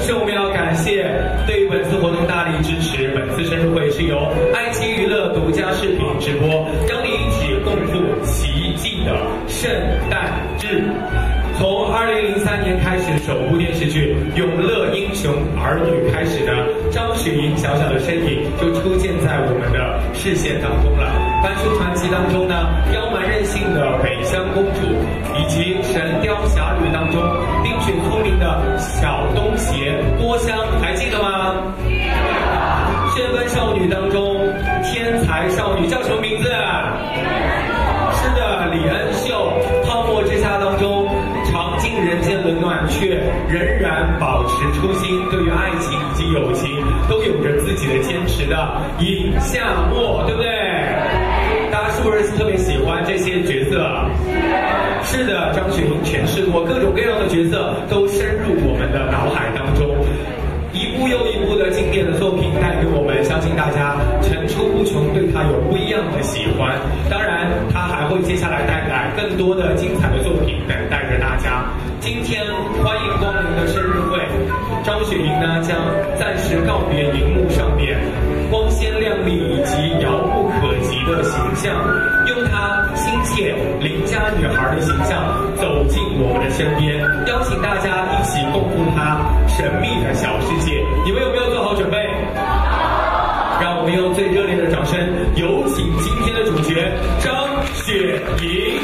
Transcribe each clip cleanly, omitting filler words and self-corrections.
时我们要感谢对于本次活动大力支持。本次生日会是由爱奇艺娱乐独家视频直播，将你一起共赴奇迹的圣诞日。从2003年开始，首部电视剧《永乐英雄儿女》开始呢，张雪迎小小的身影就出现在我们的视线当中了。《半书传奇》当中呢，刁蛮任性的北乡公主，以及《神雕侠侣》当中冰雪聪明的小东邪郭襄，还记得吗？旋风少女当中天才少女叫什么名字？是的，李恩秀。泡沫之夏当中尝尽人间冷暖，却仍然保持初心，对于爱情以及友情都有着自己的坚持的尹夏沫，对不对？大家是不是特别喜欢这些角色？是的，张雪迎诠释过各种各样的角色，都深入我们的脑海当中。一部又一部的经典的作品带给我们，相信大家层出不穷，对他有不一样的喜欢。当然，他还会接下来带来更多的精彩的作品等待着大家。今天欢迎光临的生日会，张雪迎呢将暂时告别荧幕上面光鲜亮丽以及遥不可及的形象，用她亲切邻家女孩的形象走进我们的身边，邀请大家一起共赴她神秘的小世界。你们有没有做好准备？让我们用最热烈的掌声，有请今天的主角张雪迎。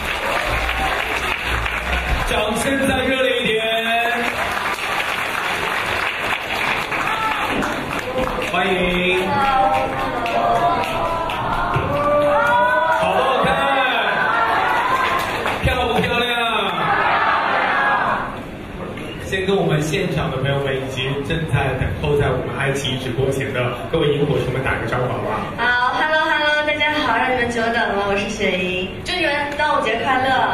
掌声再热烈一点！欢迎。好不好看？漂不漂亮？先跟我们现场的朋友们以及正在等候在我们爱奇艺直播前的各位萤火虫们打个招呼好不好？ 好 ，Hello， 大家好，让你们久等了，我是雪迎，祝你们端午节快乐！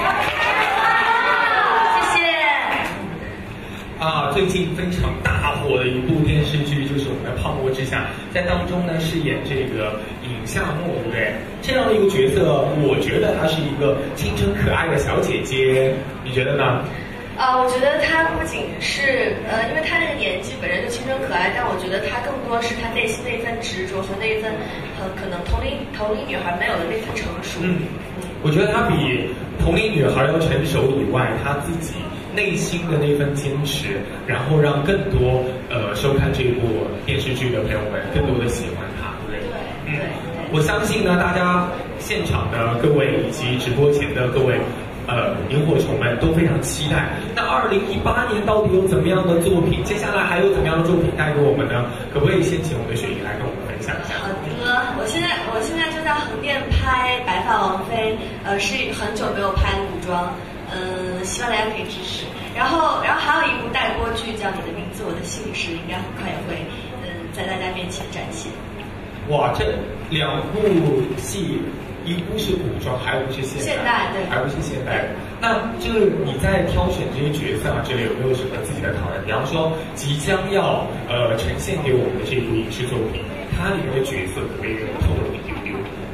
谢谢。 最近非常大火的一部电视剧就是我们的《泡沫之夏》，在当中呢饰演这个尹夏沫，对不对？这样的一个角色，我觉得她是一个青春可爱的小姐姐，你觉得呢？ 我觉得她不仅是因为她那个年纪本身就青春可爱，但我觉得她更多是她内心的一份执着和那一份可能同龄女孩没有的那份成熟。 我觉得她比同龄女孩要成熟以外，她自己内心的那份坚持，然后让更多收看这部电视剧的朋友们更多的喜欢她，对不对？对。我相信呢，大家现场的各位以及直播前的各位。萤火虫们都非常期待。那2018年到底有怎么样的作品？接下来还有怎么样的作品带给我们呢？可不可以先请我们的雪迎来跟我们分享一下？ 好的，我现在就在横店拍《白发王妃》，是很久没有拍古装，希望大家可以支持。然后还有一部待播剧叫《你的名字我的姓氏》，应该很快也会在大家面前展现。 哇，这两部戏。一部是古装，还有一部是现代， 对， 还不是现代。那就是你在挑选这些角色之类，有没有什么自己的考量？比方说，即将要呈现给我们的这部影视作品，它里面的角色可不可以透露一丢丢？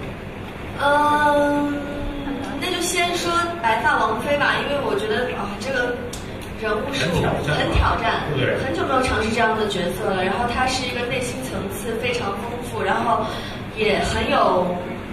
那就先说白发王妃吧，因为我觉得这个人物是很挑战， 对， 很久没有尝试这样的角色了。然后他是一个内心层次非常丰富，然后也很有。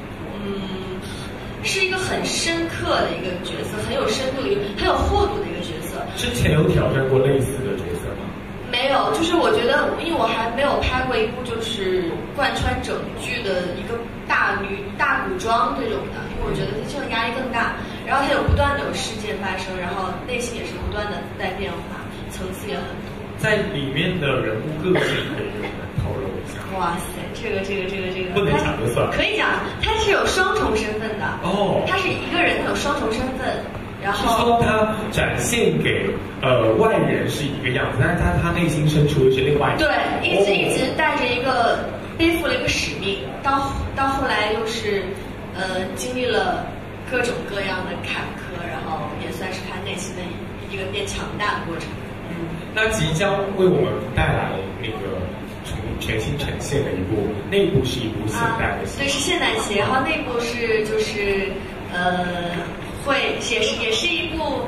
是一个很深刻的一个角色，很有深度的很有厚度的一个角色。 之前有挑战过类似的角色吗？ 没有，就是我觉得，因为我还没有拍过一部就是贯穿整剧的一个大古装这种的，因为我觉得这种压力更大。然后它有不断的有事件发生，然后内心也是不断的在变化，层次也很多。在里面的人物个性可以给我们透露一下。 哇塞，这个不能讲就算。 可以讲，他是有双重身份的。 哦。 他是一个人，他有双重身份。然后是说他展现给外人是一个样子，但是他内心深处是另外一个。 对，一直带着一个背负了一个使命，到后来又是经历了各种各样的坎坷，然后也算是他内心的一个变强大的过程。 那即将为我们带来那个全新呈现的一部，那一部是一部现代的戏， 对，是现代戏，然后那部是就是会也是一部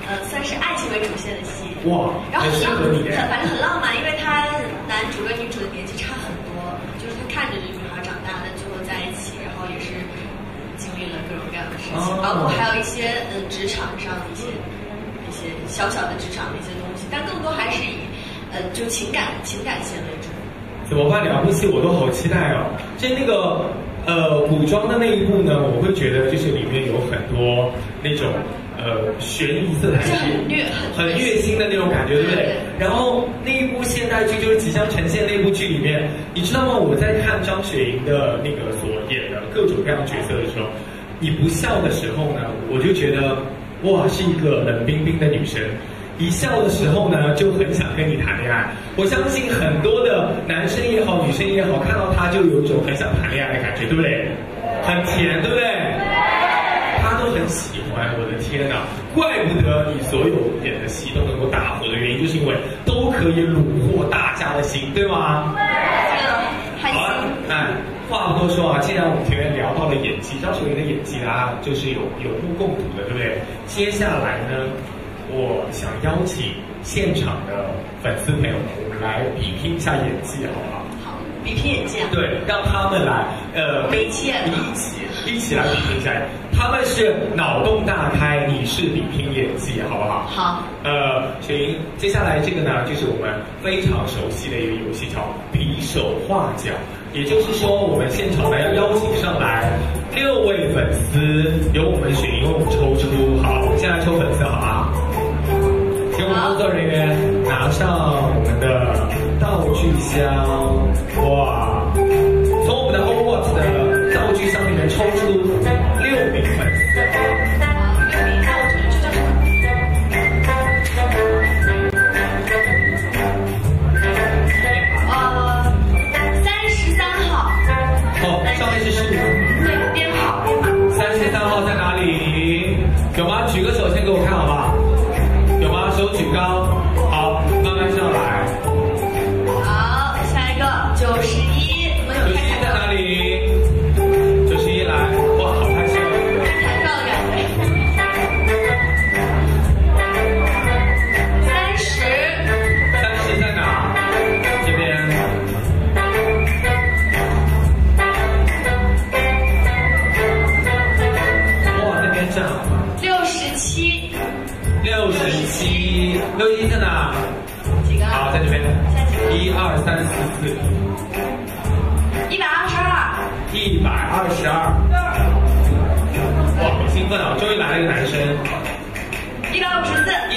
算是爱情为主线的戏。 哇， 然后很适合你。 反正很浪漫，因为他男主跟女主的年纪差很多，就是他看着这女孩长大，但最后在一起，然后也是经历了各种各样的事情，包括还有一些职场上的一些小小的职场的一些东西，但更多还是以就情感线为主。 怎么办？两部戏我都好期待哦。就那个古装的那一部呢，我会觉得就是里面有很多那种悬疑色彩，很虐心的那种感觉，对不对？然后那一部现代剧就是即将呈现那部剧里面，你知道吗？我在看张雪迎的那个所演的各种各样角色的时候，你不笑的时候呢，我就觉得哇，是一个冷冰冰的女生。一笑的时候呢，就很想跟你谈恋爱。我相信很多的男生也好，女生也好，看到他就有一种很想谈恋爱的感觉，对不对？很甜，对不对？他都很喜欢。我的天哪，怪不得你所有演的戏都能够大火的原因，就是因为都可以虏获大家的心，对吗？好了，话不多说啊，既然我们前面聊到了演技，张雪迎的演技啊，就是有目共睹的，对不对？接下来呢？我想邀请现场的粉丝朋友们，我们来比拼一下演技，好不好？ 好，比拼演技啊！ 对，让他们来， 一起来比拼一下。他们是脑洞大开，你是比拼演技，好不好？ 好。 雪莹，接下来这个呢，就是我们非常熟悉的一个游戏，叫比手画脚。也就是说，我们现场呢要邀请上来6位粉丝，由我们雪莹为我们抽出。好，现在抽粉丝好吗？请我们工作人员拿上我们的道具箱，哇！从我们的 Overwatch 的道具箱里面抽出6名粉丝。上面是15， 对，边跑。 33号在哪里？有吗？举个手先给我看好不好？有吗？手举高。好，慢慢上来。 好，下一个91，我们有 91在哪里？91来，哇，好开心。 看到的感觉。30 在哪？这边。67在哪？ 几个？ 好，在这边。1、2、3、4、4。122。哇，好兴奋啊！终于来了一个男生。 154。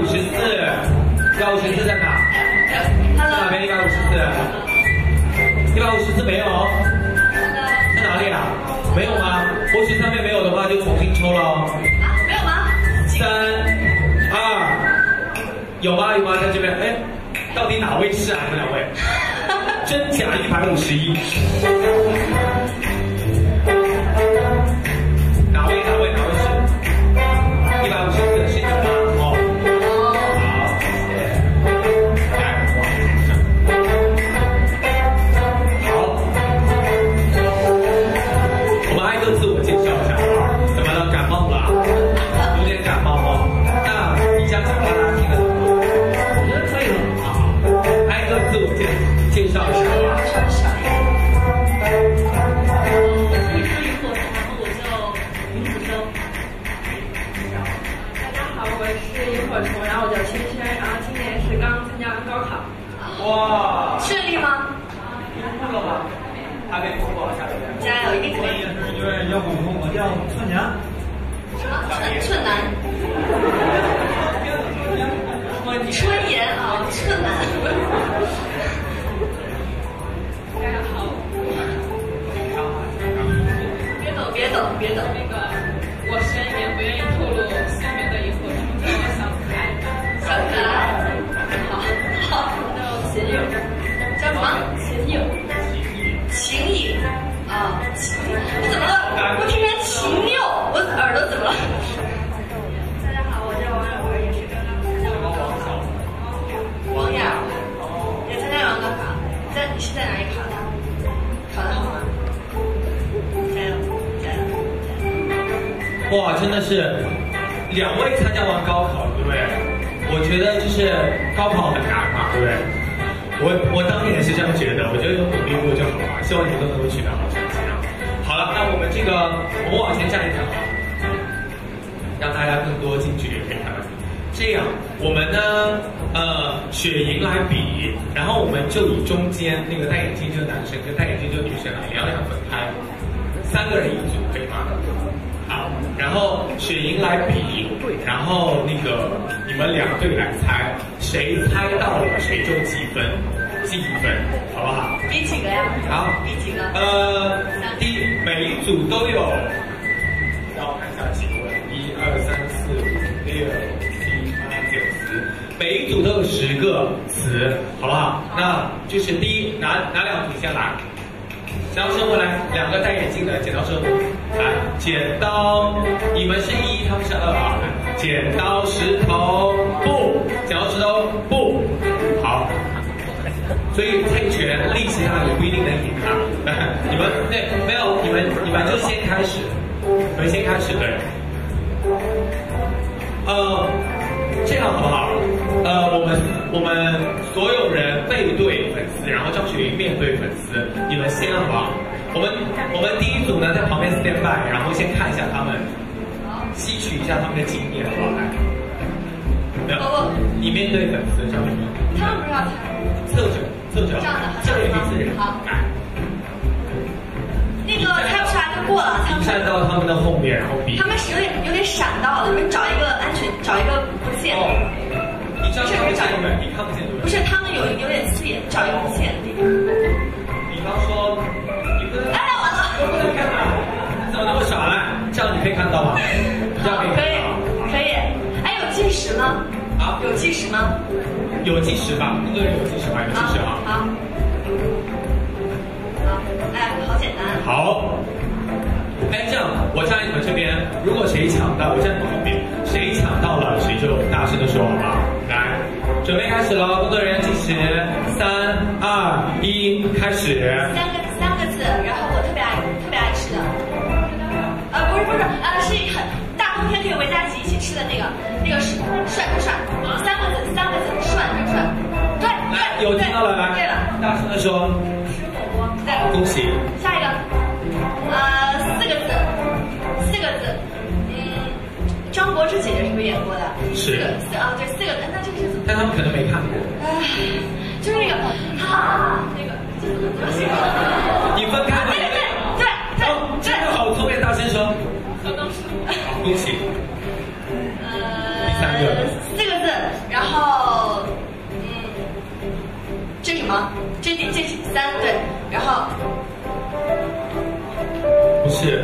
154在哪？哪边154？154没有。在哪里啊？没有吗？或许上面没有的话，就重新抽了。 啊，没有吗 ？3、2。有吗？在这边。哎，到底哪位是啊？你们2位？真假151。哪位是154？是你吗？哦。好，谢谢。来，好，我们挨个自我介绍一下啊。怎么了？感冒了？有点感冒哦。那你想讲话大家听得懂吗？我觉得可以了。好，挨个自我介绍一下好吧？ 我是一口然后我叫林子生。大家好，我是萤火虫，然后我叫萱萱，然后今年是刚参加完高考。 哇， 顺利吗？ 通过了吗？还没通过，下面加油，一定可以。 也是一位要普通，我叫寸娘。 什么？寸男？春言啊，寸男。 大家好。 别抖。 那个，我声音不愿意透露姓名的萤火虫叫我小可爱。 小可爱。好。 叫秦颖。 叫什么？ 秦颖。 秦颖。啊，秦颖。你怎么了？我听成秦佑，我耳朵怎么了？ 大家好，我叫王雅文，也是刚刚参加完高考。 王雅文，也参加完高考。你是在哪里考的？考得好吗？加油！ 哇，真的是两位参加完高考，对不对？我觉得就是高考很难嘛，对不对？我当年也是这样觉得，我觉得有努力过就好了，希望你们都能够取得好成绩啊。好了，那我们往前站一站啊，让大家更多近距离可以看到。这样，我们呢，雪莹来比，然后我们就以中间那个戴眼镜这个男生跟戴眼镜这个女生两分开，3个人一组，可以吗？好，然后雪莹来比，然后那个你们2队来猜，谁猜到了谁就记1分，好不好？ 比几个呀？ 好， 比几个？ 第一，每一组都有，让我看一下几个，1、2、3、4、5、6、7、8、9、10，每一组都有10个词，好不好？那就是第一，哪2组先来？剪刀石头布来，2个戴眼镜的剪刀石头布，来，剪刀，你们是1，他们是2啊，剪刀石头布，剪刀石头布，好。所以猜拳力气大也不一定能赢啊！你们没有，你们就先开始，对。这样好不好？我们所有人背对粉丝，然后张雪莹面对粉丝，你们先好不好？我们第一组呢在旁边 stand by， 然后先看一下他们，吸取一下他们的经验，好不好？来，没有，你面对粉丝，张雪莹。 他们不知道猜。 侧着，这个也可以自己好。那个猜不出来就过了， 站到他们的后面，然后比。 他们是有点闪到了，你们找一个不见的。 你这样看不见对不对？你看不见对不对？ 不是，他们有点刺眼，找一个不见的地方。 比方说，你不能。 哎，完了！ 我不能看到，你怎么那么傻呢？这样你可以看到吗？这样可以。 可以。哎，有计时吗？ 啊？ 有计时吗？ 有计时吧，工作人员有计时吧，有计时啊。 好，哎，好简单。 好，哎，这样我站在你们这边，如果谁抢到，我站你们后面，谁抢到了谁就大声的说，好不好？来，准备开始了，工作人员计时，3、2、1，开始。 三个字，然后我特别爱吃的，不是，是很大冬天可以围在一起吃的那个是涮，3个字，涮，对， 来，有听到了，来， 对了， 大声的说， 吃火锅，对， 恭喜。 下一个，4个字，张柏芝姐姐是不是演过的？ 是对，4个字，那这个是怎么？ 但他们可能没看过。 就是那个这怎么形容？ 你分开吗？ 对， 真的好聪明，大声说。好，恭喜。第3个 ，4个字，然后，这什么？这3对，然后不是。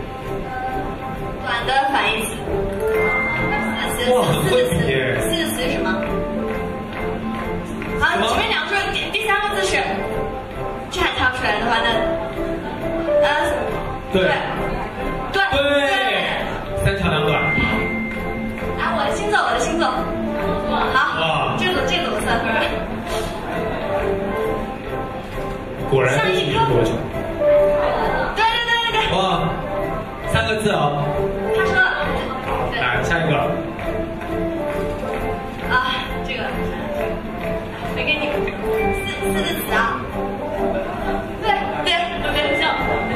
短的反义词。 哇，很会比耶。 4个词是什么？好，前面2个说第3个字是，这还猜不出来的话，那对 ，3长2短。 啊，我的星座，好，这个怎么算分？ 果然都是英国人。 对。 哇，3个字哦。 他说了。 好，来下一个。 这个没给你4个词啊。对，笑。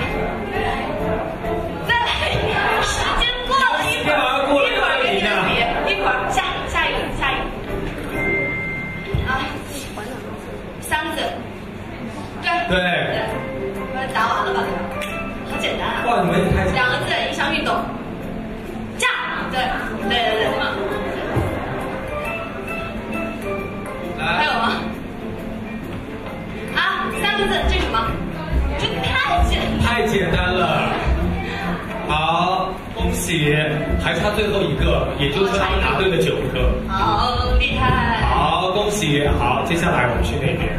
对，时间过了，一会儿给你们比，一会儿下一个。3个字。对，我答完了吧？好简单啊！ 哇，你们也太 2个字，一项运动。架，对。还有吗？3个字，这是什么？这太简单了。好，恭喜，还差最后一个，也就是说他们答对了9个。 好厉害！ 好，恭喜。好，接下来我们去那边。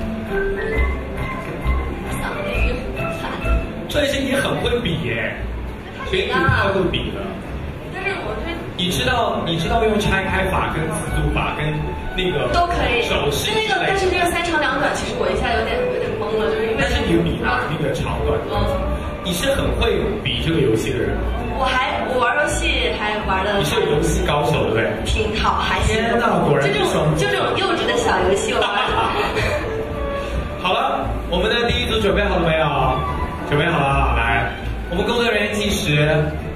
这些你很会比耶，所以你太会比了。 但是我对你知道用拆开法跟词组法跟那个都可以手势之类的。 但是这个3长2短，其实我一下有点懵了，就是因为。 但是你比那个长短，你是很会比这个游戏的人。 我玩游戏戏还玩的。 你是游戏高手对不对？ 挺好，还行。 天哪，果然就这种幼稚的小游戏我玩的。 好了，我们的第一组准备好了没有？准备好了，来，我们工作人员计时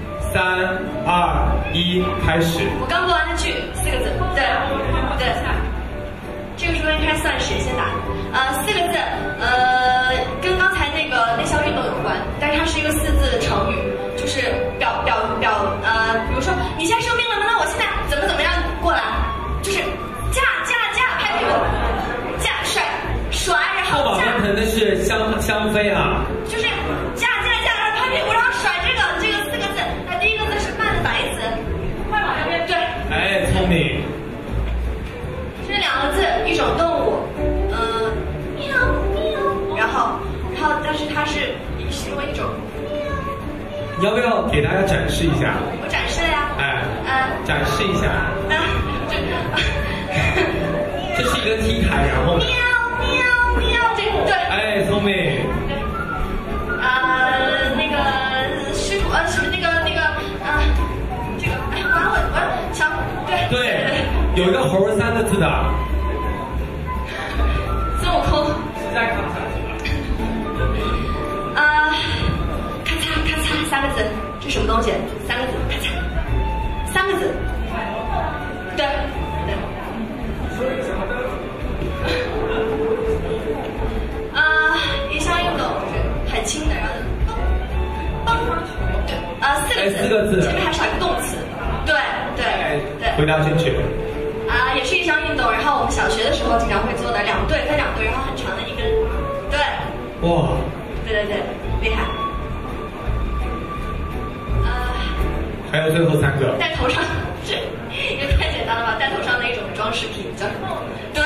，3、2、1，开始。 我刚录完的剧，4个字，对。这个时候应该算谁先打？4个字，跟刚才那项运动有关，但是它是一个4字的成语，就是比如说你现在生病了吗？那我现在怎么样过来？就是驾拍屁股，甩，然后后马奔腾的是香妃啊。 就是驾，然后拍屁股，然后甩这个4个字，那第一个字是慢的反义词，快马加鞭。对。 哎，聪明。 这2个字，一种动物，喵，然后，但是它是形容一种。 你要不要给大家展示一下？ 我展示了呀。 展示一下。这是一个 T 台，然后。喵，对。哎，聪明。 那个施主，是那个，这个，哎，完了，我想，对， 有一个猴3个字的。 孙悟空。 实在看不下去了。 咔嚓3个字，这什么东西？3个字，咔嚓，3个字。对。一项运动是很轻的，然后对，4个字，前面还少一个动词，对。 回答正确。 也是一项运动，然后我们小学的时候经常会做的，2队分2队，然后很长的一根，对。 哇。 对，厉害。 还有最后3个。 戴头上，这也太简单了吧？戴头上的一种装饰品叫什么？对。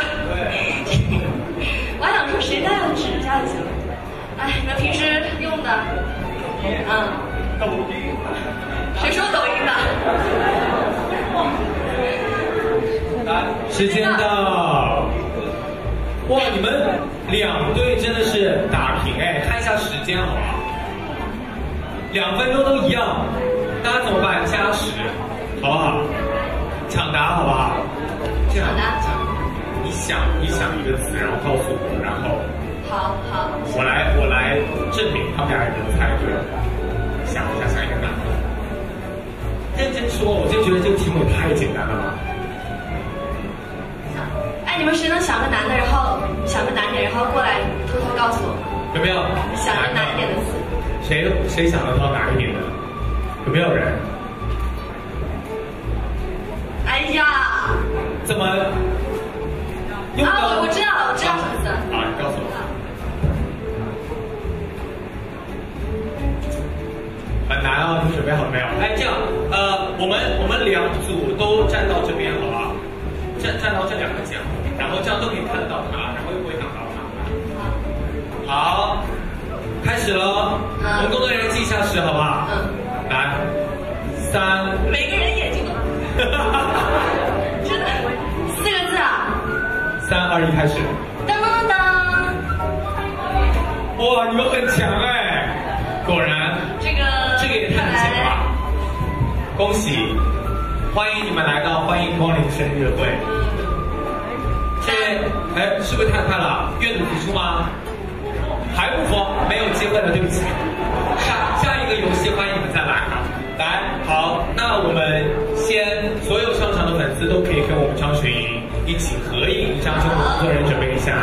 我还想说谁戴了指甲就行了。哎，你们平时用的， 抖音。 谁说抖音的？ 时间到。哇，你们2队真的是打平哎！看一下时间好不好？2分钟都一样，大家怎么办？加时，好不好？抢答好不好？这样。你想一个词，然后告诉我，然后。 好。 我来证明他们俩有没有猜对。想一个难的。认真说，我就觉得这个题目也太简单了吧。 哎，你们谁能想个难的，然后想个难点，然后过来偷偷告诉我？ 有没有？ 想个难一点的词。 谁想得到难一点的？有没有人？ 哎呀！ 怎么？ 我知道了，什么词？ 好，你告诉我。很难啊，你们准备好了没有？哎，这样，我们2组都站到这边，好不好？站到这2个角，然后这样都可以看得到他，然后又不会挡到他。好，开始喽。我们工作人员记一下时，好不好？来，3。 每个人眼睛都。真的，4个字啊。 3、2、1，开始。 当。 哇，你们很强哎，果然。这个也太难了吧！恭喜，欢迎你们来到欢迎光临生日会。哎，是不是太快了？愿赌服输吗？还不服？没有机会了，对不起。下一个游戏欢迎你们再来啊！来，好，那我们所有上场的粉丝都可以跟我们张雪莹一起合影一张，请我们工作人员准备一下。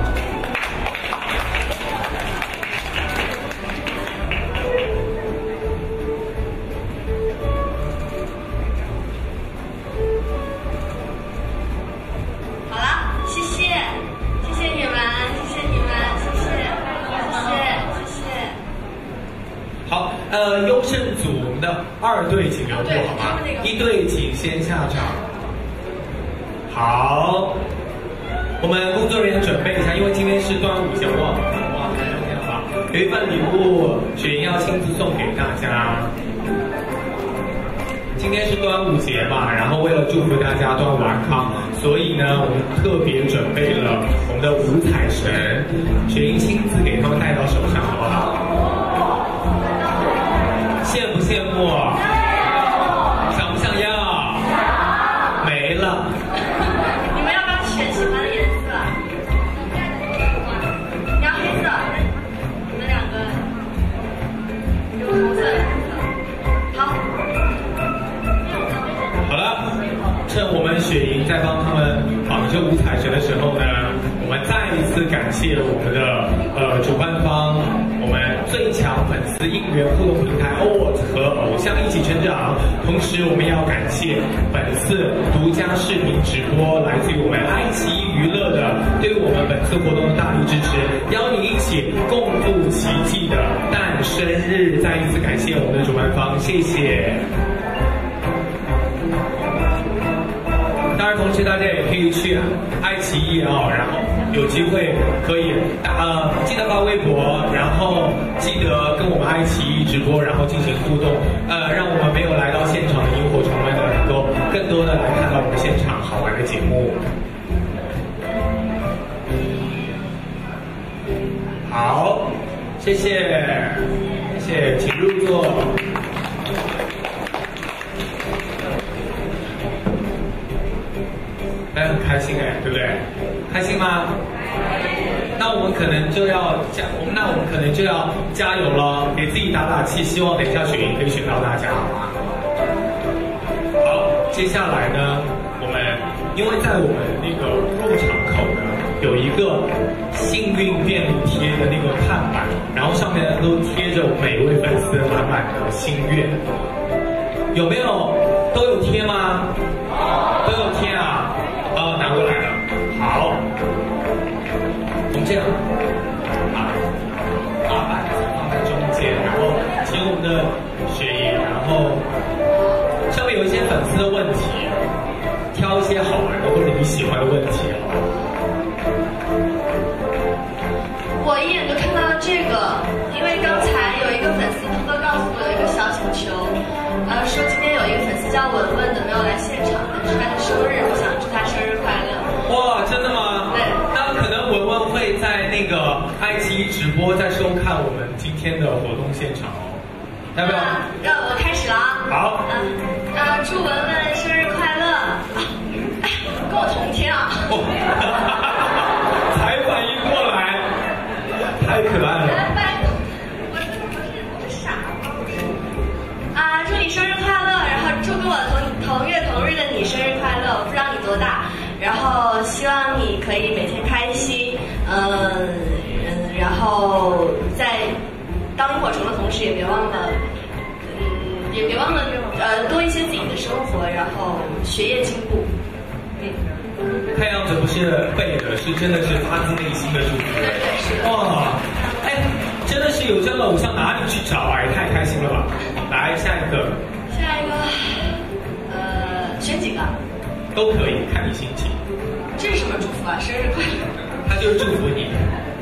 优胜组我们的2队请留步好吗？1队请先下场。好，我们工作人员准备一下，因为今天是端午节，忘了好吧？有一份礼物，雪莹要亲自送给大家。今天是端午节嘛，然后为了祝福大家端午安康，所以呢，我们特别准备了我们的五彩绳，雪莹亲自给他们戴到手上，好不好？羡不羡慕？ 这五彩绳的时候呢，我们再一次感谢我们的主办方，我们最强粉丝应援互动平台 Awards 和偶像一起成长。同时，我们要感谢本次独家视频直播来自于我们爱奇艺娱乐的对于我们本次活动的大力支持，邀你一起共度奇迹的诞生日。再一次感谢我们的主办方，谢谢。当然，同时大家也可以去爱奇艺啊，然后有机会可以记得发微博，然后记得跟我们爱奇艺直播，然后进行互动，让我们没有来到现场的萤火虫们呢，能够更多的来看到我们现场好玩的节目。好，谢谢，谢谢，请入座。很开心哎，对不对？开心吗？那我们可能就要加油了，给自己打打气，希望等一下选赢可以选到大家，好吗？好，接下来呢，我们因为在我们那个入场口呢，有一个幸运便利贴的那个看板，然后上面都贴着每位粉丝满满的心愿，有没有？都有贴吗？都有贴啊！拿过来了。好，我们这样，把板子放在中间，然后请我们的雪莹，然后上面有一些粉丝的问题，挑一些好玩的或者你喜欢的问题，好吧？ 我一眼就看到了这个，因为刚才有一个粉丝偷偷告诉我有一个小请求，说今天有一个粉丝叫文文的没有来现场，但是他的生日，我想祝他生日快乐。 哇，真的吗？ 对。 那可能文文会在那个爱奇艺直播，在收看我们今天的活动现场哦。要不要？ 让我开始了啊。 好。 祝文文生日快乐。跟我同天啊。 才反应过来，太可爱了。 我是傻吗？祝你生日快乐，然后祝跟我同月同日的你生日快乐。我不知道你多大，然后希望你可以每天开心，然后在当萤火虫的同时，也别忘了多一些自己的生活，然后学业进步。 看样子不是背的，是真的是发自内心的祝福。哇，哎，真的是有这样的偶像哪里去找啊？也太开心了吧！来下一个， 选几个？ 都可以，看你心情。 这是什么祝福啊？生日快乐！ 他就是祝福你。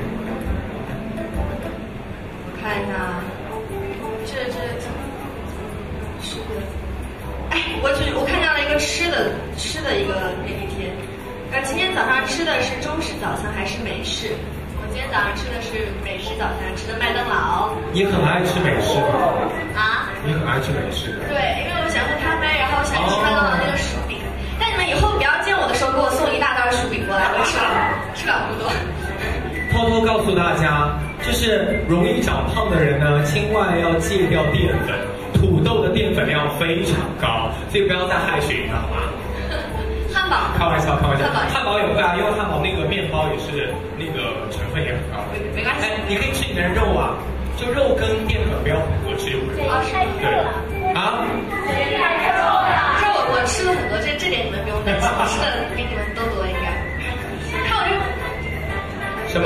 我看一下，这是的。哎，我看到了一个吃的一个便利贴。今天早上吃的是中式早餐还是美式？我今天早上吃的是美式早餐，吃的麦当劳。 你很爱吃美式吗？ 啊？ 你很爱吃美式？ 对，因为我喜欢喝咖啡，然后我想吃麦当劳那个薯饼。但你们以后不要见我的时候给我送一大袋薯饼过来，我吃了不多。 偷偷告诉大家，就是容易长胖的人呢，千万要戒掉淀粉。土豆的淀粉量非常高，所以不要再害雪莹了，好吗？ 汉堡？ 开玩笑。汉堡也会啊，因为汉堡那个面包也是那个成分也很高。 没关系。 哎，你可以吃你的肉啊，就肉跟淀粉不要很多，只有肉。对。啊？ 肉我吃了很多，这点你们不用担心，我吃的比你们都多应该。看我这。 什么？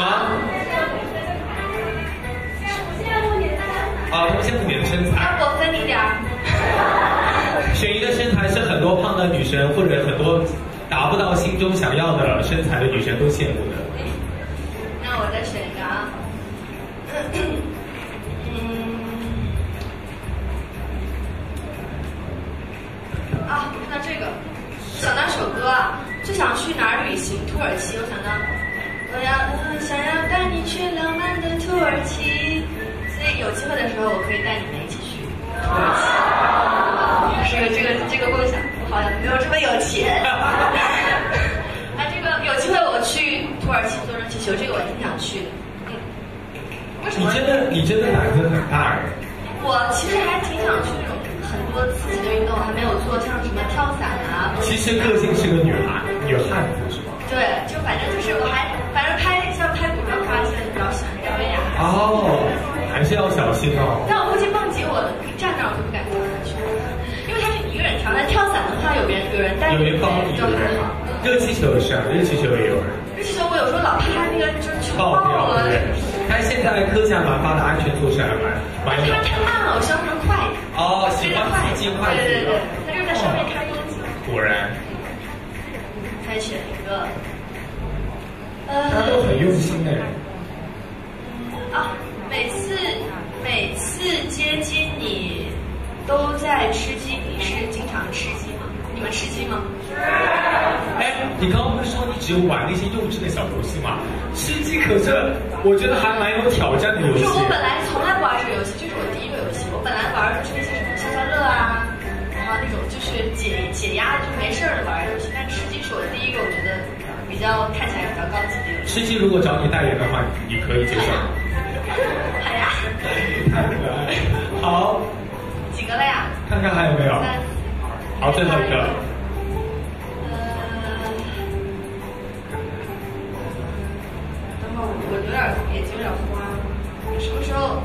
啊，他们先顾你的身材。 我分你点儿。 雪莹的身材是很多胖的女生或者很多达不到心中想要的身材的女生都羡慕的。 那我再选一个啊。看到这个，想到首歌啊，就想去哪儿旅行？土耳其，我想到想要带你去浪漫的土耳其。所以有机会的时候，我可以带你们一起去土耳其。这个梦想好像没有这么有钱。这个有机会我去土耳其坐热气球，这个我挺想去的。为什么？ 你真的胆子很大哎。 我其实还挺想去那种很多刺激的运动，还没有做，像什么跳伞啊。 其实个性是个女汉子是吗？ 对，就反正就是我还反正像拍古装发现比较喜欢赵薇娅。 哦，还是要小心哦。 但我估计蹦极我站那儿我就不敢跳下去，因为他是一个人跳，但跳伞的话有人带， 有人帮你， 就还好。 热气球是啊，热气球也有人。 热气球我有时候老怕那个就是球爆了。 但现在科技还蛮发达，安全措施还蛮有。 它太慢了，我希望能快一点。 哦，喜欢极尽快速。 对，它就是在上面看东西。 果然。 再选一个。 大家都很用心哎。 啊，每次接近你都在吃鸡，你是经常吃鸡吗？你们吃鸡吗？ 哎，你刚刚不是说你只有玩那些幼稚的小游戏吗？吃鸡可是我觉得还蛮有挑战的游戏。 是我本来从来不玩这个游戏，这是我第一个游戏。我本来玩的就是那些什么消消乐啊，然后那种就是解压的，就没事的玩游戏。但吃鸡是我第一个，我觉得比较看起来比较高级的游戏。 吃鸡如果找你代言的话，你可以接受。 哎呀， 太可爱了。好， 几个了呀？ 看看还有没有。好，最后一个。 等会儿我有点眼睛有点花。什么时候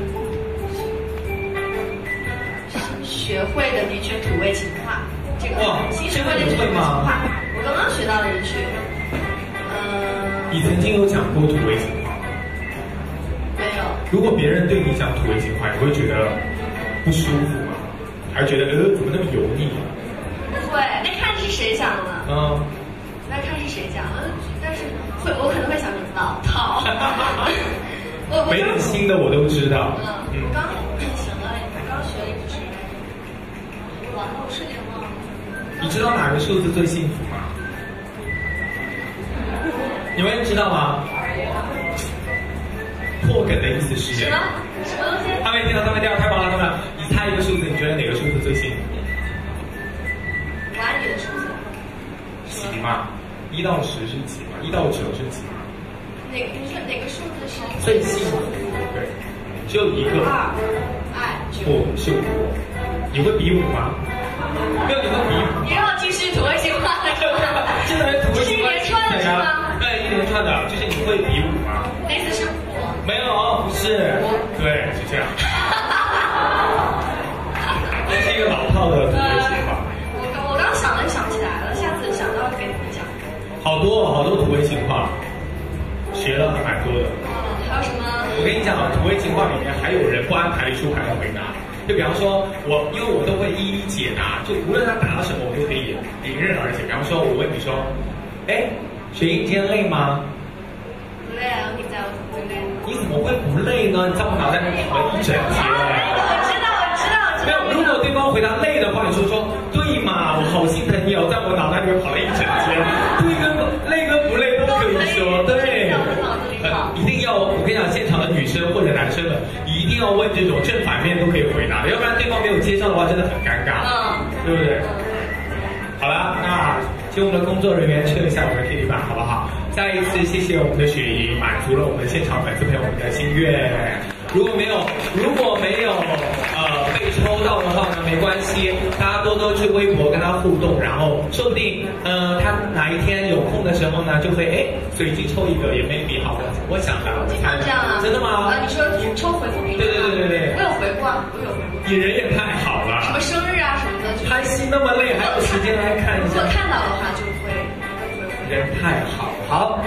新学会的一句土味情话？这个新学会的一句土味情话，我刚刚学到了一句。 你曾经有讲过土味情话吗？ 没有。 如果别人对你讲土味情话，你会觉得不舒服吗？还是觉得怎么那么油腻啊？ 不会，那看是谁讲的。那看是谁讲的，但是我可能会想着老套。 没点新的我都知道。 刚行了，刚学了一句。完了，我瞬间忘了。 你知道哪个数字最幸福吗？你们知道吗？破梗的意思是什么东西？ 他没听到，太棒了！你猜一个数字，你觉得哪个数字最幸福？ 我爱你的数字。 几嘛？1到10是几嘛？1到9是几嘛？ 哪个数字是最幸福？对，只有一个。 2，爱9。 不是5。你会比5吗？没有，你会比5。 你让我继续土味情话了是吗？ 现在土味情话是一连串的是吗？ 对，一连串的，就是你会比5吗？ 那意思是5。 没有，不是。对，是这样。这是一个老套的土味情话。 我刚想了想不起来了，下次想到给你们讲。好多土味情话，学了还蛮多的。 还有什么？ 我跟你讲啊，土味情话里面还有人不安排出牌的回答。就比方说，因为我都会一一解答，就无论他答什么，我都可以迎刃而解。比方说，我问你说，哎，雪莹今天累吗？ 不累啊，你在我怎么会累？ 你怎么会不累呢？你在我脑袋里跑了一整天。 我知道。 没有，如果对方回答累的话，你说对嘛，我好心疼你哦，在我脑袋里面跑了一整天。对跟累跟不累都可以说，对。一定要，我跟你讲，现场的女生或者男生们一定要问这种正反面都可以回答的，要不然对方没有接上的话，真的很尴尬，对不对？好了，那请我们的工作人员撤一下我们的 KTV 板，好不好？再一次谢谢我们的雪莹，满足了我们现场粉丝朋友们的心愿。如果没有被抽到的话呢，没关系，大家多多去微博跟他互动，然后说不定他哪一天有空的时候呢，就会随机抽一个，也没必好。我想的， 经常这样啊？ 真的吗？ 你说抽回复屏？ 对。 我有回过啊，我有回过。 你人也太好了。 什么生日啊什么的， 拍戏那么累，还有时间来看一下。 如果看到的话就会。 人太好，好。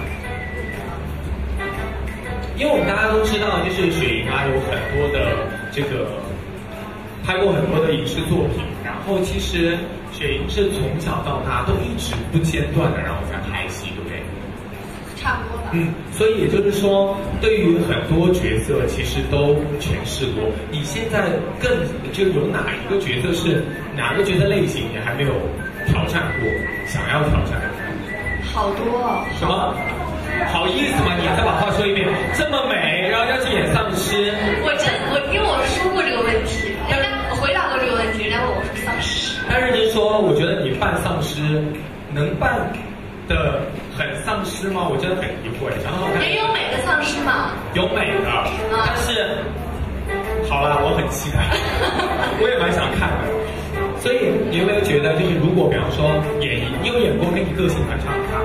因为我们大家都知道，就是雪莹啊，有很多的这个拍过很多的影视作品，然后其实雪莹是从小到大都一直不间断的，然后在拍戏，对不对？ 差不多吧。 所以也就是说，对于很多角色其实都诠释过。你现在就有哪一个角色是哪个角色类型你还没有挑战过，想要挑战？ 好多哦。 什么？好意思吗？你再把话说一遍。这么美，然后要去演丧尸。 因为我说过这个问题，我回答过这个问题，人家问我说丧尸。 但认真说，我觉得你扮丧尸能扮的很丧尸吗？我真的很疑惑。长得好看。 也有美的丧尸嘛。 有美的，但是好啦，我很期待，我也蛮想看的。 所以你有没有觉得，就是如果比方说你有演过跟你个性反差很大？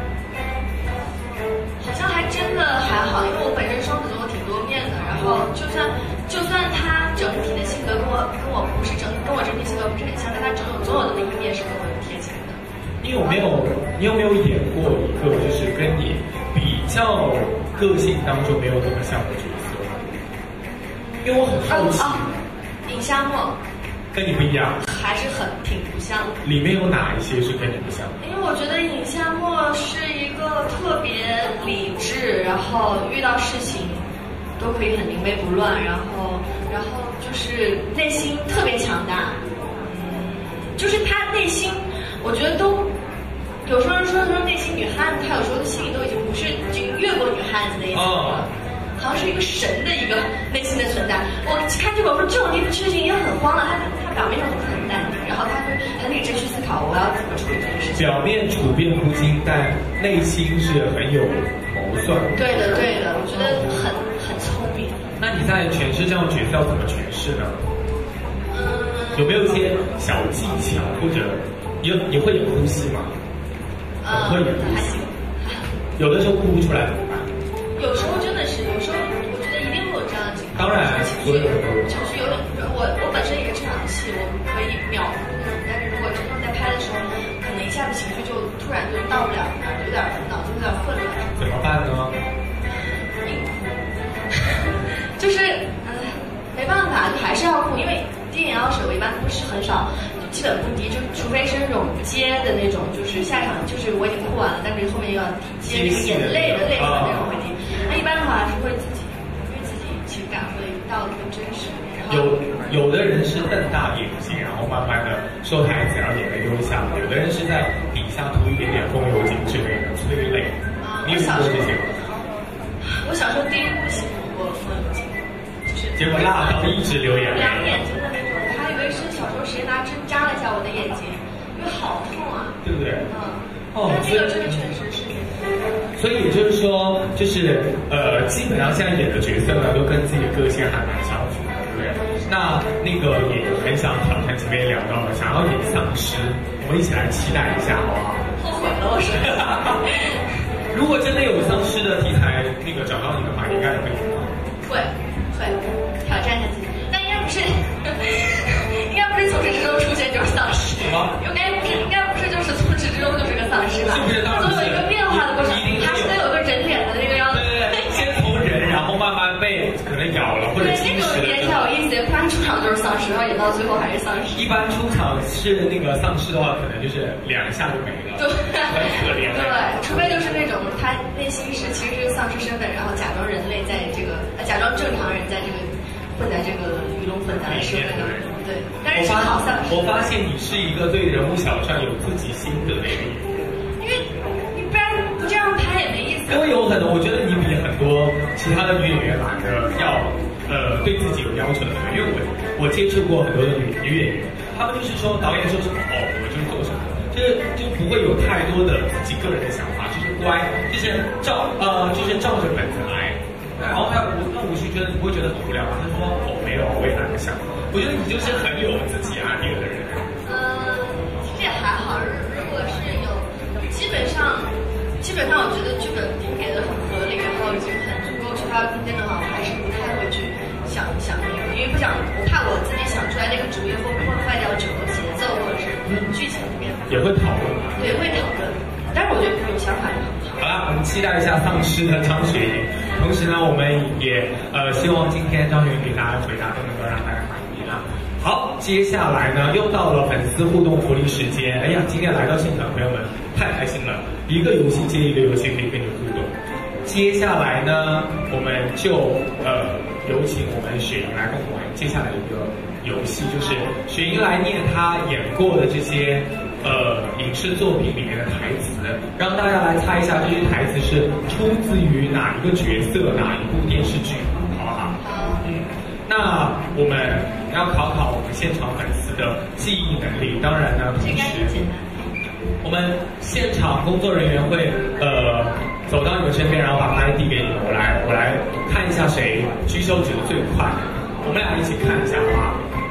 好像还真的还好，因为我本身双子座挺多面的，然后就算他整体的性格跟我整体性格不是很像，但他总有那么一面是跟我有贴近的。 你有没有演过一个就是跟你比较个性当中没有那么像的角色？因为我很好奇， 尹夏沫跟你不一样， 还是挺不像的。 里面有哪一些是跟你不像的？ 因为我觉得尹夏沫是一个特别理智，然后遇到事情都可以很临危不乱，然后就是内心特别强大。就是他内心，我觉得都有时候人说内心女汉子，他有时候的心里都已经越过女汉子的意思了。好像是一个神的一个内心的存在。我看这本书这种地方事情已经很慌了，他表面上很淡定，然后他会很理智去思考我要怎么处理这件事情。 表面处变不惊，但内心是很有谋算。 对的，我觉得很聪明。 那你在诠释这样的角色要怎么诠释呢？有没有一些小技巧，或者你会演呼吸吗？会演呼吸。有的时候哭不出来怎么办？ 有时候真的是，有时候我觉得一定会有这样的情况。 当然，所有人都有。 情绪有点，我本身也是这场戏，我可以秒哭的，但是如果真正在拍的时候，可能一下子情绪就突然就到不了那儿，有点脑子有点混乱。 怎么办呢？ 硬哭，就是没办法，就还是要哭，因为电影要水我一般不是很少。基本不低，就除非是那种接的那种，就是下场就是我已经哭完了，但是后面又要接那个眼泪的泪水那种会低。那一般的话是会自己情感会到更真实。 有的人是瞪大眼睛，然后慢慢的说台词，然后眼泪就会下来；有的人是在底下涂一点点风油精之类的催泪。你有听过这些吗？ 我小时候第一部戏涂过风油精，就是结果辣到一直流眼泪。 两眼睛的那种。以为是小时候谁拿针扎了一下我的眼睛，因为好痛啊， 对不对？ 但这个确实是。 所以也就是说，就是基本上现在演的角色呢，都跟自己的个性还蛮相符的，对不对？那个也很想挑战前面聊到的，想要演丧尸，我们一起来期待一下，好不好？ 后悔了，我说。 如果真的有丧尸的题材，找到你的话，应该会演吗？ 会挑战一下自己，但应该不是。应该不是从始至终出现就是丧尸，应该不是就是从始至终就是个丧尸吧？ 是不是？ 它总有一个变化的过程，它是得有个人脸的那个样子。 对，先从人，然后慢慢被可能咬了或者侵蚀。 对，那种演起来有意思，不然出场就是丧尸，然后演到最后还是丧尸。 一般出场是那个丧尸的话，可能就是2下就没了， 对， 很可怜。 对，除非就是那种他内心其实是丧尸身份，然后假装人类在这个假装正常人在这个。混在这个鱼龙混杂的社会当中，对，但是好丧尸。 我发现你是一个对人物小传有自己心得的一个演员， 因为你不然不这样拍也没意思。 因为有很多，我觉得你比很多其他的女演员来的要对自己有要求的，因为我接触过很多的女演员，她们就是说导演说什么我就是做什么，就不会有太多的自己个人的想法，就是乖，就是照着本子来。然后我是觉得你不会觉得很无聊吗？他说没有，我也很想。我觉得你就是很有自己idea的人。 其实也还好，如果是有，基本上我觉得剧本铺给的很合理，然后已经很足够去发挥空间的话，我还是不太会去想那个，因为我怕我自己想出来那个主意会破坏掉整个节奏或者是剧情里面。 也会讨论。 对，会讨论。但是我觉得有想法就很好。 好啦，我们期待一下丧尸的张雪迎。同时呢，我们也希望今天张雪迎给大家回答都能够让大家满意啊。好，接下来呢又到了粉丝互动福利时间。哎呀，今天来到现场的朋友们太开心了，一个游戏接一个游戏可以跟你互动。接下来呢，我们就有请我们雪迎来跟我们玩接下来一个游戏，就是雪迎来念她演过的这些影视作品里面的台词，让大家来猜一下这些台词是出自于哪一个角色、哪一部电视剧，好不好？那我们要考我们现场粉丝的记忆能力，当然呢，同时我们现场工作人员会走到你们身边，然后把麦递给你们，我来看一下谁举手指的最快，我们俩一起看一下，好不好？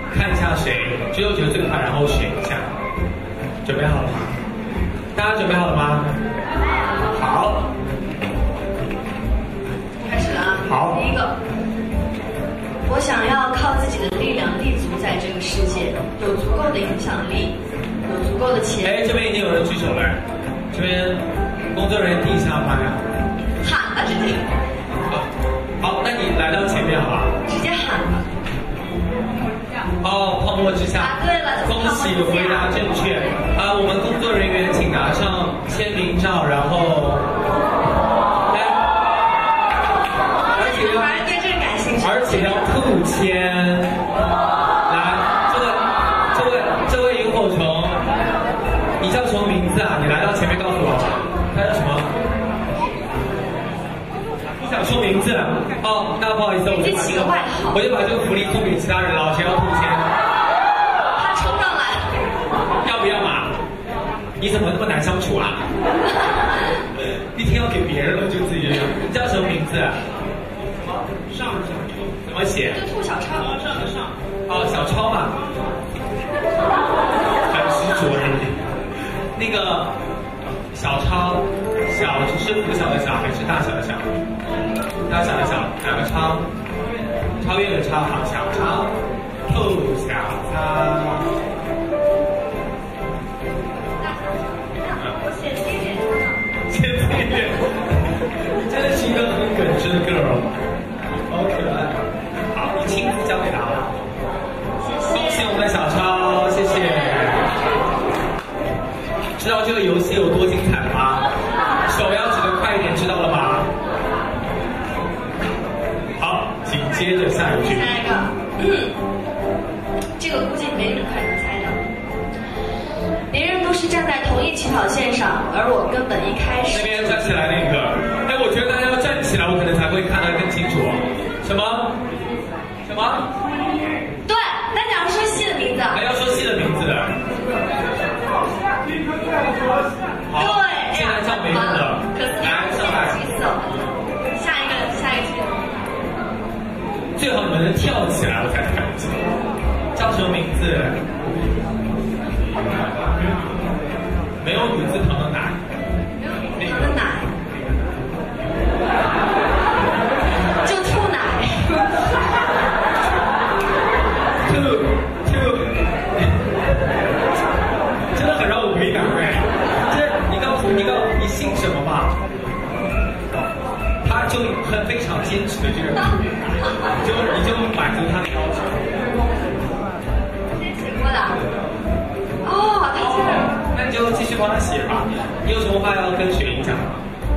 看一下谁之后觉得最快，然后选一下。准备好了吗？大家准备好了吗？好， 开始了啊！ 好， 第一个，我想要靠自己的力量立足在这个世界，有足够的影响力，有足够的钱。 哎，这边已经有人举手了，这边工作人员递一下麦。 喊吧，直接。 好，那你来到前面好吧？ 直接喊吧。 哦，泡沫之夏。 答对了， 恭喜回答正确。我们工作人员请拿上签名照，然后，来，而且要对这个感兴趣， 而且要吐签。来，这位萤火虫，你叫什么名字啊？你来到前面告诉我，他叫什么？想说名字哦，那不好意思，我就把这个福利送给其他人了，谁要吐签？ 他冲上来， 要不要嘛？你怎么那么难相处啊？一听要给别人了就自己你叫什么名字？上怎么写？ 就吐小超，上的上。 哦，小超嘛，很执着人。那个小超，小是拂晓的小还是大小的小？大小的小，两个超，超越的超，好，小超，吐小超。 我写这一点， 写这一点，真的是一个很耿直的 girl， 好可爱。好，你亲自交给他了。恭喜我们的小超，谢谢。知道这个游戏有多精彩吗？手要指得快一点，知道了吗？好，紧接着下一句。 下一个，这个估计没人快能猜到。别人都是站在同一起跑线上，而我根本一开始。 那边站起来那个，哎，我觉得大家要站起来，我可能才会看得更清楚。什么？什么？ 对，那你要说戏的名字。 还要说戏的名字。好， 对， 现在叫没用了。来，上来。 下一个题。 最好你们能跳起来，我才看得清。叫什么名字？没有女字旁的奶。 没有女字旁的奶。就吐奶。 吐，真的很让我为难哎。这你告诉你姓什么吧？他就非常坚持的这个，你就满足他的要求。 先写过的。哦，他写的。 那你就继续帮他写吧。你有什么话要跟雪莹讲吗？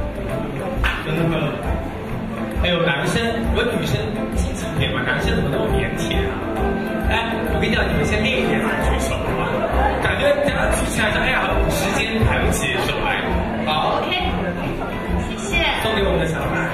还有男生，我们女生积极一点嘛，男生怎么那么腼腆啊？哎，我跟你讲，你们先练一点来举手好吧？感觉大家举起来说，哎呀，时间抬不起手来。好 ，OK， 谢谢。 送给我们的小孩。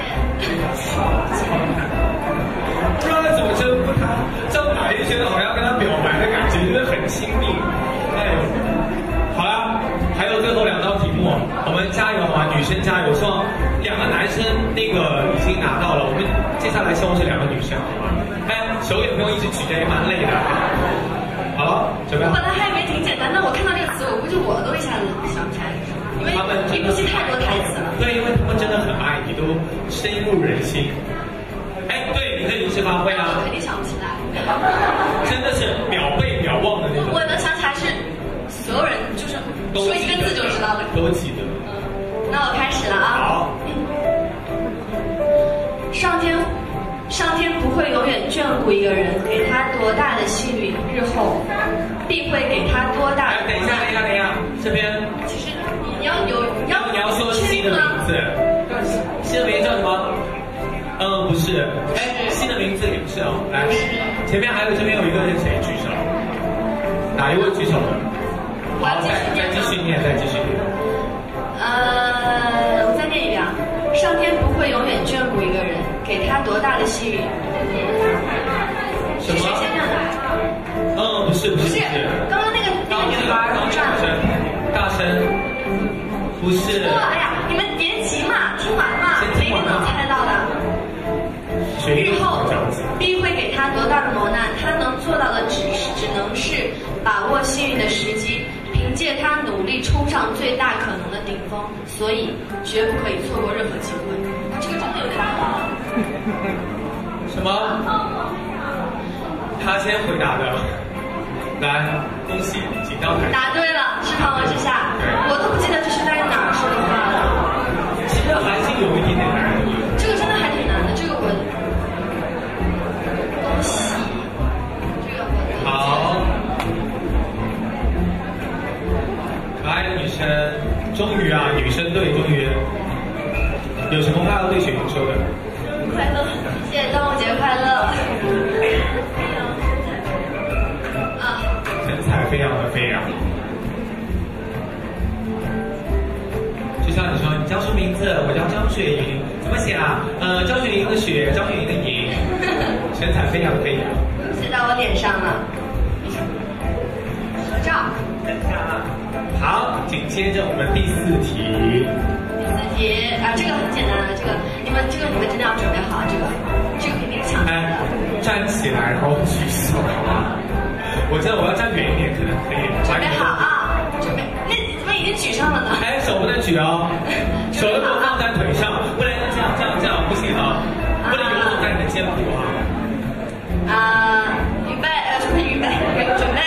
不知道他怎么称呼他，叫哪一觉得好像跟他表白的感觉，觉得很亲密。哎呦，好啦，还有最后2道题目，我们加油好吗？女生加油！希望2个男生那个已经拿到了，我们接下来希望是2个女生好吗？哎，手也不用一直举着，也蛮累的。好了，准备好。 我本来还以为挺简单，但我看到这个词，我估计我都一下子想不起来是什么，因为一部戏太多台词了。 对，因为他们真的很爱你，都深入人心。哎，对，你可以临时发挥啊。 我肯定想不起来。 真的是秒背秒忘的那种。 我能想起来是所有人就是说一个字就知道了。 都记得。 那我开始了啊。 好。 上天不会永远眷顾一个人，给他多大的幸运，日后必会给他多大的。 等一下，这边。 其实你要说戏的名字，戏的名字叫什么？不是，哎，戏的名字也不是哦。来，前面还有这边有一个人谁举手？哪一位举手的？好，再继续念。 我再念一遍啊。上天不会永远眷顾一个人，给他多大的幸运。 什么？ 谁先念的？ 不是。 刚刚那个女孩转了。 大声。不是。 哎呀，你们别急嘛，听完嘛，没一定能猜到的。日后必会给他多大的磨难，他能做到的只把握幸运的时机，凭借他努力冲上最大可能的顶峰，所以绝不可以错过任何机会。这个真的有点难。 什么？他先回答的。来，恭喜，请到台。 答对了，是旁观之下。我都不记得这是在哪儿说的话了。 其实还是有一点点难的。 这个真的还挺难的，这个我恭喜。这个我好，可爱的女生，终于啊，女生队终于有什么话要对雪莹说的？ 快乐，谢谢端午节快乐。 身材非常的飞扬，就像你说，你叫什么名字？我叫张雪莹，怎么写啊？张雪莹的雪，张雪莹的莹，身材非常的飞扬。 写到我脸上了。合照。 好，紧接着我们第4题。 第4题啊，这个很简单的，这个你们真的要准备好，这个肯定抢。 哎，站起来然后举手。我知道我要站远一点，可能可以。 准备好啊！准备，那你怎么已经举上了呢？ 哎，手不能举哦，手都给我放在腿上，不能这样，不行啊，不能游走在你的肩部啊。 预备，准备，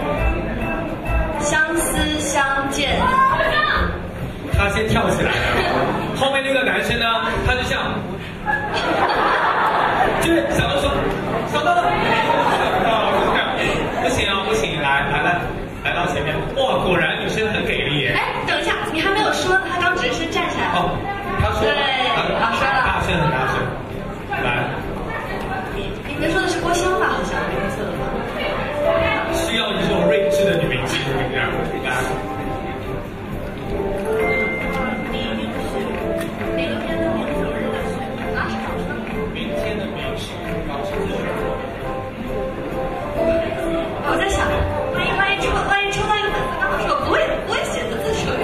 相思相见。 他先跳起来了，后面那个男生呢，他就像，就是想到说，想到了。不行，来到前面，哇，果然女生很给力耶！ 哎，等一下，你还没有说，他刚只是站起来。 哦，他说了， 对，说了， 大声，来。 你们说的是郭襄吧？好像没错的话。 需要你这种睿智的女明星，来。明天的明是高升的日。 我在想，万一抽到一个粉丝刚好是我不会写的字手。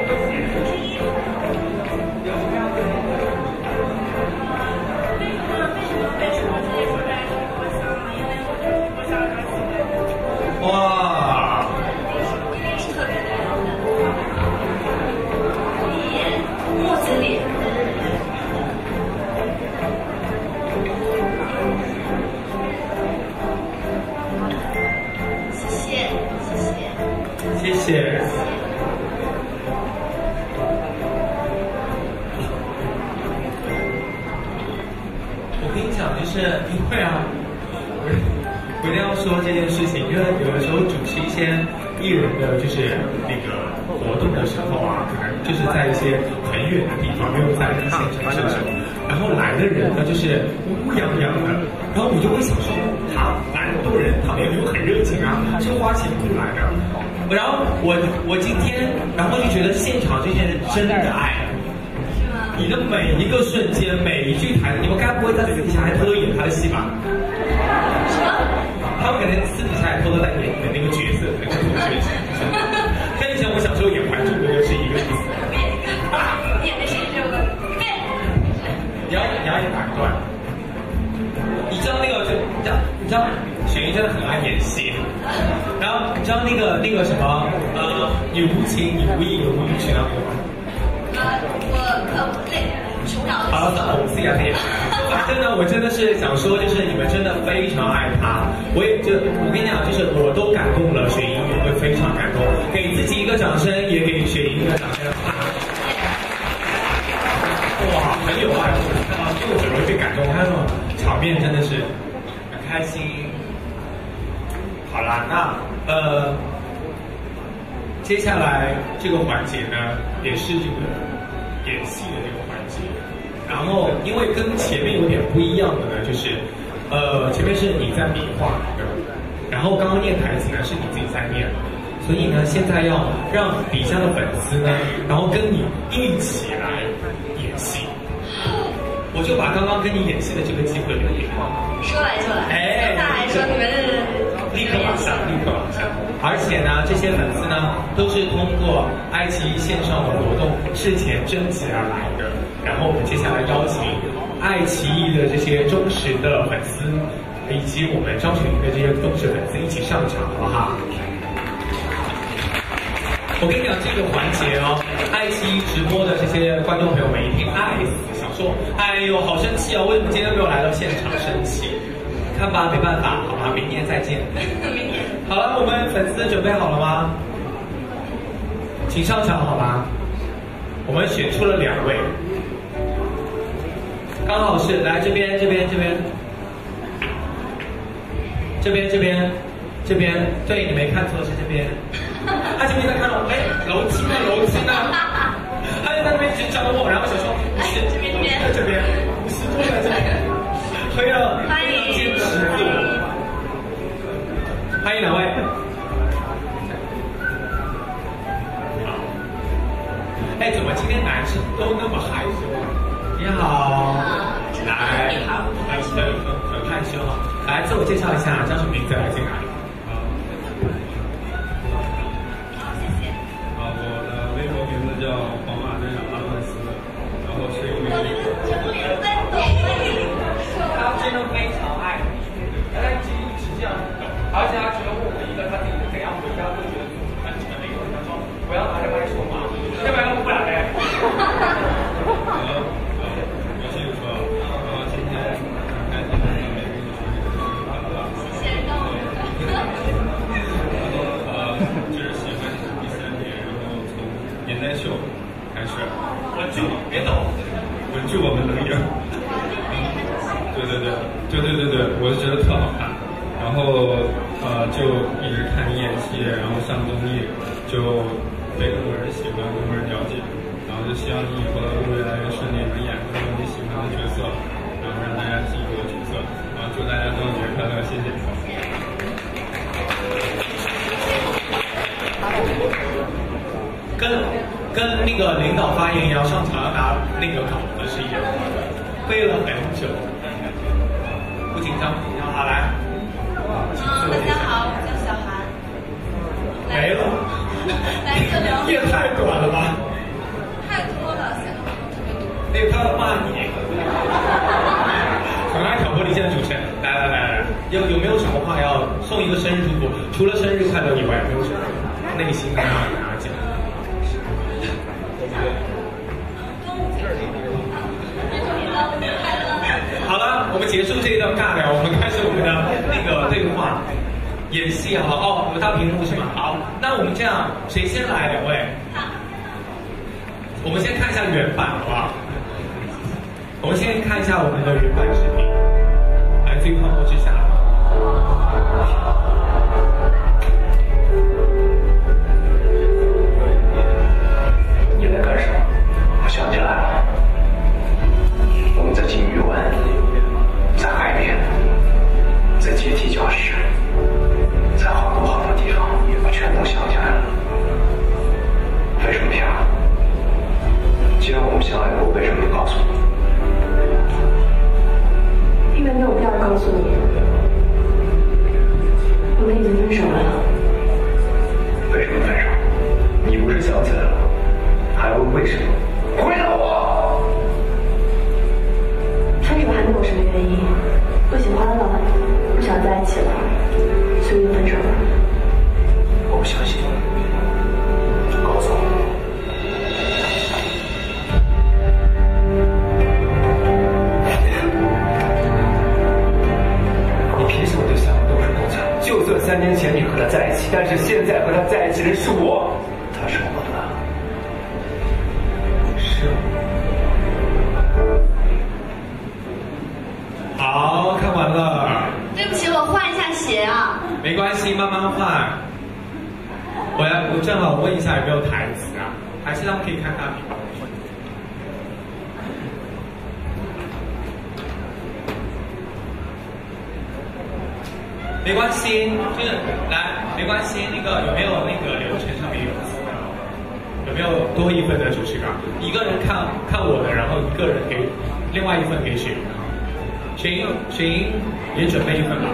哇！ 是特别的墨子脸。谢谢。我跟你讲，就是因为啊，我一定要说这件事情，因为有的时候主持一些艺人的就是那个活动的时候啊，可能就是在一些很远的地方，没有在一线城市的时候，然后来的人呢就是乌泱泱的，然后我就会想说，来那么多人，他们有没有很热情啊？是花钱雇来的。然后我今天，然后就觉得现场这些人真的爱你的每一个瞬间，每一句台词，你们该不会在私底下还偷偷演他的戏吧？ 什么？ 他们肯定私底下还偷偷在演你的那个角色，那个角色。跟以前我小时候演《还珠格格》是一个意思。 你演的是这个？对。 你要演哪一段？你知道那个你知道雪莹真的很爱演戏，然后你知道那个什么你无情你无义你无理取闹那个吗？好了，我们私下可以。反正呢，我真的是想说，就是你们真的非常爱他，我跟你讲，就是我都感动了，雪莹也会非常感动，给自己一个掌声，也给雪莹一个掌声。哇，很有爱，看到就很容易被感动，看到场面真的是很开心。好啦，那接下来这个环节呢，也是这个演戏的这个环节。然后，因为跟前面有点不一样的呢，就是前面是你在比划，对吧？然后刚刚念台词呢是你自己在念，所以呢，现在要让底下的粉丝呢，然后跟你一起来演戏。我就把刚刚跟你演戏的这个机会留给你。 说来就来， 哎， 那还说你们立刻马上，立刻马上。而且呢，这些粉丝呢，都是通过爱奇艺线上的活动事前征集而来的。然后我们接下来邀请爱奇艺的这些忠实的粉丝，以及我们张雪莹的这些忠实粉丝一起上场，好不好？ 我跟你讲这个环节哦，爱奇艺直播的这些观众朋友们一定爱死，想说，哎呦，好生气哦，为什么今天没有来到现场生气？看吧，没办法，好吧，明年再见。 明年。 好了，我们粉丝准备好了吗？请上场好吗？我们选出了2位，刚好是来这边，对，你没看错，是这边。他这边在看我，哎，楼梯呢？他就在那边一直找我，然后想说， 这边， 在这边，不是坐在这边。可以了， 欢迎， 坚持住。欢迎2位。哎，怎么今天男生都那么害羞？你好，来，很害羞哈。来，自我介绍一下，叫什么名字？来自哪里？ 我的微博名字叫皇马队长阿伦斯，然后是一名。 他真的非常爱你，他在基因是这样的，而且他觉得问我一个他自己怎样回家会觉得自己很成的一个，他说不要拿着麦说话，要不然不来嘞。 我继续说，今天很开心的每个女生谢谢到这是喜欢第3年，然后从年代秀开始， 稳住，别抖， 稳住我们能赢。对，我就觉得特好看，然后就一直看你演戏，然后上综艺，就被更多人喜欢，更多人了解，然后就希望你以后的路越来越顺利，能演更多你喜欢的角色，然后让大家记住的角色，然后祝大家端午节快乐，谢谢。 跟那个领导发言要上场要拿那个稿子是一样的，背了很久。不紧张，好来。 大家好，我叫小韩。 没了。 来这聊。 也太短了吧。 太多了，显得我特别多。 那个他要骂你。很爱挑拨离间的主持人，来，有没有什么话要送一个生日祝福？除了生日快乐以外，没有什么内心的话跟大家讲。好了，我们结束这一段尬聊，我们开始我们的那个对话。演戏啊，哦，有大屏幕是吗？好，那我们这样，谁先来？2位。我们先看一下原版，好不好？我们先看一下我们的原版视频，来自于泡沫之夏。 你在干什么？我想起来了，我们在金鱼湾，在海边，在阶梯教室，在好多地方，我全都想起来了。为什么呀？既然我们相爱过，为什么不告诉我？ 因为没有必要告诉你，我们已经分手了。 为什么分手？你不是想起来了？还要问为什么？回答我！ 分手还能有什么原因？不喜欢了，不想在一起了，所以就分手了。 我不相信，告诉我。你凭什么对三个都是狗仔？就算3年前你和他在一起，但是现在和他在一起的是我，他是我的。是。 好看完了。 对不起，我换一下鞋啊。 没关系，慢慢换。我正好问一下有没有台词啊？还是他们可以看大屏幕？没关系，就是来，没关系。那个有没有那个流程上面有没有多1份的主持岗？一个人看我的，然后一个人给另外1份给雪莹。雪莹也准备1份吧。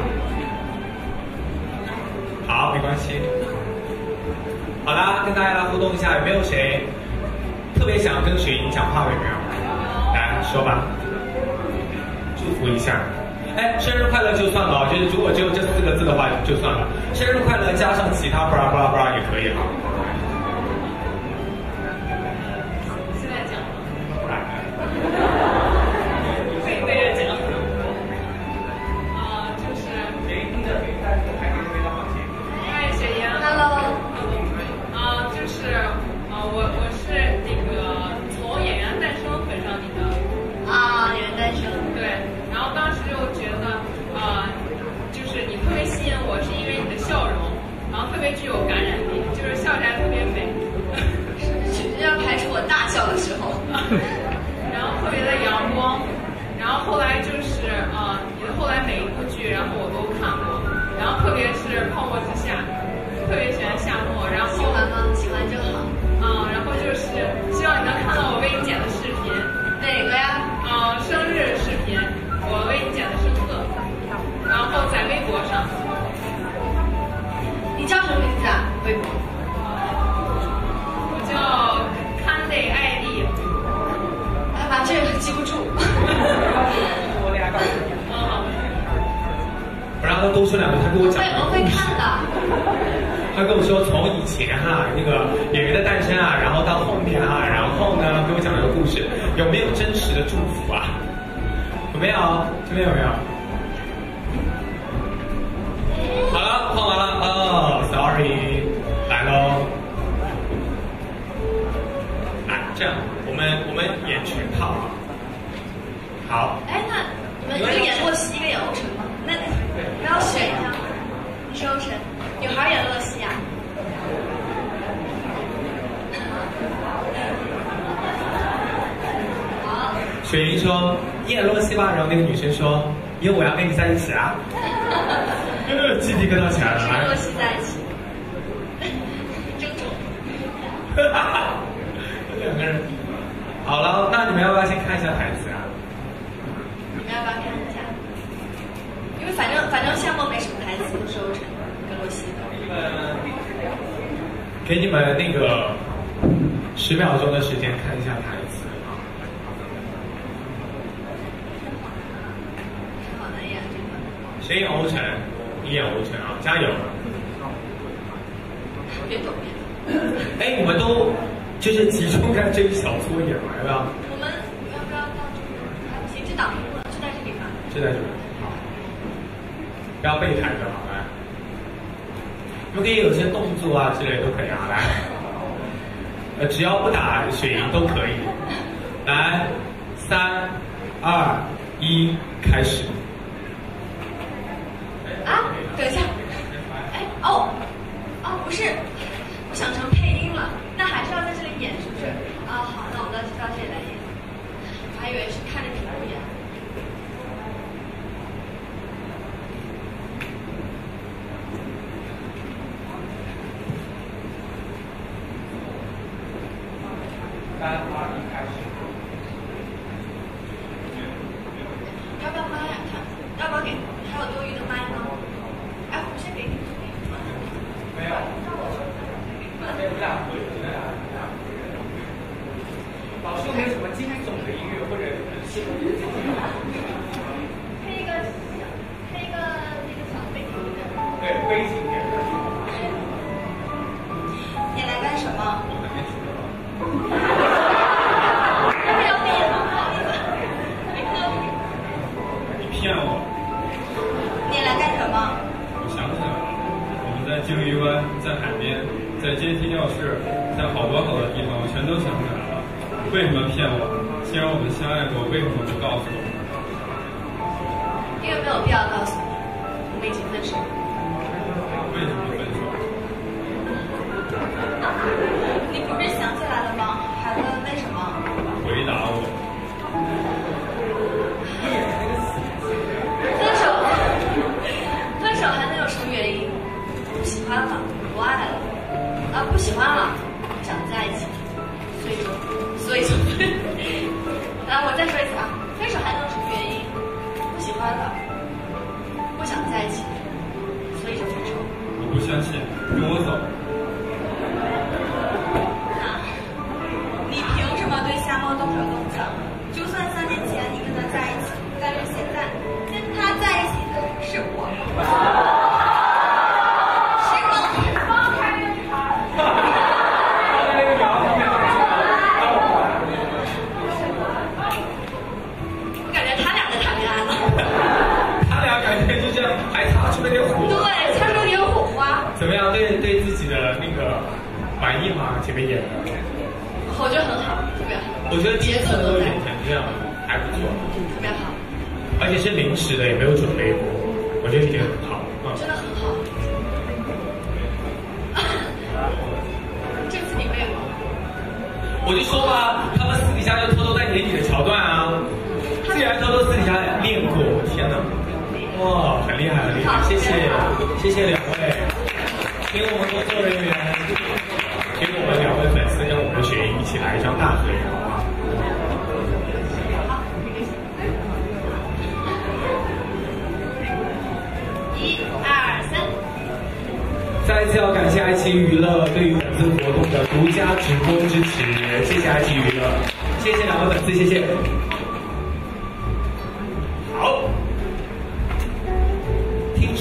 好，没关系。好啦，跟大家来互动一下，有没有谁特别想跟雪莹讲话的？有没有？来说吧，祝福一下。哎，生日快乐就算了，就是如果只有这4个字的话就算了。生日快乐加上其他布拉布拉布拉也可以哈。 记不住。 我让他多说两句，他跟我讲。 我会看的。 他跟我说，从以前那个演员的诞生然后到后面然后呢，给我讲了个故事，有没有真实的祝福有没有？这边有没有？好了，换完了sorry， 来喽。来，这样我们演全套好。 哎，那你们一个演洛西，一个演欧辰吗？那不要选一下。你是欧辰，女孩演洛西呀。好。 雪莹说演洛西吧，然后那个女生说，因为我要跟你在一起鸡皮疙瘩起来了。 跟洛西在一起。争宠。 两个人。好了，那你们要不要先看一下台词你们要不要看一下？因为反正夏末没什么台词，都是欧辰跟洛西的。 给你们那个10秒钟的时间看一下台词好难演这个。 谁演欧辰？你演欧辰加油！ 别抖。 哎，你们都就是集中看这一小撮演嘛，要不要？ 我们要不要到这边？不行，这挡屏了，就在这里吧。 就在这边。好。不要背台的，好来。你们可以有些动作之类都可以来。只要不打雪莹都可以。来，3、2、1，开始。 等一下。不是，我想成配音了，那还是要在这里演，是不是？好，那我们到这里来演。我还以为是看着屏幕演。 3、2、1，开始。 要不要麦看？要不要给？还有多余的麦吗？我先给你。 没有。老师有没有什么惊悚的音乐或者是？ 配一个那个小背景音。 对，背景音。 你来干什么？ 你骗我！ 你来干什么？ 我想起来了，我们在鲸鱼湾，在海边，在阶梯教室，在好多地方，我全都想起来了。为什么骗我？既然我们相爱过，为什么不告诉我？ 因为没有必要告诉你，我们已经分手了。 为什么分手？ 你不是想起来了吗？还问为什么？ 回答我。 分手还能有什么原因？不喜欢了，不爱了，不喜欢了，不想在一起，所以就我再说一次分手还能有什么原因？不喜欢了，不想在一起，所以就分手。 我不相信，跟我走。 你凭什么对夏末动手动脚？就算3年前你跟他在一起，但是现在跟他在一起的是我。放开我感觉他俩在谈恋爱了。 他俩感觉就这样，还擦出了点火。 对，擦出了点火花。 怎么样？对自己的那个满意吗？前面演的？ 我觉得很好，特别好。 我觉得第一次都演成这样，还不错， 特别好。 而且是临时的，也没有准备过，我觉得已经很好。 真的很好。这次你背吗？ 我就说吧，他们私底下就偷偷在演你的桥段既然偷偷私底下练过，天哪，哇，很厉害，很厉害，谢谢两位，请我们工作人员给我们2位粉丝跟我们的雪莹一起来一张大合影，好吗？再一次要感谢爱奇艺娱乐对于本次活动的独家直播支持，谢谢爱奇艺娱乐，谢谢2位粉丝，谢谢。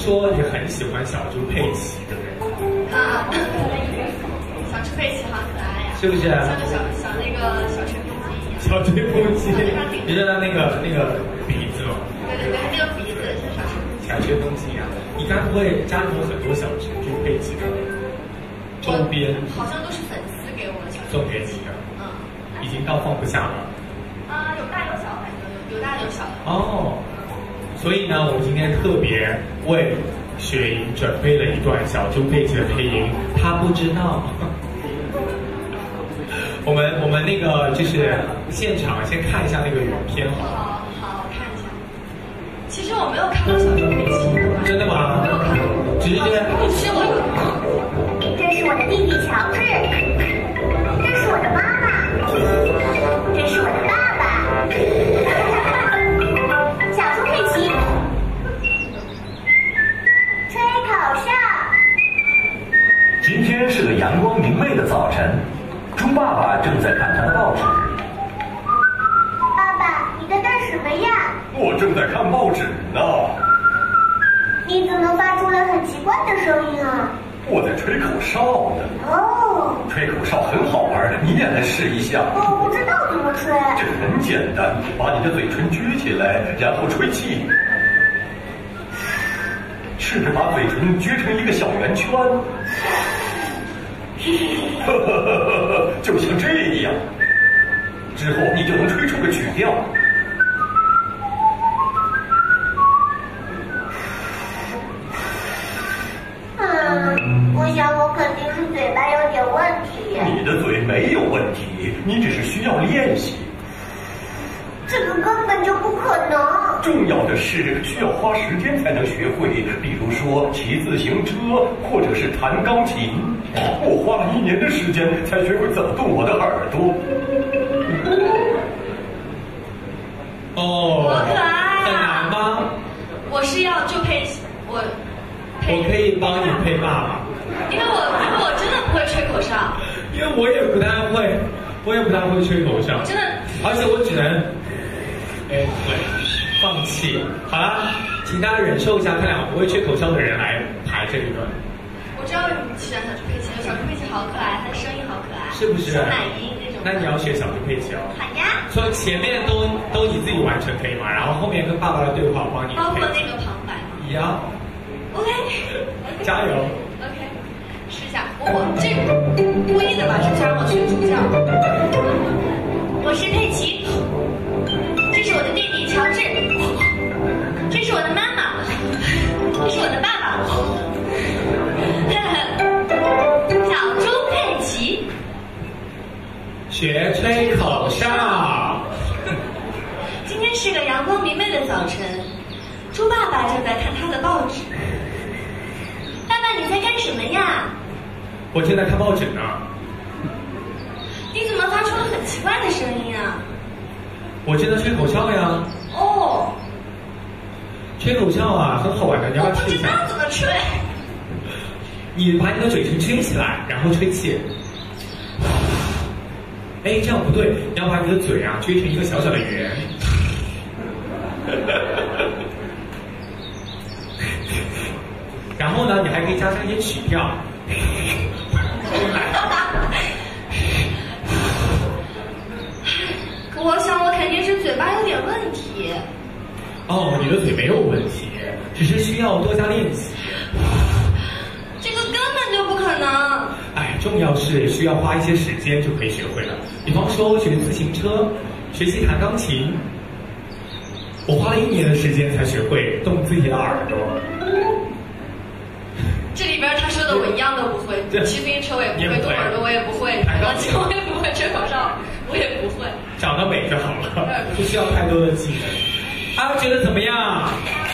说你很喜欢小猪佩奇，对不对？ 啊，小猪佩奇好可爱呀， 是不是？ 像个小那个小吹风机一样。 小吹风机，你知道那个鼻子吗？ 对对对，那个鼻子像小吹风机。 小吹风机一样。你该不会家里有很多小猪佩奇的周边？ 好像都是粉丝给我的小送给你的。已经到放不下了。 啊，有大有小，反正有大有小的。 哦，所以呢，我们今天特别为雪莹准备了一段小猪佩奇的配音，她不知道。我们那个就是现场先看一下那个原片好，好看一下。其实我没有看过小猪佩奇， 真的吗？ 没有看过， 只是是我有。 这是我的弟弟乔治，这是我的妈妈，这是我的爸爸。小猪佩奇，吹口哨。 今天是个阳光明媚的早晨，猪爸爸正在看他的报纸。 爸爸，你在干什么呀？ 我正在看报纸呢。 你怎么发出了很奇怪的声音啊？ 我在吹口哨呢。 哦， 吹口哨很好玩，你也来试一下。 我不知道怎么吹。 这很简单，把你的嘴唇撅起来，然后吹气。试着把嘴唇撅成一个小圆圈。就像这样，之后你就能吹出个曲调。 我想我肯定是嘴巴有点问题。 你的嘴没有问题，你只是需要练习。 这个根本就不可能。 重要的是需要花时间才能学会，比如说骑自行车，或者是弹钢琴。我花了1年的时间才学会怎么动我的耳朵。 哦， 好可爱啊！ 很难吗？ 我是要就配我可以帮你配爸爸， 因为我真的不会吹口哨， 因为我也不太会吹口哨， 真的， 而且我只能，对，放弃。好了，请大家忍受一下，看两个不会吹口哨的人来排这一段。 我知道你喜欢小猪佩奇，小猪佩奇好可爱，它的声音好可爱， 是不是？ 小奶音那种。 那你要学小猪佩奇哦。 好呀。 所以前面都你自己完成可以吗？然后后面跟爸爸的对话我帮你。 包括那个旁白吗？ 一样。 OK。 加油。 OK。试一下，我这故意的吧，是想让我学猪叫。我是佩奇，这是我的弟弟乔治，这是我的妈妈，这是我的爸爸。小猪佩奇， 学吹口哨。 今天是个阳光明媚的早晨，猪爸爸正在看他的报纸。爸爸，你在干什么呀？ 我正在看报纸呢。 你怎么发出了很奇怪的声音啊？ 我正在吹口哨呀。 哦。 吹口哨啊，很好玩的，你要不要试一下？ 我不知道怎么吹。 你把你的嘴唇撅起来，然后吹气。哎，这样不对，你要把你的嘴啊撅成一个小小的圆。然后呢，你还可以加上一些曲调。 我想我肯定是嘴巴有点问题。 哦，你的嘴没有问题，只是需要多加练习。 这个根本就不可能。 哎，重要是需要花一些时间就可以学会了。比方说学自行车，学习弹钢琴。我花了1年的时间才学会动自己的耳朵。 这里边他说的我一样都不会，骑自行车我也不会，动耳朵我也不会，弹钢琴我也不会，吹口哨我也不会。 长得美就好了，不需要太多的技能。大家觉得怎么样？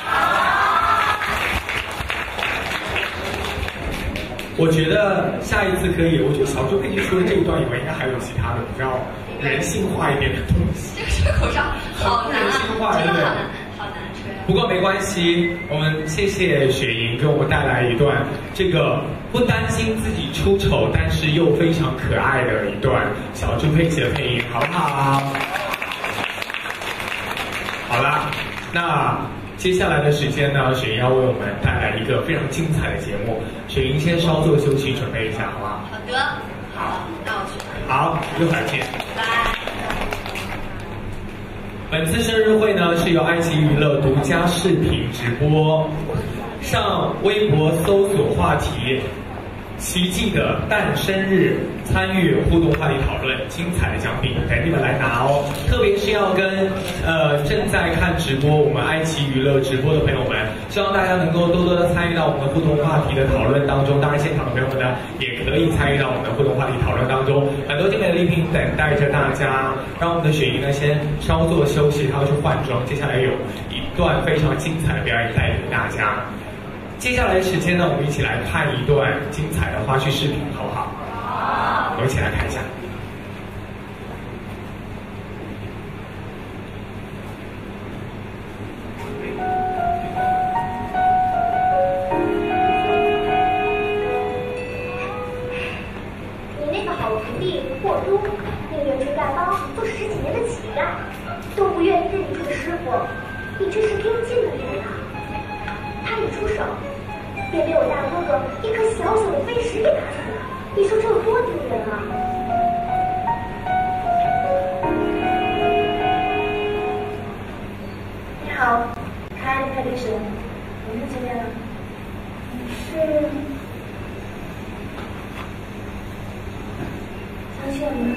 我觉得下一次可以，我觉得小猪佩奇除了这一段以外，应该还有其他的比较人性化一点的东西。 这个吹口哨好难啊，真的好难，好难吹。 不过没关系，我们谢谢雪莹给我们带来一段这个不担心自己出丑，但是又非常可爱的一段小猪佩奇的配音，好不好？好啦，那接下来的时间呢，雪莹要为我们带来一个非常精彩的节目。雪莹先稍作休息，准备一下，好不好？ 好的，好，那我去。 好，一会儿见。 拜。 本次生日会呢是由爱奇艺娱乐独家视频直播，上微博搜索话题奇迹的诞生日，参与互动话题讨论，精彩的奖品等你们来拿哦。特别是要跟正在看直播我们爱奇艺娱乐直播的朋友们，希望大家能够多多的参与到我们的互动话题的讨论当中。当然，现场的朋友们呢，也可以参与到我们的互动话题讨论当中。很多精美的礼品等待着大家。让我们的雪莹呢先稍作休息，她要去换装，接下来有一段非常精彩的表演带给大家。接下来的时间呢，我们一起来看一段精彩的花絮视频，好不好？好，我们一起来看一下。 你那个好徒弟霍都，宁愿吃丐帮，做10几年的乞丐，都不愿意认你这个师傅，你这是丢尽了脸啊！他一出手，便被我大哥哥一颗小小的飞石给打死了。你说这有多丢人啊！你好，可爱的快递师，我们见面了。你是相信我吗？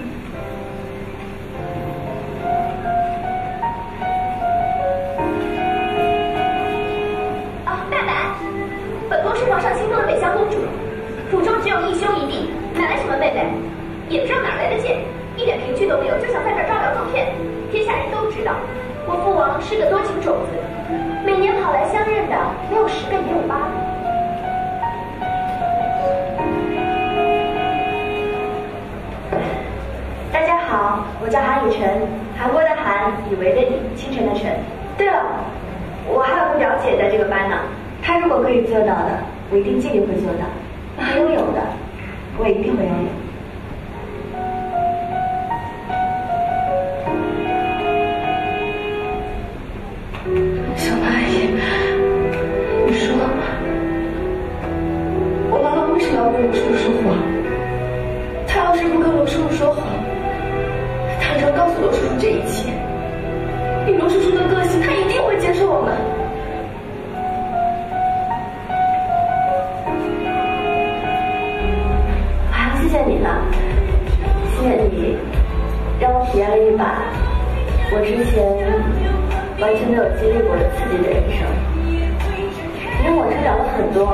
本宫是皇上心中的北乡公主，府中只有一兄一弟，哪来什么妹妹？也不知道哪来的剑，一点凭据都没有，就想在这儿招摇撞骗。天下人都知道，我父王是个多情种子，每年跑来相认的没有10个也有8个。大家好，我叫韩以晨，韩国的韩，以为的以，清晨的晨。对了，我还有个表姐在这个班呢。他如果可以做到的，我一定尽力会做到；他拥有的，我也一定会拥有。小阿姨，你说，我妈妈为什么要跟罗叔叔说谎？她要是不跟罗叔叔说谎，坦诚告诉罗叔叔这一切，以罗叔叔的个性，他一定会接受我们。谢谢你呢，谢谢你让我体验了一把我之前完全没有经历过的刺激的人生，你让我成长了很多，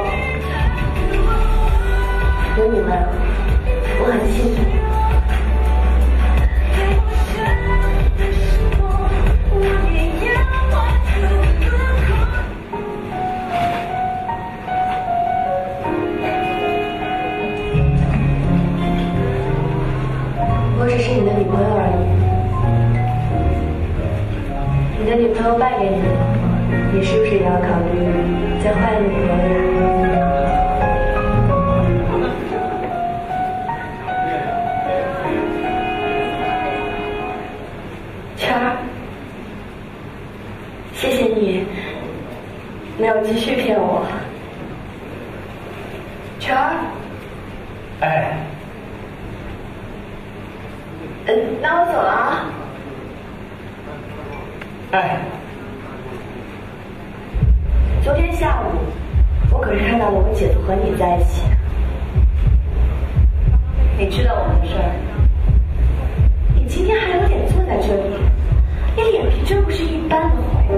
有你们，我很幸福。我只是你的女朋友而已，你的女朋友败给你了，你是不是也要考虑再换女朋友？圈儿，谢谢你没有继续骗我。圈儿， 哎。 那我走了啊。 哎， 昨天下午，我可是看到了我姐夫和你在一起。你知道我们的事儿，你今天还有脸坐在这里，你脸皮真不是一般的厚。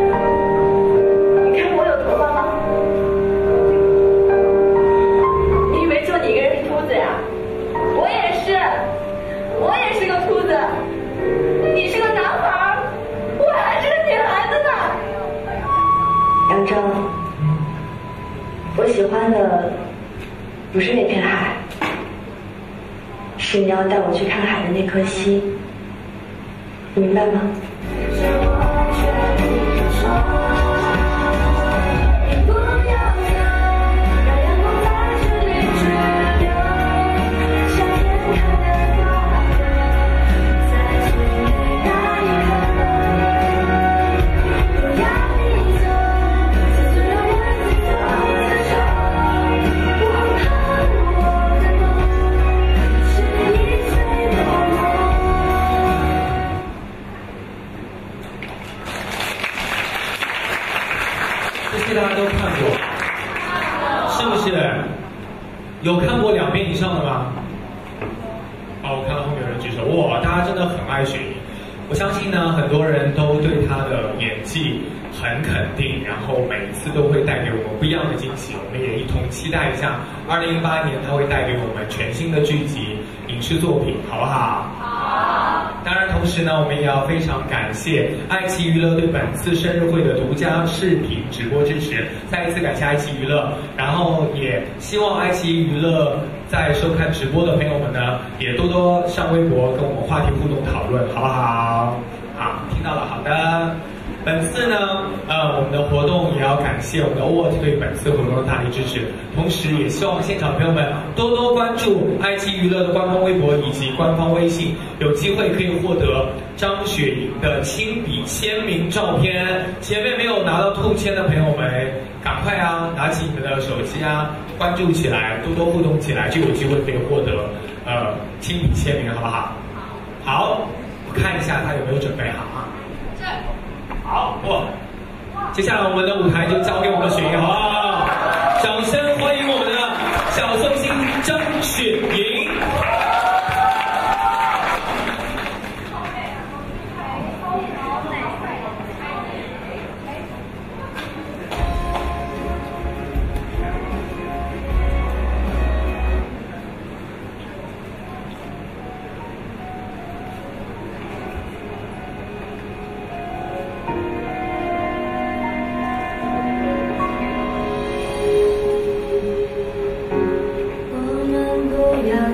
你看我有头发吗？你以为就你一个人是秃子呀？我也是。我也是个秃子，你是个男孩，我还是个女孩子呢。杨铮，我喜欢的不是那片海，是你要带我去看海的那颗心，你明白吗？ 剧大家都看过，是不是？有看过2遍以上的吗？哦，我看到后面有人举手，哇，大家真的很爱雪莹。我相信呢，很多人都对她的演技很肯定，然后每一次都会带给我们不一样的惊喜。我们也一同期待一下2018年她会带给我们全新的剧集、影视作品，好不好？好。当然，同时呢，我们也要非常感谢爱奇艺娱乐对本次生日会的独家视频直播支持，再一次感谢爱奇艺娱乐。然后也希望爱奇艺娱乐在收看直播的朋友们呢，也多多上微博跟我们话题互动讨论，好不好？好，听到了，好的。本次呢，我们的活动也要感谢我们的 OWAT 对本次活动的大力支持，同时也希望现场朋友们多多关注爱奇艺娱乐的官方微博以及官方微信，有机会可以获得张雪莹的亲笔签名照片。前面没有拿到兔签的朋友们，赶快啊，拿起你们的手机啊，关注起来，多多互动起来，就有机会可以获得亲笔签名，好不好？好，我看一下他有没有准备好啊。好，接下来我们的舞台就交给我们的雪莹，好不好？掌声欢迎我们的小寿星张雪莹。 我们不要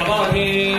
不好听？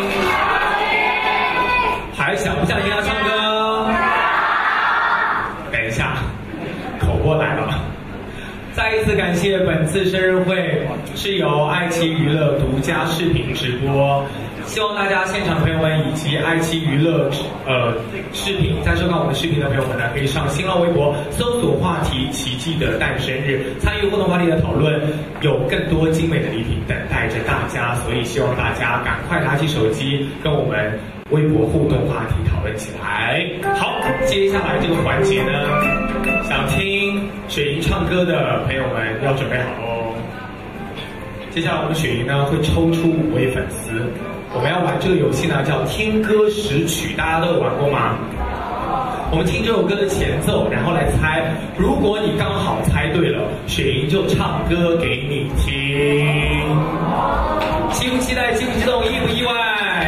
还想不想听他唱歌？等一下，口播来了。再一次感谢本次生日会是由爱奇艺娱乐独家视频直播，希望大家现场的朋友们以及爱奇艺娱乐视频在收看我们视频的朋友们呢，可以上新浪微博搜索话题奇迹的诞生日，参与互动话题的讨论，有更多精美的礼品等待着大家，所以希望大家赶快拿起手机跟我们微博互动话题讨论起来。好，接下来这个环节呢，想听雪莹唱歌的朋友们要准备好哦。接下来我们雪莹呢会抽出5位粉丝，我们要玩这个游戏呢叫听歌识曲，大家都有玩过吗？我们听这首歌的前奏，然后来猜，如果你刚好猜对了，雪莹就唱歌给你听。期不期待？激不激动？意不意外？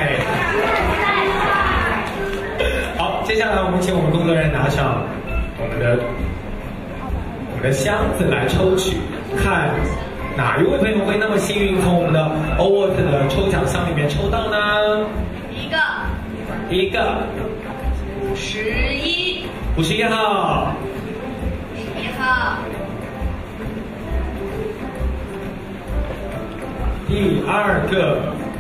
好，接下来我们请我们工作人员拿上我们的箱子来抽取，看哪一位朋友会那么幸运从我们的 Award 的抽奖箱里面抽到呢？ 一个 51号 1号第2个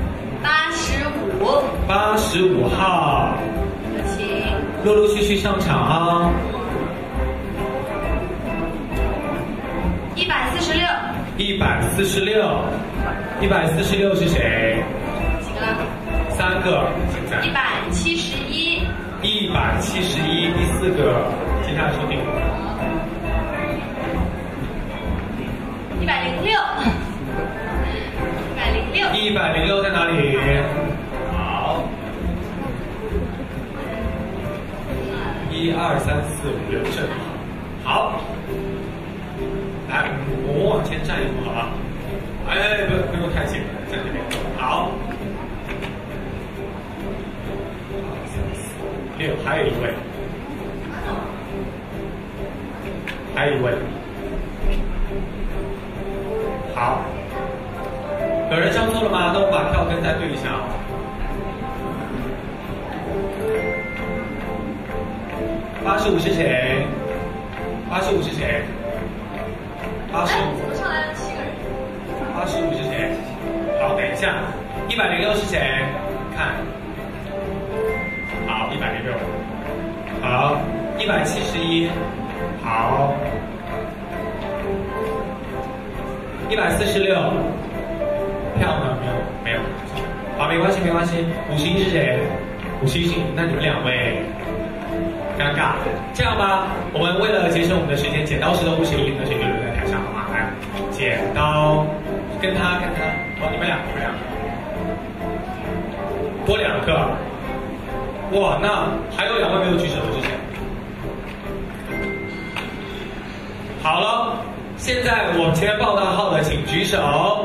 85号， 请陆陆续续上场啊。146是谁？ 几个了 ？3个，现在。171，第4个，接下来说第5个。106在哪里？好，1、2、3、4、5、6，正好。来，我们往前站一步，好吧？哎，不用太近，站这边。好。2、3、4、5、6，还有一位。好。有人上错了吗？那我把票根再对一下。85是谁？85是谁？85。 怎么上来了7个人 ？85是谁？好，等一下。106是谁？看。好，106。好，171。好。146。票呢？没有。好，没关系。51是谁？51是，那你们2位。尴尬，这样吧，我们为了节省我们的时间，剪刀石头布谁赢的谁就留在台上，好吗？来，剪刀，跟他，哦，你们俩，多2个，哇，那还有2位没有举手的是谁？好了，现在往前报大号的请举手，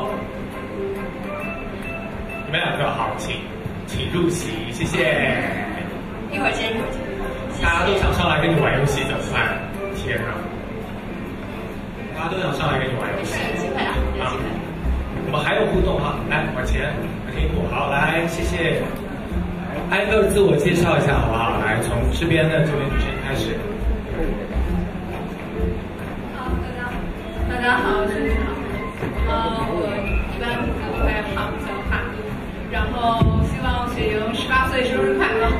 你们2个好，请入席，谢谢。 一会儿见。 大家都想上来跟你玩游戏怎么办？天哪！大家都想上来跟你玩游戏。 有机会啊！ 我们还有互动哈，来往前一步，好，来，谢谢。挨个自我介绍一下好不好？来，从这边的这位女生开始。 好，大家好，身体好。我一般不会胖，比较胖。然后希望雪莹18岁生日快乐。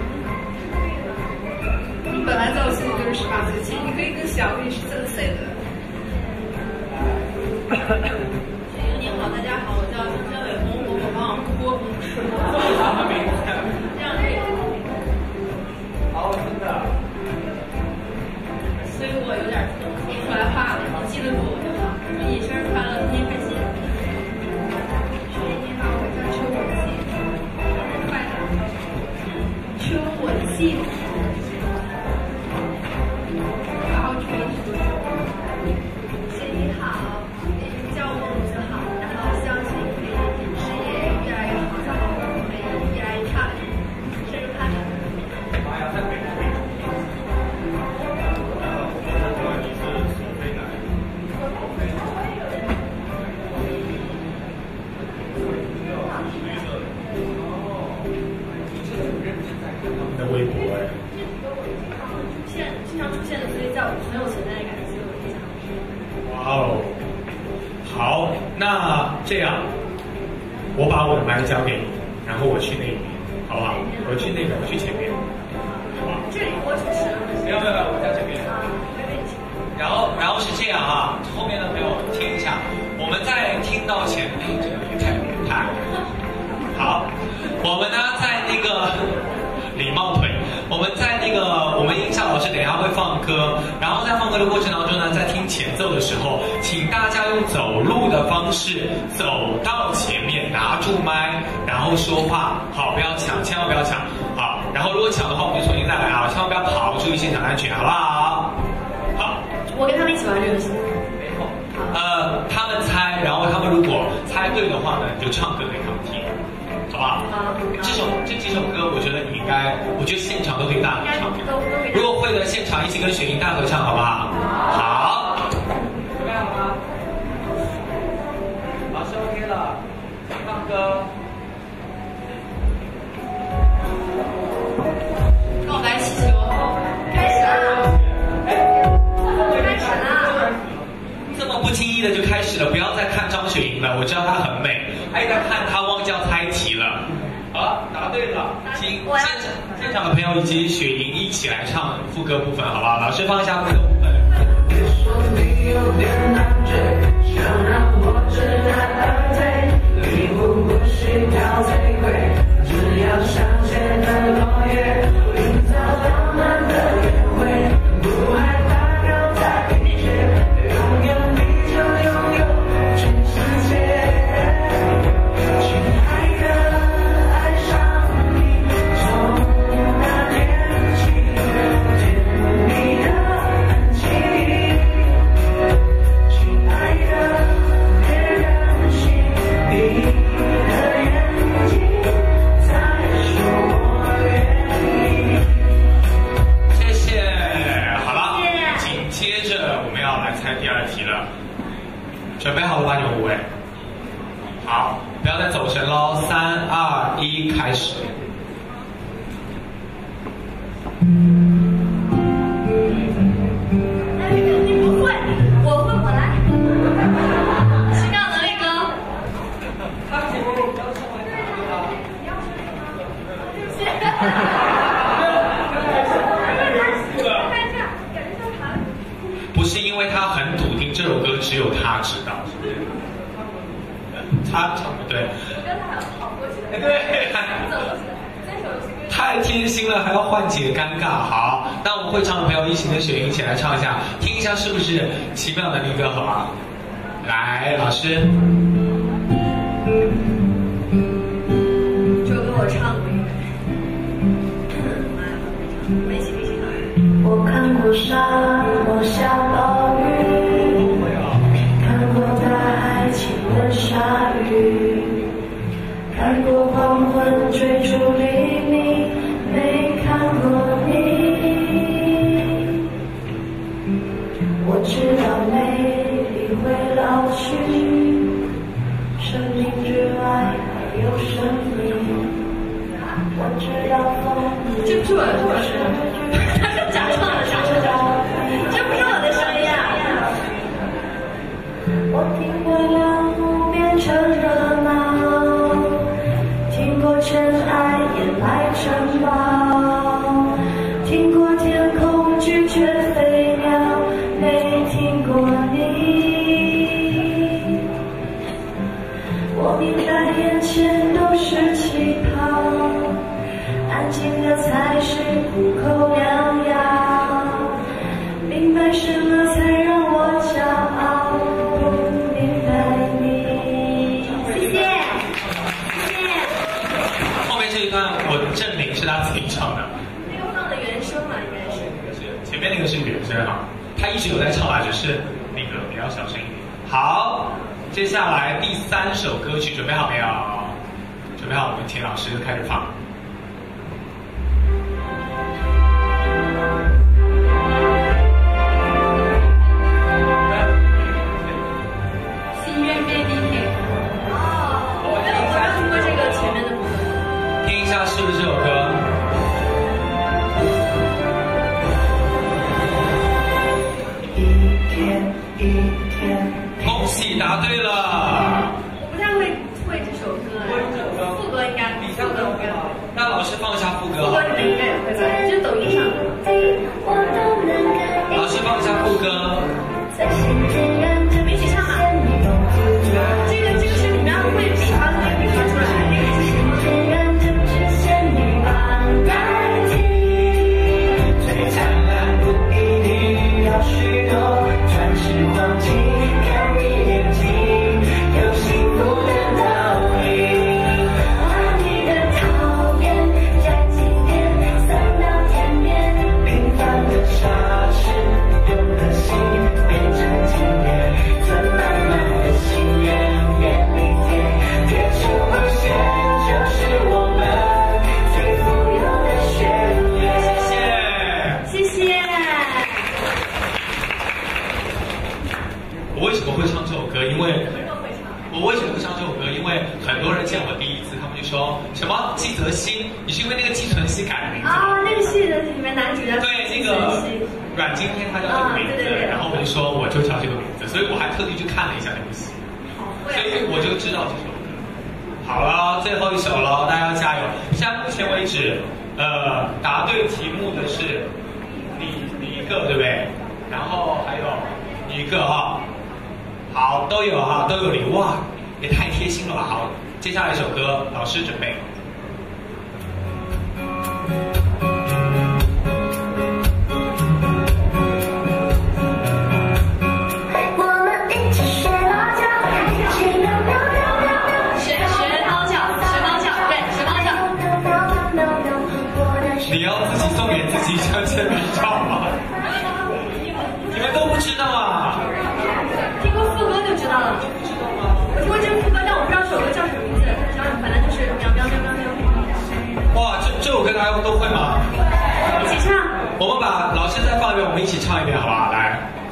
你本来在我心里就是18岁，其实你可以更小，可以14岁的。雪莹你好，大家好，我叫张伟红，我王哭。这样可以。 好，真的。 所以我有点说不出来话了，你记得住我就好。祝你生日快乐，天天开心。雪莹你好，我叫邱文熙，生日快乐。邱文熙。好，你好，叫我这样，我把我的麦交给你，然后我去那边，好不好？我去那边，我去前面，好吧？ 这里我主持。 没有，我在这边。然后是这样啊，后面的朋友听一下，我们在听到前面这个别太好，我们呢在那个礼貌腿，我们在那个我们音效老师等一下会放歌，然后在放歌的过程当中呢，在听前奏的时候，请大家用走路的方式走到前面，拿住麦，然后说话，好，不要抢，千万不要抢，好，然后如果抢的话，我们就重新再来啊，千万不要跑，注意现场安全，好不好？好， 我跟他们一起玩这个游戏。 他们猜，然后他们如果猜对的话呢，你就唱歌给他们听，好不好？这几首歌，我觉得你应该，我觉得现场都可以大合唱。如果会的，现场一起跟雪莹大合唱，好不好？好，准备好了吗？老师 OK 了，放歌。 告白气球开始啦！开始啦！ 这么不经意的就开始了，不要再看张雪莹了，我知道她很美，还在看她忘记要猜题了。好了，答对了，请现场的朋友以及雪莹一起来唱副歌部分，好不好？老师放一下副歌部分。 别说你有点难追，想让我知难而退，比不过心跳最贵，只要上街的落叶，营造浪漫的约会，不害怕高台披肩，拥有你就拥有全世界。亲爱的，爱上你从那年起，甜蜜的安静。亲爱的，别任性，你的眼睛在说我愿意。 谢谢，好了，紧接着我们要来猜第二题了，准备好了吧，你们5位？好，不要再走神喽，3、2、1，开始。 你不会，我会，我来。心跳能力歌。 不是因为他很笃定这首歌只有他知道，他唱的对。 我觉得他还要跑过去。 对，太贴心了，还要缓解尴尬。好，那我们会唱的朋友一起跟雪莹一起来唱一下，听一下是不是奇妙的那歌，好吗？来，老师。 这首歌我唱过一回，没戏没戏的。 我看过沙漠下暴雨，看过大海亲吻鲨鱼，看过黄昏追逐黎明，没看过你。我知道美丽会老去，生命之外还有生命。我知道风这不是我的声音，他是假唱的，假唱。这不是我的声音啊！ 我听过两湖变成热闹，听过尘埃掩埋城堡，听过天空拒绝飞鸟，没听过你。我明白眼前都是气泡，安静的才是虎口良药，明白什么才让我骄傲，不明白你。谢谢，谢谢。 后面这一段我证明是他自己唱的。 那个放的原声嘛，应该是。 前面那个是原声啊，他一直有在唱啊，只是那个比较小声一点。好，接下来第3首歌曲准备好没有？准备好，我们请老师开始放。 心愿便利贴。哦，我没有听过这个前面的部分。 听一下是不是这首歌？ 一天一天。 恭喜答对了。 我不太季泽熙，你是因为那个季承熙改的名字啊，那个戏的里面男主角对那个阮经天他叫这个名字， 对， 然后我就说我就叫这个名字，所以我还特地去看了一下那部戏，所以我就知道这首歌。好了，最后一首了，大家要加油！现在目前为止，答对题目的是你一个，对不对？然后还有一个哈，好，都有哈，都有礼物哇，也太贴心了吧！好，接下来一首歌，老师准备。你要自己送给自己一张签名照吗？你们都不知道啊？ 听过副歌就知道了。我听过这个副歌，但我不知道这首歌叫什么名字。然后反正就是喵喵喵喵喵。 哇，这首歌大家都会吗？ 一起唱。 我们把老师再放一遍，我们一起唱一遍，好不好？来。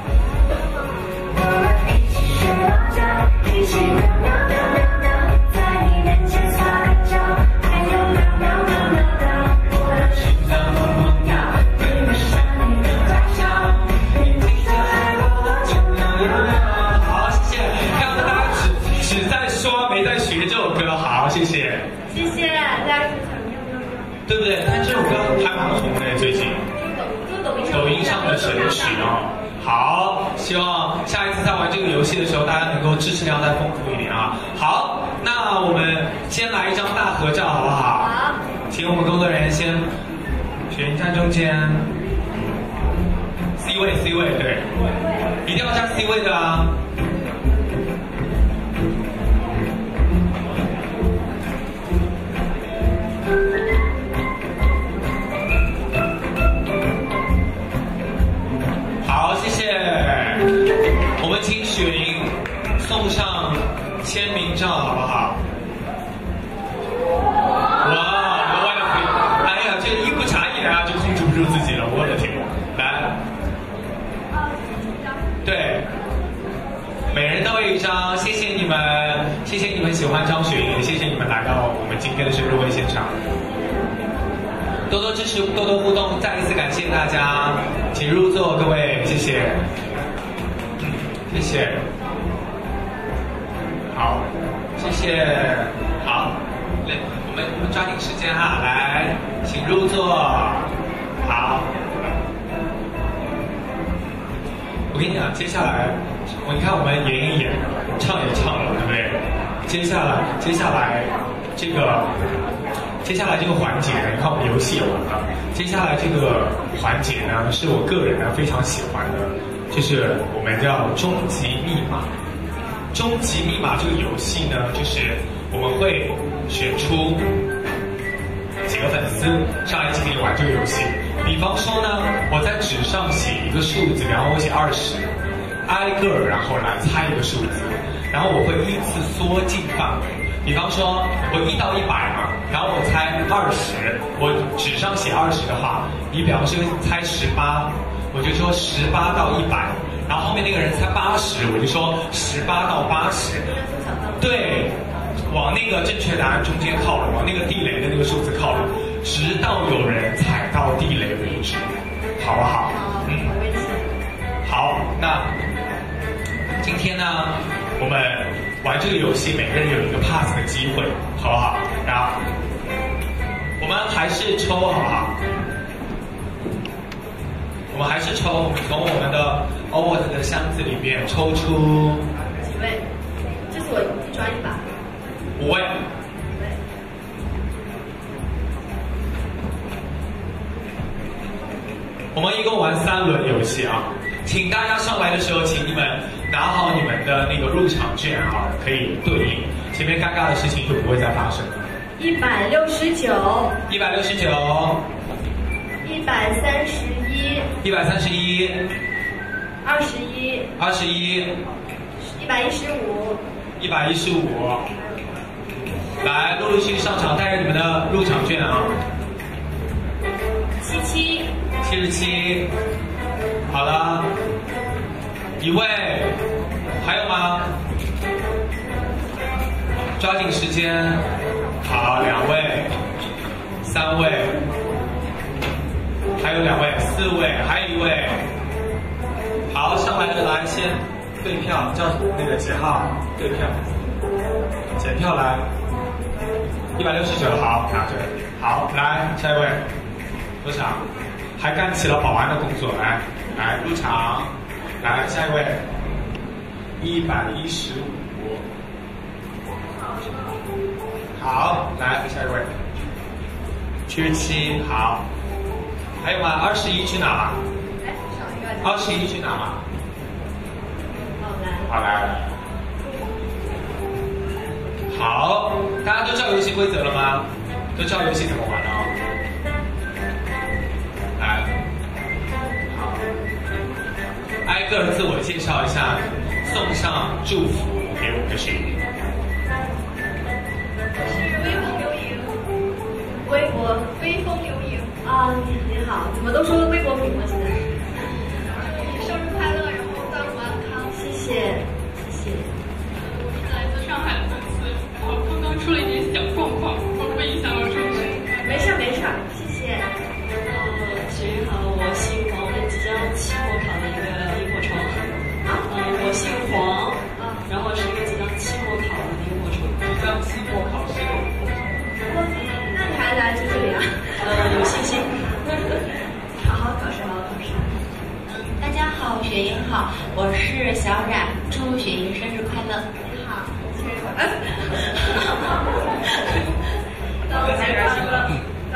谢谢， 谢谢大家。 对不对？但这首歌还蛮红的，最近。抖音上的神曲哦。好，希望下一次在玩这个游戏的时候，大家能够知识量再丰富一点啊。好，那我们先来一张大合照，好不好？ 好。 请我们工作人员先选站中间 ，C 位 C 位，对，一定要站 C 位的啊。好，谢谢。我们请雪莹送上签名照，好不好？哇，额外的福利！哎呀，这一不眨眼啊，就控制不住自己了，我的天！来，对，每人都有一张，谢谢你们，谢谢你们喜欢张雪莹，谢谢你们来到我们今天的生日会现场。多多支持，多多互动，再一次感谢大家，请入座，各位，谢谢，谢谢，好，谢谢，好，来，我们抓紧时间哈，来，请入座，好，我跟你讲，接下来，你看我们演一演，唱也唱了，对不对？接下来这个环节呢，你看我们游戏也玩了。接下来这个环节呢，是我个人呢非常喜欢的，就是我们叫终极密码。终极密码这个游戏呢，就是我们会选出几个粉丝上来进行玩这个游戏。比方说呢，我在纸上写一个数字，然后我写20，挨个然后来猜一个数字，然后我会依次缩进范围。比方说，我1到100嘛，然后我猜20，我纸上写20的话，你比方说猜18，我就说18到100，然后后面那个人猜80，我就说18到80，对，往那个正确答案中间靠拢，往那个地雷的那个数字靠拢，直到有人踩到地雷为止，好不好？好，那今天呢，我们玩这个游戏，每个人有一个 pass 的机会，好不好？然后我们还是抽，好不好？我们还是抽，我们从我们的 award 的箱子里面抽出几位？这是我最专一把。 5位。我们一共玩3轮游戏啊，请大家上来的时候，请你们拿好你们的那个入场券啊，可以对应，前面尴尬的事情就不会再发生了。 169。 169。 131。 131。 21。 21。 115。 115。来，陆陆续续上场，带着你们的入场券啊。 77。 77。好了，1位，还有吗？抓紧时间。好，2位。 3位，还有2位，4位，还有1位。好，上来的来先对票，叫那个几号？对票，检票来。169，好，拿着。好，来下一位，入场，还干起了保安的工作，来入场，来下一位，115。好，来下一位，77，好，还有吗？21去哪了？21去哪了？好来。好，大家都知道游戏规则了吗？都知道游戏怎么玩了哦。来，好，挨个自我介绍一下，送上祝福给我们的学员。 是微风流萤，微博微风流萤啊，你好，怎么都说微博屏了现在？ 生日快乐，然后道路安康。 谢谢。 我是来自上海的粉丝，然后刚刚出了一点小状况，会不会影响到准时？ 没事，谢谢。 学员好，我姓黄，是即将期末考的一个萤火虫。我姓黄，然后是一个即将期末考的萤火虫。 即将期末考试。 那你还来这里啊？ 有信心。 好好考试。 大家好，雪莹好，我是小冉，祝雪莹生日快乐。 好，生日快乐。到了生日快乐。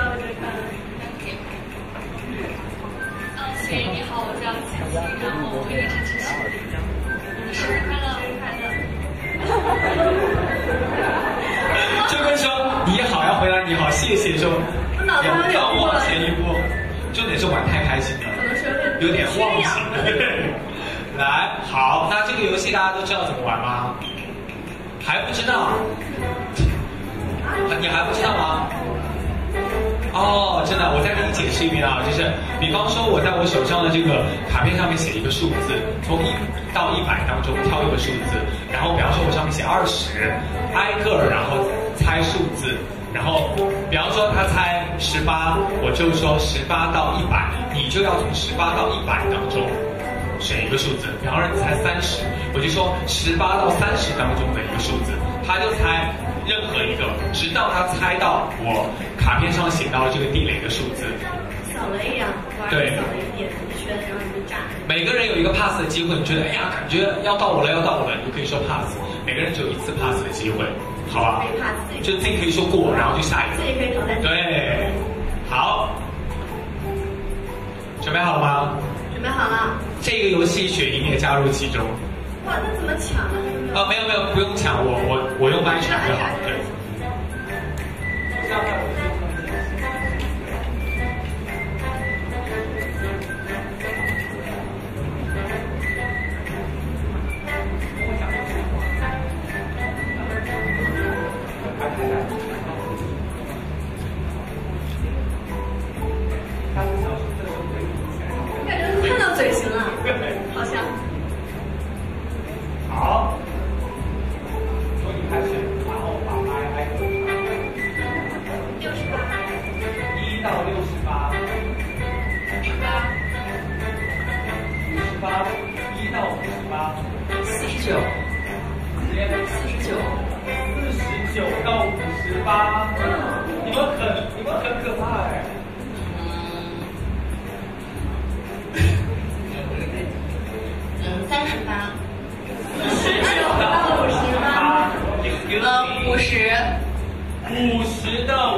雪莹你好，我叫琪琪，然后我会一直支持你。生日快乐， 就跟说你好要回答你好，谢谢说要往前一步，重点是玩太开心了，有点忘形。来，好，那这个游戏大家都知道怎么玩吗？还不知道？你还不知道吗？哦，真的，我再给你解释一遍啊，就是比方说我在我手上的这个卡片上面写一个数字，从1到100当中挑一个数字，然后比方说我上面写20，挨个然后猜数字，然后比方说他猜18，我就说18到100，你就要从18到100当中选一个数字。比方说你猜30，我就说18到30当中的一个数字，他就猜任何一个，直到他猜到我卡片上写到这个地雷的数字。 扫雷一样， 对， 扫雷点一圈，然后你就炸。 每个人有一个 pass 的机会，你觉得哎呀，感觉要到我了，你就可以说 pass。每个人只有1次 pass 的机会，好吧？就自己可以说过，然后就下一个。 自己可以淘汰。 对，好，准备好了吗？ 准备好了。 这个游戏雪莹也加入其中。 哇，那怎么抢呢？ 没有，不用抢，我用麦传就好。对。 感觉看到嘴型了，好像。 好，从你开始，然后把麦挨个 68。 1到68。58。1到58。 49。 49到58。你们很可怕哎。 38。 49到58。 50。 50到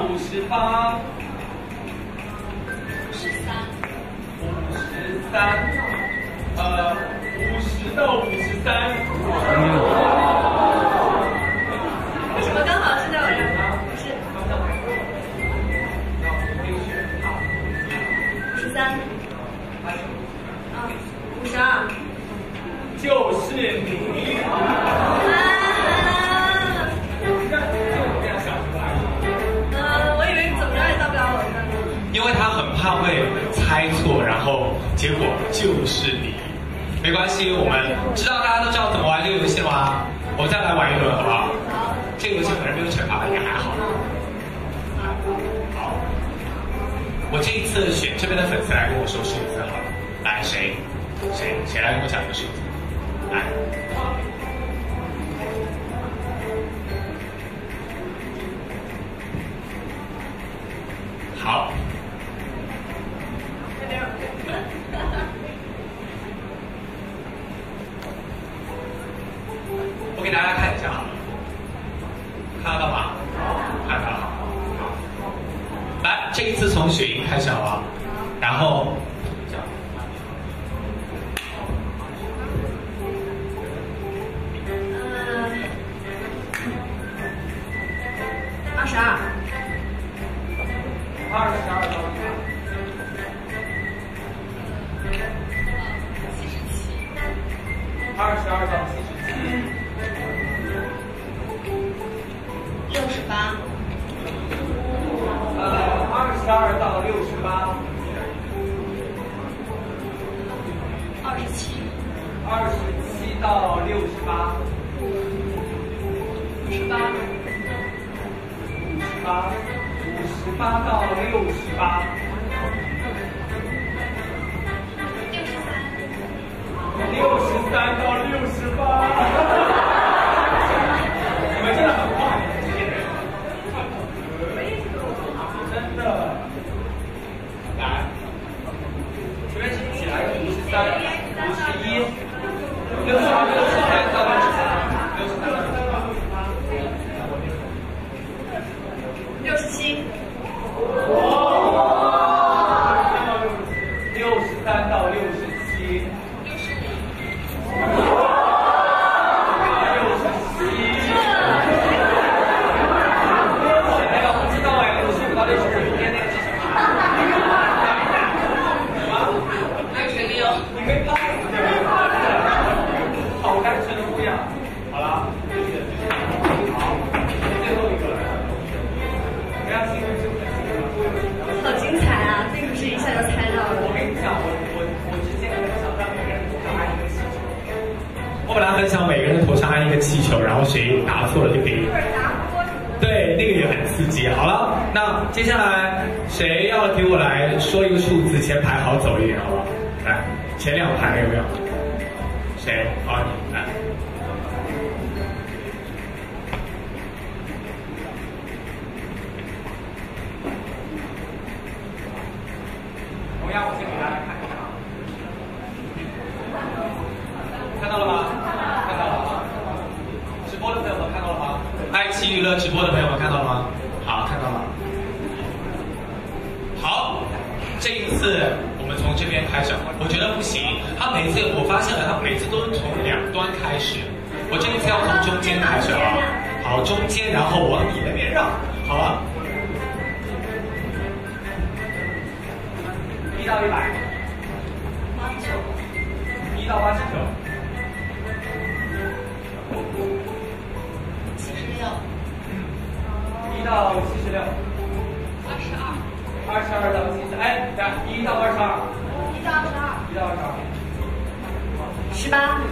58。50到53。 为什么刚好是在我这儿？不是。53。52。 就是你。 我以为你怎么着也到不了我这儿。 因为他很怕会猜错，然后结果就是你。没关系，我们知道大家都知道怎么玩这个游戏了吗？我再来玩一轮，好不好？ 好。 这个游戏本身没有惩罚，也还好。 好。 这一次选这边的粉丝来跟我说数字好了，来谁来跟我讲一个数字，来。好。我给大家看一下好了，看得到吗？看得到。来，这一次从雪莹开始好不好？然后 22 到我本来很想每个人头上安一个气球，然后谁答错了就可以。对，那个也很刺激。好了，那接下来谁要给我来说一个数字？前排好走一点，好不好？来，前2排有没有？谁？好，你来。 同样，我先给大家看一下啊， 看到了吗？看到了。直播的朋友们看到了吗？爱奇艺娱乐直播的朋友们看到了吗？好，看到了。好，这一次我们从这边开始，我觉得不行。他每次我发现了，他每次都是从2端开始。我这一次要从中间开始啊。好，中间，然后往你那边绕，好吧 ？1到100，1到89，76，1到76，22到70，哎，等下1到22，1到22，18。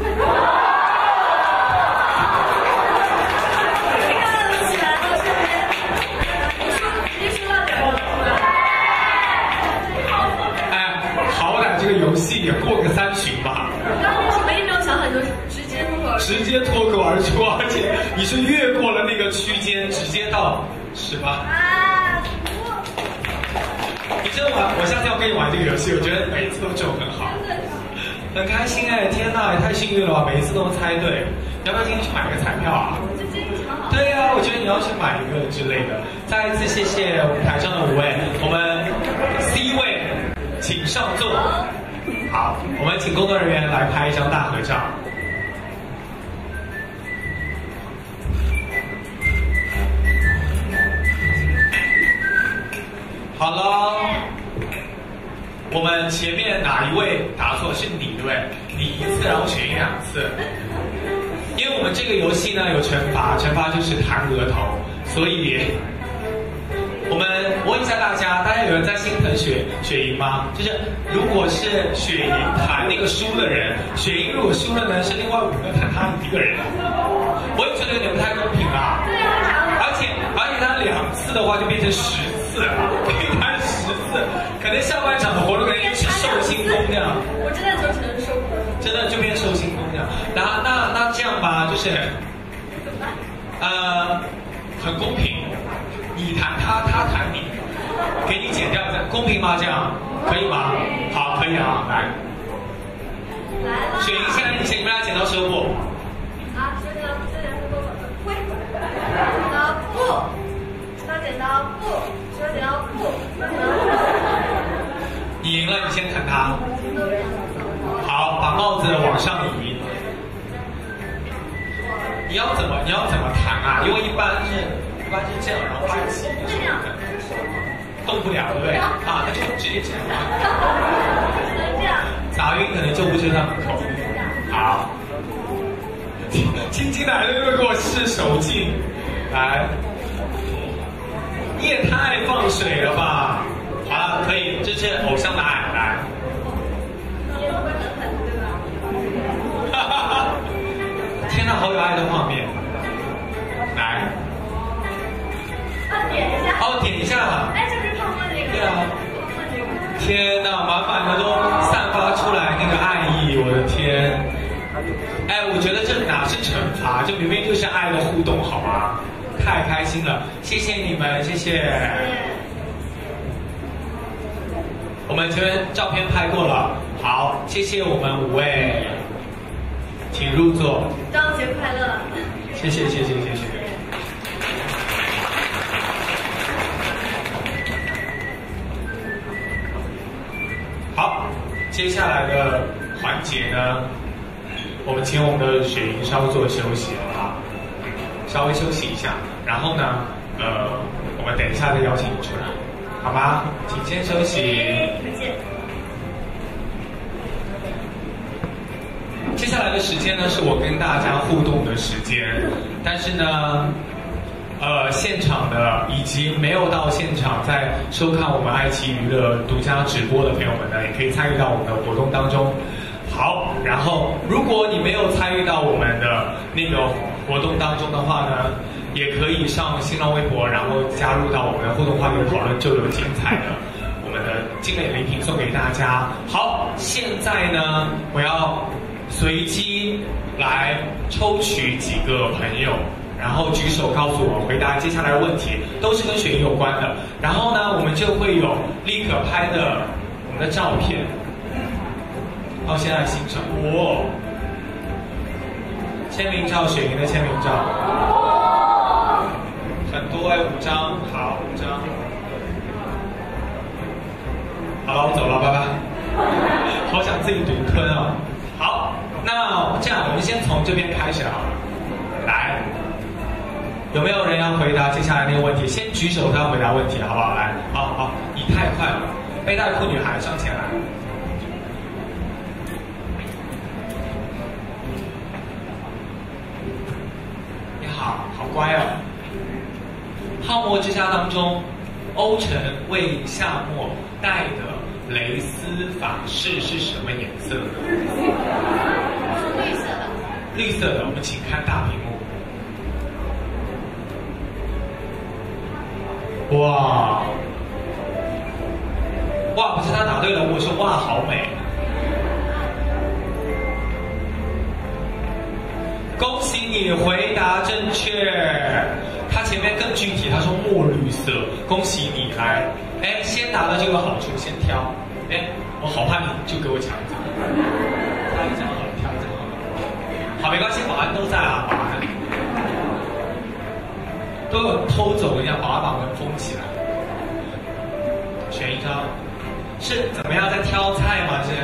这个游戏也过个3巡吧。 我也没有想很多，直接脱口而出， 而且你是越过了那个区间，直接到18。你真的玩？我下次要跟你玩这个游戏，我觉得每次都中很好，很开心哎！天哪，也太幸运了吧！每一次都能猜对。要不要今天去买个彩票啊？对呀，我觉得你要去买一个之类的。再一次谢谢我们台上的5位，我们 C 位请上座。好，我们请工作人员来拍一张大合照。好了，我们前面哪一位答错？是你对不对？你1次，然后选2次。因为我们这个游戏呢有惩罚，惩罚就是弹额头，所以我们问一下大家有人在心疼雪莹吗？就是如果是雪莹弹那个输的人，雪莹如果输了呢，是另外5个弹他1个人。我也觉得有点不太公平啊。对啊，而且他2次的话就变成10次了，可以弹10次，可样？ 我真的就只能收工， 真的就变寿星公这样。那这样吧，就是很公平，你弹他，他弹你，给你剪掉，公平吗？这样可以吗？好，可以啊，来。 来吧。 雪莹，现在你们俩剪刀石头布。 啊，手剪刀布，手剪刀布，喂，剪刀布，手剪刀布，手剪刀布，手剪刀布。 你赢了，你先弹他。好，把帽子往上移。你要怎么弹啊？因为一般是这样，然后把起这样动不了，对不对？啊，那就直接这样。 这样。 杂音可能就不是他们口。好。青青来了，又给我试手劲，来。你也太放水了吧！好了，可以，这是偶像答案，来。哈哈哈！天哪，好有爱的画面。来。 点一下。 哦，点一下。 哎，就是胖胖这个。 对啊。天哪，满满的都散发出来那个爱意，我的天！哎，我觉得这哪是惩罚，这明明就是爱的互动，好吗？太开心了，谢谢你们，谢谢。我们这边照片拍过了，好，谢谢我们5位，请入座。 端午节快乐！ 谢谢。好，接下来的环节呢，我们请我们的雪莹稍作休息啊，稍微休息一下，然后呢，我们等一下再邀请你出来，好吗？请先休息。 再见。 接下来的时间呢，是我跟大家互动的时间，但是呢，现场的以及没有到现场在收看我们爱奇娱乐独家直播的朋友们呢，也可以参与到我们的活动当中。好，然后如果你没有参与到我们的那个活动当中的话呢，也可以上新浪微博，然后加入到我们的互动话题讨论，就有精彩的我们的精美礼品送给大家。好，现在呢，我要随机来抽取几个朋友，然后举手告诉我回答接下来的问题，都是跟雪莹有关的。然后呢，我们就会有立可拍的我们的照片。好，现在欣赏哇，签名照，雪莹的签名照，很多5张，好5张。好了，我走了，拜拜。好想自己独吞啊。好，那这样我们先从这边开始好了。来，有没有人要回答接下来那个问题？先举手，他要回答问题，好不好？来，好，你太快了。背带裤女孩上前来。你好，好乖哦。泡沫之家当中，欧辰为夏沫戴的蕾丝发饰是什么颜色的？ 绿色的。 绿色的，我们请看大屏幕。哇，不是他答对了，我说哇，好美。恭喜你回答正确。他前面更具体，他说墨绿色，恭喜你来。哎，先答的就有好处，先挑。哎，我好怕你就给我抢一张，挑一张好了，挑一张好了。好，没关系，保安都在啊，保安都有偷走人家保安把门封起来。选一张，是怎么样在挑菜吗？是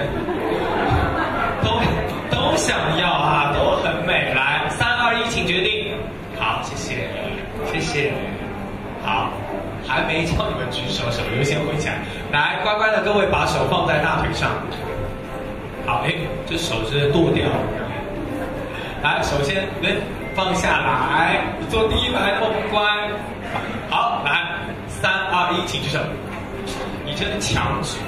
都想要啊，都很美。来，3、2、1，请决定。好，谢谢。好，还没叫你们举手，手优先挥起来。来，乖乖的各位把手放在大腿上。好，哎，这手是剁掉了。来，首先放下来，你坐第一排那么乖。好，来，3、2、1，请举手。你真强举。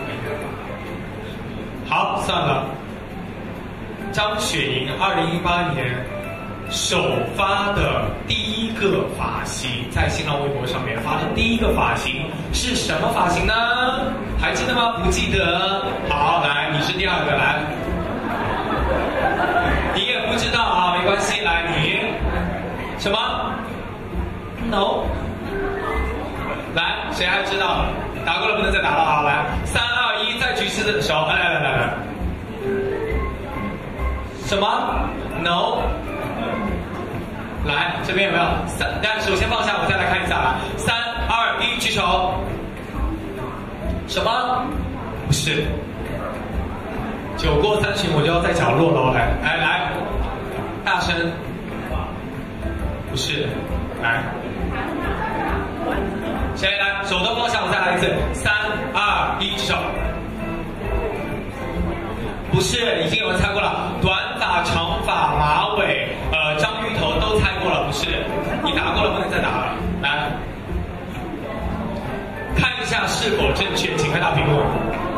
好，算了。张雪莹2018年首发的第一个发型，在新浪微博上面发的第一个发型是什么发型呢？还还记得吗？不记得。好，来，你是第二个，来。你也不知道啊，没关系，来你。什么 ？No。来，谁还知道？打过了不能再打了啊！来，3、2、1，再举四只手。来。什么 ？No。来，这边有没有？来，手先放下，我再来看一下。来，3、2、1，举手。什么？不是。酒过3巡，我就要在角落了。来，大声。不是，来。谁来？手都放下，我再来一次。3、2、1，举手。不是，已经有人猜过了。短发、长发、马尾，章鱼头都猜过了，不是。你答过了，不能再答了。来，看一下是否正确，请看大屏幕。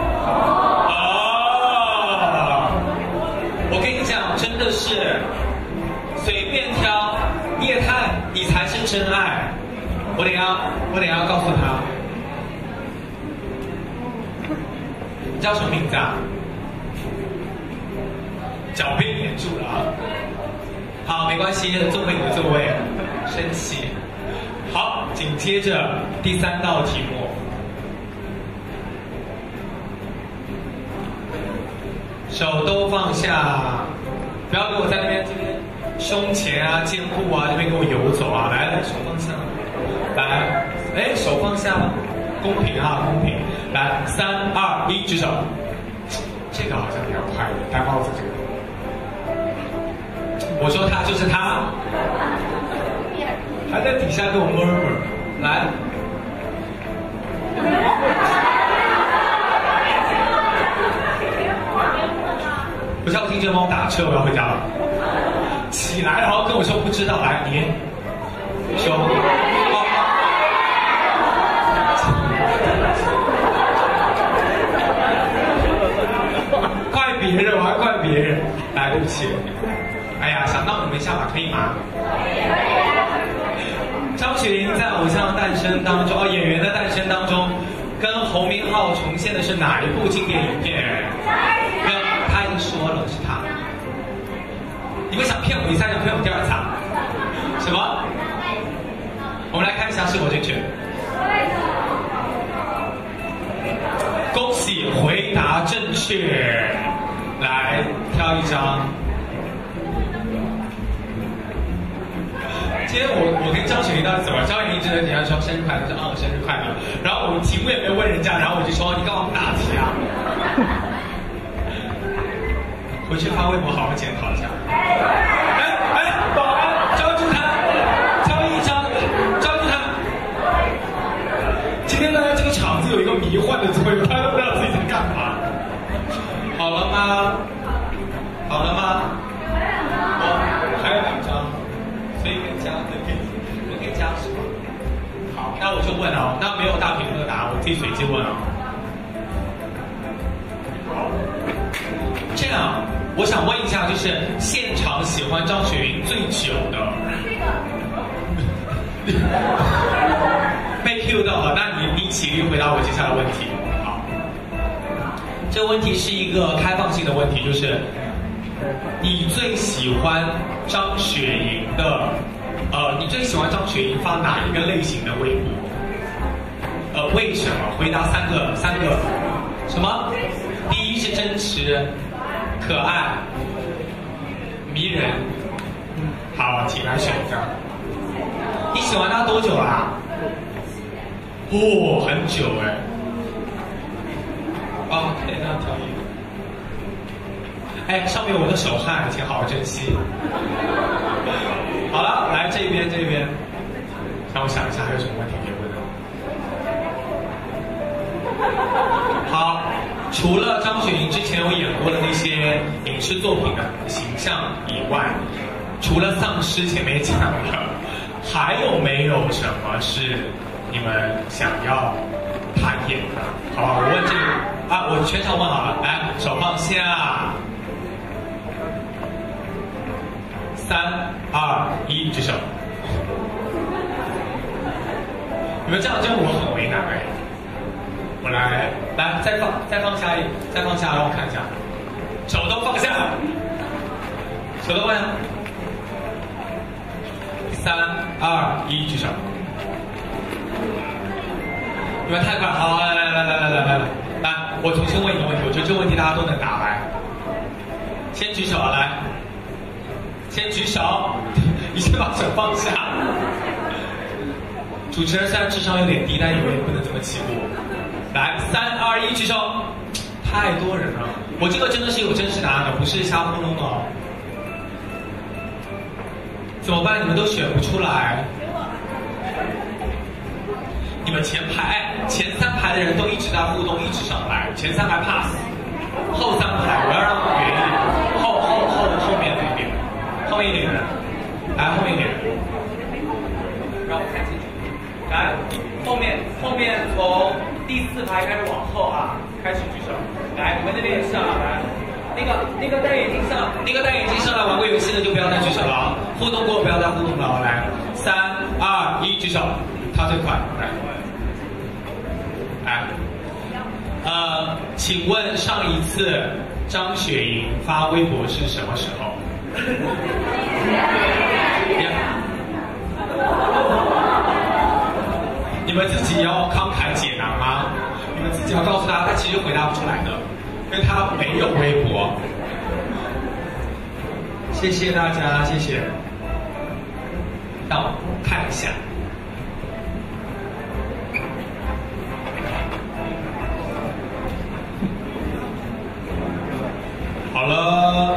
我跟你讲，真的是随便挑，叶太，你才是真爱。我等一下要告诉他，你叫什么名字啊？脚被黏住了啊！好，没关系，坐回你的座位。生气。好，紧接着第3道题目。手都放下，不要给我在那边这边胸前啊、肩部啊这边给我游走啊！来，手放下。来，手放下吗？公平啊，公平。来，3、2、1，举手。这个好像比较快，戴帽子这个。我说他就是他，还在底下给我 murmur。来，不孝心就帮我打车，我要回家了。起来，然后跟我说不知道。来，你说。怪别人，我还怪别人。来，对不起。哎呀，想到你们一下吧，可以吗？张雪迎在偶像诞生当中，演员的诞生当中，跟侯明昊重现的是哪一部经典影片？他已经说了是他。你们想骗我一下，想骗我第2次？什么？我们来看一下是否正确。恭喜，回答正确。来，挑一张。今天我跟张雪迎到底怎么？张雪迎真的底下说生日快乐，说我生日快乐，然后我题目也没有问人家，然后我就说你干嘛不答题啊？回去发微博好好检讨一下。保安抓住他，挑一张，抓住他。今天大家这个场子有一个迷幻的作用，大家都不知道自己在干嘛。好了吗？好了吗？还有2张。所以跟加可以加是吗？好，那我就问哦，那没有大屏幕的答案，我自己随机问哦。这样，我想问一下，就是现场喜欢张雪迎最久的，被 Q 到了，那你起立回答我接下来的问题。好，这个问题是一个开放性的问题，就是你最喜欢张雪迎的，你最喜欢张雪迎发哪一个类型的微博？为什么？回答三个。什么？第一是真实、可爱、迷人。好，请来选一个。你喜欢他多久啦？哦，很久哎。哦，对，那挑一个。哎，上面有我的手汗，请好好珍惜。好了，来这边，让我想一下还有什么问题可以问。好，除了张雪迎之前有演过的那些影视作品的形象以外，除了丧尸前面讲的，还有没有什么是你们想要他演的？好吧，我问这个啊，我全场问好了，来，手放下。3、2、1，举手。你们这样真我很为难哎。我们来，再放下，让我看一下，手都放下，手都放下。3、2、1，举手。你们太快，好，来，我重新问一个问题，我觉得这个问题大家都能答来。先举手，来，先举手，你先把手放下。主持人虽然智商有点低，但你们也不能这么欺负我。来，3、2、1，举手。太多人了，我这个真的是有真实答案的，不是瞎糊弄的哦。怎么办？你们都选不出来。你们前3排的人都一直在互动，一直上来，前3排 pass， 后3排我要让远一点，后面一点，后面一点，来后面一点， 让我看清楚。来，后面从第4排开始往后啊，开始举手。来，你们那边也是啊，来，那个戴眼镜上来玩过游戏的就不要再举手了啊，互动过不要再互动了，来，3、2、1，举手，他最快，来，请问上一次张雪莹发微博是什么时候？你们自己要慷慨解囊吗？你们自己要告诉他其实回答不出来的，因为他没有微博。谢谢大家，谢谢。让我看一下。好了，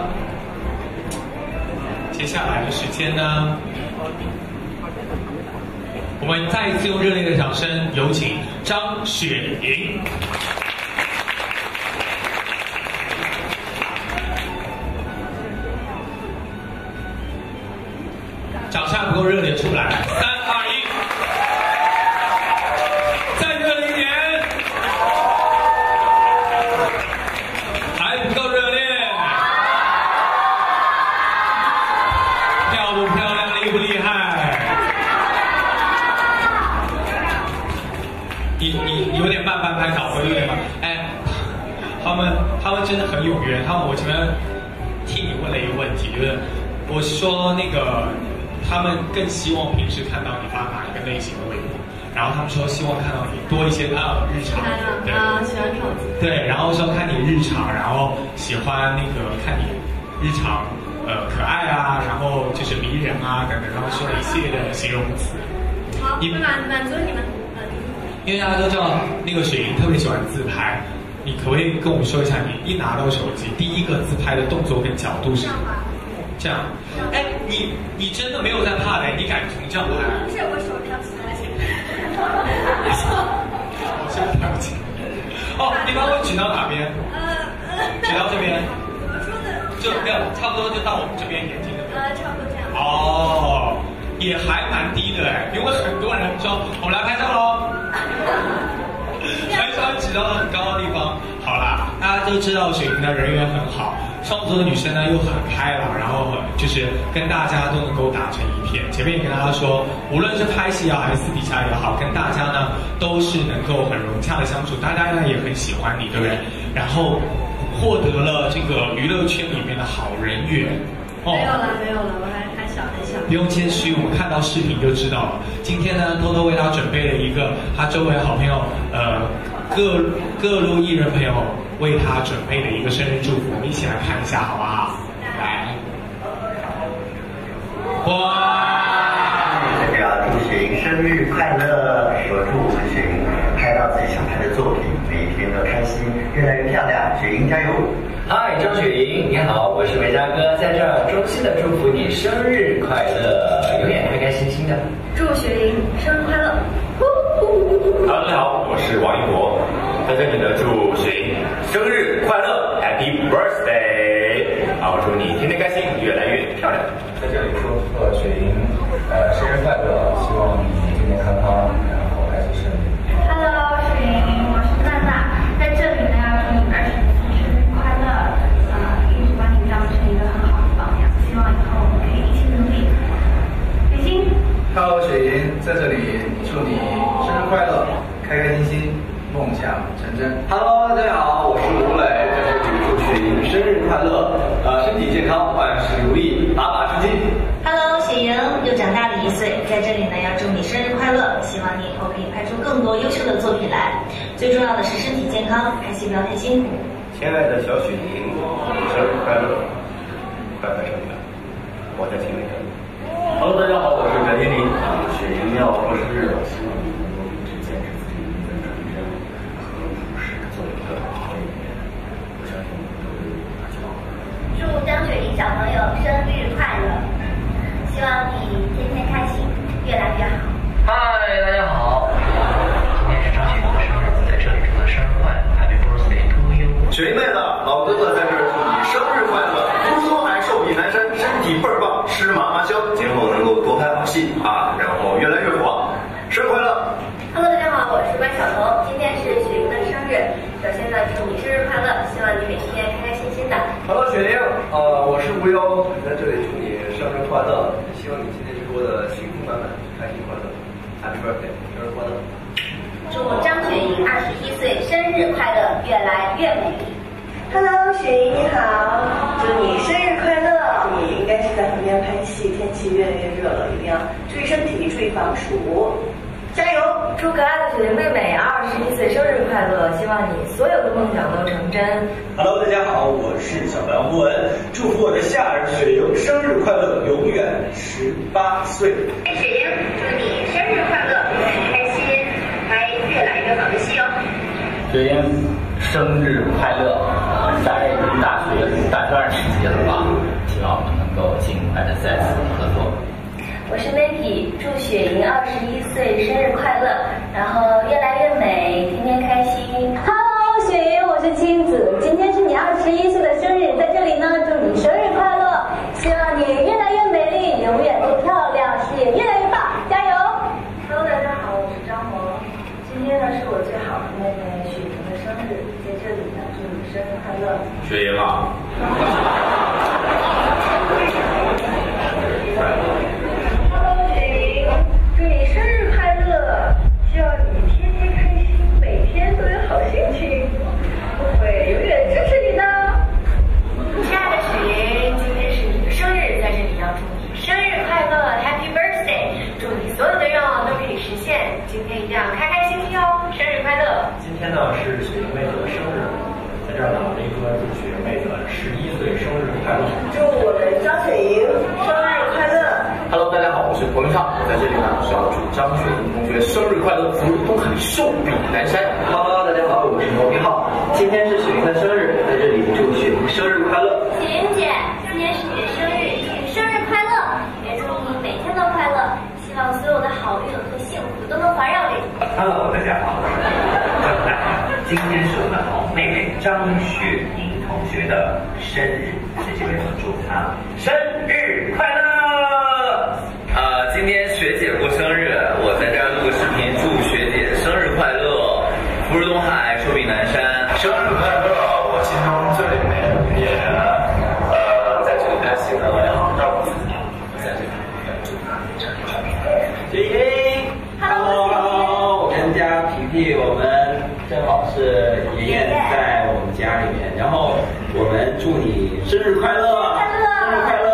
接下来的时间呢，我们再一次用热烈的掌声，有请张雪莹。掌声不够热烈，出不来。3、2、1，再热烈一点，还不够热烈。漂不漂亮？厉不厉害？你有点慢拍照，我有点慢。哎，他们真的很踊跃。我前面替你问了一个问题，就是我说那个。他们更希望平时看到你发哪一个类型的微博，然后他们说希望看到你多一些日常，对喜欢看我自己， 对，然后说看你日常，然后喜欢那个看你日常可爱啊，然后就是迷人啊等等，然后说了一系列的形容词。 好，满足你们。 因为大家都知道那个雪莹特别喜欢自拍，你可不可以跟我们说一下，你一拿到手机第一个自拍的动作跟角度是什么？这样，哎，你真的没有在怕的，你敢从这样拍？ 不是，我手挑起来。 我手挑起来。哦，你把我举到哪边？举到这边。 怎么说呢？ 就没有，差不多就到我们这边眼睛那边。 差不多这样。 哦，也还蛮低的哎，因为很多人说我们来拍照喽。很少举到很高的地方。好啦，大家都知道雪莹的人缘很好，双子座的女生呢又很开朗，然后就是跟大家都能够打成一片。前面也跟大家说，无论是拍戏啊还是私底下也好，跟大家呢都是能够很融洽的相处，大家呢也很喜欢你，对不对？然后获得了这个娱乐圈里面的好人缘。 没有了，我还小很小。 不用谦虚，我们看到视频就知道了。今天呢，偷偷为他准备了一个他周围好朋友，各路艺人朋友为他准备的一个生日祝福，我们一起来看一下，好不好？来，哇！ 代表祝雪莹生日快乐！我祝雪莹拍到自己想拍的作品，每一天都开心，越来越漂亮。雪莹加油！ 嗨，张雪莹，你好，我是维嘉哥，在这儿衷心的祝福你生日快乐，永远开开心心的。 祝雪莹生日快乐！ 大家好，我是王一博，在这里呢祝雪莹生日快乐 ，Happy Birthday！ 好，祝你天天开心，越来越漂亮。 在这里祝贺雪莹生日快乐，希望你健健康康，然后开心顺利。 Hello， 雪莹，我是娜娜，在这里呢要祝你20岁生日快乐，一直把你当成一个很好的榜样，希望以后我们可以一起努力。北京。 Hello， 雪莹，在这里祝你生日快乐，开开心心，梦想陈真。Hello， 大家好，我是吴磊，在这里祝雪莹生日快乐，身体健康，万事如意，把把出击。 Hello， 雪莹又长大了1岁，在这里呢要祝你生日快乐，希望你以后可以拍出更多优秀的作品来。最重要的是身体健康，拍戏不要太辛苦。 亲爱的小雪莹，生日快乐！快快生日，我在心里等你。Hello， 大家好，我是翟依林。雪莹要过生日了，希望你能够一直坚持自己的纯真和朴实，做一个好演员。我相信你都会大起来。 祝张雪莹小朋友生日快乐，希望你天天开心，越来越好。 嗨，大家好，今天是张雪莹的生日，在这里祝她生日快乐 ，Happy Birthday to you。雪莹妹子，老哥哥在这儿祝你生日快乐，福如东海，寿比南山，身体倍儿棒，吃嘛嘛香，今后能够多拍好戏啊，然后越来越火，生日快乐。 Hello， 大家好，我是关晓彤，今天是雪莹的生日，首先呢祝你生日快乐，希望你每天开开心心的。 Hello， 雪莹，我是吴优，在这里祝你生日快乐，希望你今天直播的幸福满满，开心快乐 ，Happy Birthday， 生日快乐。 祝张雪莹21岁生日快乐，越来越美丽。 Hello， 雪莹你好，祝你生日快乐！你应该是在旁边拍戏，天气越来越热了，一定要注意身体，注意防暑，加油！ 祝可爱的雪莹妹妹21岁生日快乐，希望你所有的梦想都成真。 Hello， 大家好，我是小白胡文，祝福我的夏儿雪莹生日快乐，永远18岁。 雪莹，祝你生日快乐，开心，拍越来越好的戏哦。 雪莹生日快乐！现在已经大学2时间了吧？希望我们能够尽快的再次合作。 我是 Maggie， 祝雪莹21岁生日快乐，然后越来越美，天天开心。 Hello， 雪莹，我是青子，今天是你21岁的生日，在这里呢祝你生日快乐，希望你越来越美丽，永远都漂亮，事业越来越棒，加油 ！Hello， 大家好，我是张萌，今天呢是我最好的妹妹雪莹的生日，在这里呢祝你生日快乐。 雪莹啊！ 祝你生日快乐！希望你天天开心，每天都有好心情，我会永远支持你的。 亲爱的雪莹，今天是你的生日，在这里要祝你生日快乐 ，Happy Birthday！ 祝你所有的愿望都可以实现，今天一定要开开心心哦，生日快乐！ 今天呢是雪莹妹子的生日，在这儿呢，雷哥祝雪莹妹子11岁生日快乐！ 祝我们张雪莹生日快乐！ Hello， 大家好，我是彭昱畅，在这里呢是要祝张雪莹同学生日快乐，福如东海，寿比南山。 Hello， 大家好，我是罗宾浩，今天是雪莹的生日，在这里祝雪莹生日快乐。 雪莹姐，今天是你的生日，祝你生日快乐，也祝你每天都快乐，希望所有的好运和幸福都能环绕着你。 Hello， 大家好，我是张大，今天是我们好妹妹张雪莹同学的生日，在这边祝她生日快乐。 今天学姐过生日，我在这儿录个视频，祝学姐生日快乐，福如东海，寿比南山， 生日快乐！我心中最美也在这里担心呢，我要照顾自己，在这里祝她生日快乐。 雪莹 ，Hello， 我跟家皮皮，我们正好是爷爷在我们家里面，然后我们祝你生日快乐，生日快乐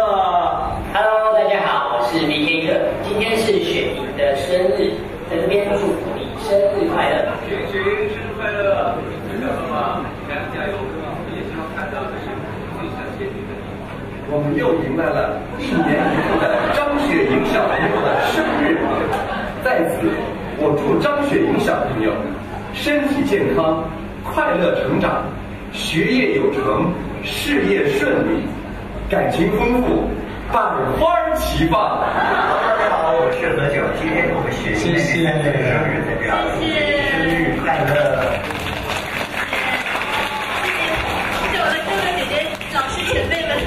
！Hello， 大家好，我是 BK 客，今天是雪莹的生日，在这边祝福你生日快乐。 雪莹生日快乐！小朋友们，加油！我也希望看到的是最闪现你的你。 我们又迎来了1年一度的张雪莹小朋友的生日，在此，我祝张雪莹小朋友身体健康，快乐成长，学业有成，事业顺利，感情丰富，百花齐放。 大家好，我是何炅，今天我们雪莹妹妹3岁的生日，在这儿祝你生日快乐。 谢谢我的哥哥姐姐、老师前辈们。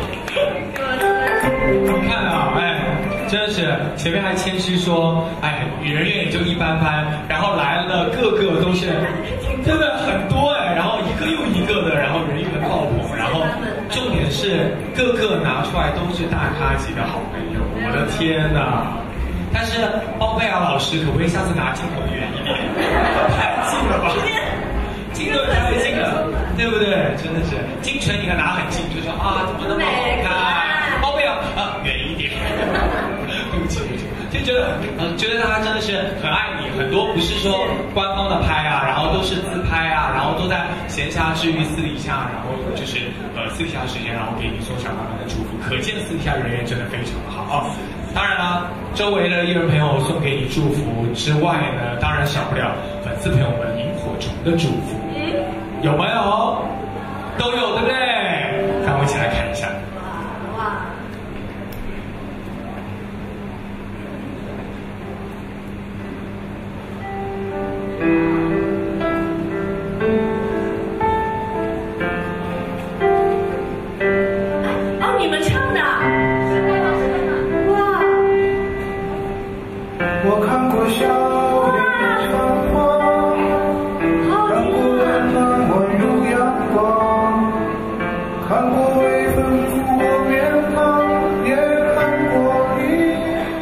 看啊，真的是前面还谦虚说，圆圆也就一般般，然后来了个个都是真的很多然后一个又一个的，然后人缘爆棚，然后重点是个个拿出来都是大咖级的好朋友，我的天哪！但是包贝尔老师可不可以下次拿镜头远一点？太近了吧？镜头对不对？真的是，金晨你看拿很近，就说啊，怎么那么好看？包贝尔啊，远一点。对不起，就觉得他真的是很爱你，很多不是说官方的拍啊，然后都是自拍啊，然后都在闲暇之余私底下，然后就是私底下时间，然后给你送上满满的祝福，可见私底下人缘真的非常的好啊。当然了，周围的艺人朋友送给你祝福之外呢，当然少不了粉丝朋友们萤火虫的祝福，有没有？都有，对不对？让我们一起来看一下。 哇！ 哦，你们唱的？哇！ 我看过笑颜繁华，看过温暖宛如阳光，看过微风拂过面庞，也看过你。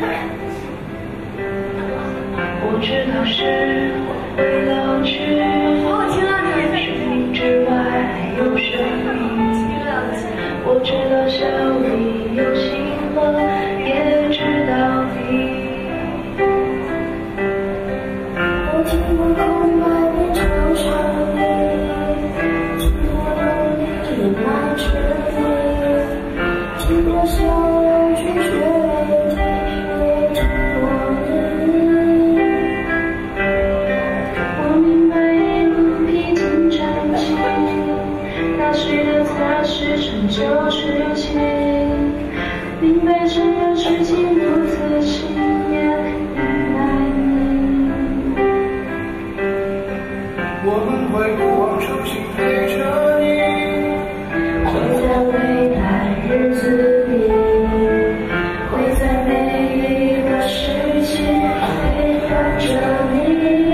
我知道是我会老去，生命之外还有生命。我知道笑里有喜乐，也知道你。我听过空白的长沙里，听过你掩埋着你，听过笑而拒绝的听过你。我明白眼皮曾站起，那时的他是成就是情，明白这样是情不自禁，也明白你。我们会不忘初心陪着你，会在未来日子里，会在每一个时期陪伴着你。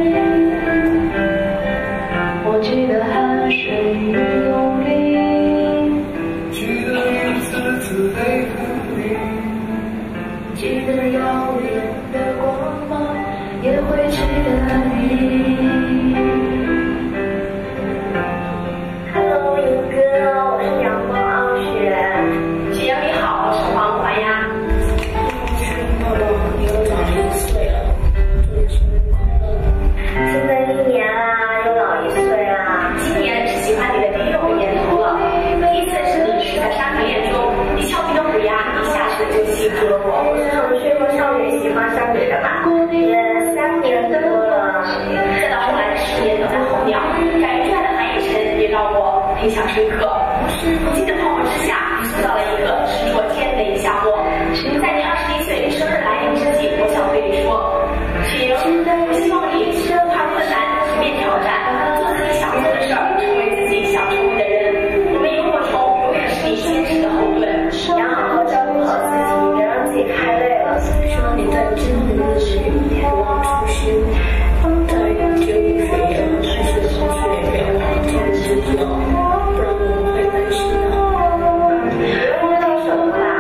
我记得汗水与用力，记得一次次被肯定，记得遥远的光芒，也会记得你。Hello， 勇哥，我是阳光傲雪。雪阳你好，我是黄环呀。你又长1岁了，祝你生日快乐！新的一年啊，又老1岁啦。今年是喜欢你的第6年头了。第一次是你是在沙河恋中，你俏皮的虎牙一下子就吸引住了我。我是程序和少女喜欢上你的嘛，也3年多了。再到后来10年等待候鸟，感觉这样的韩以琛也让我印象深刻。如今的泡沫之下，你塑造了一个执着天的一夏沫。在你21岁生日来临之际，我想对你说，请我希望你跨困难，面挑战，做自己想做的事儿，成为自己想成为的人。我们萤火虫永远是你坚实的后盾，养好照顾好自己，别让自己太累了。希望你在今后的日子里不忘初心，在天无水源，但是同时也别忘坚持做，不然我们会担心的。我到手了吧？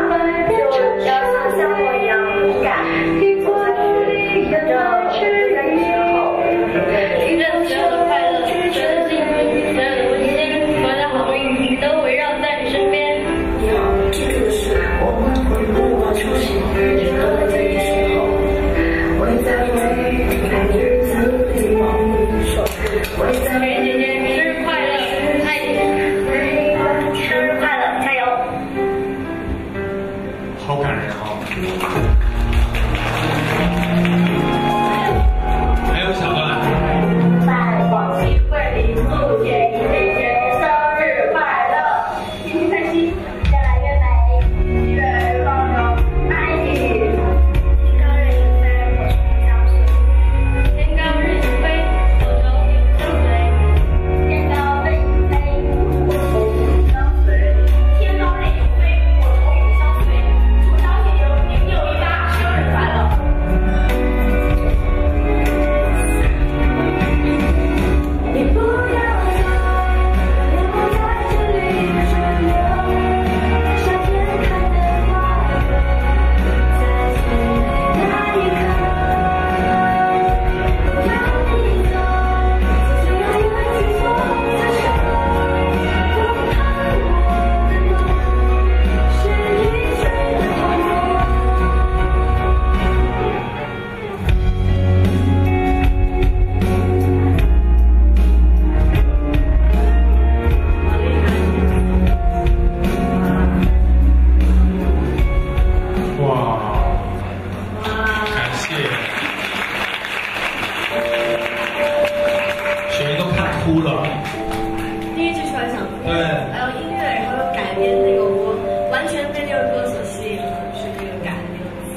对，还有音乐，然后又改编那个，我完全被这个歌所吸引了，是这个改的那个词，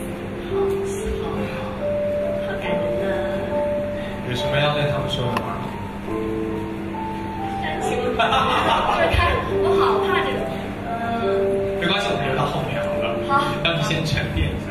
好感人的。 有什么要对他们说的吗？ 感情，就是他，我好怕这种， 没关系，我们留到后面好了。 好， 让你先沉淀一下。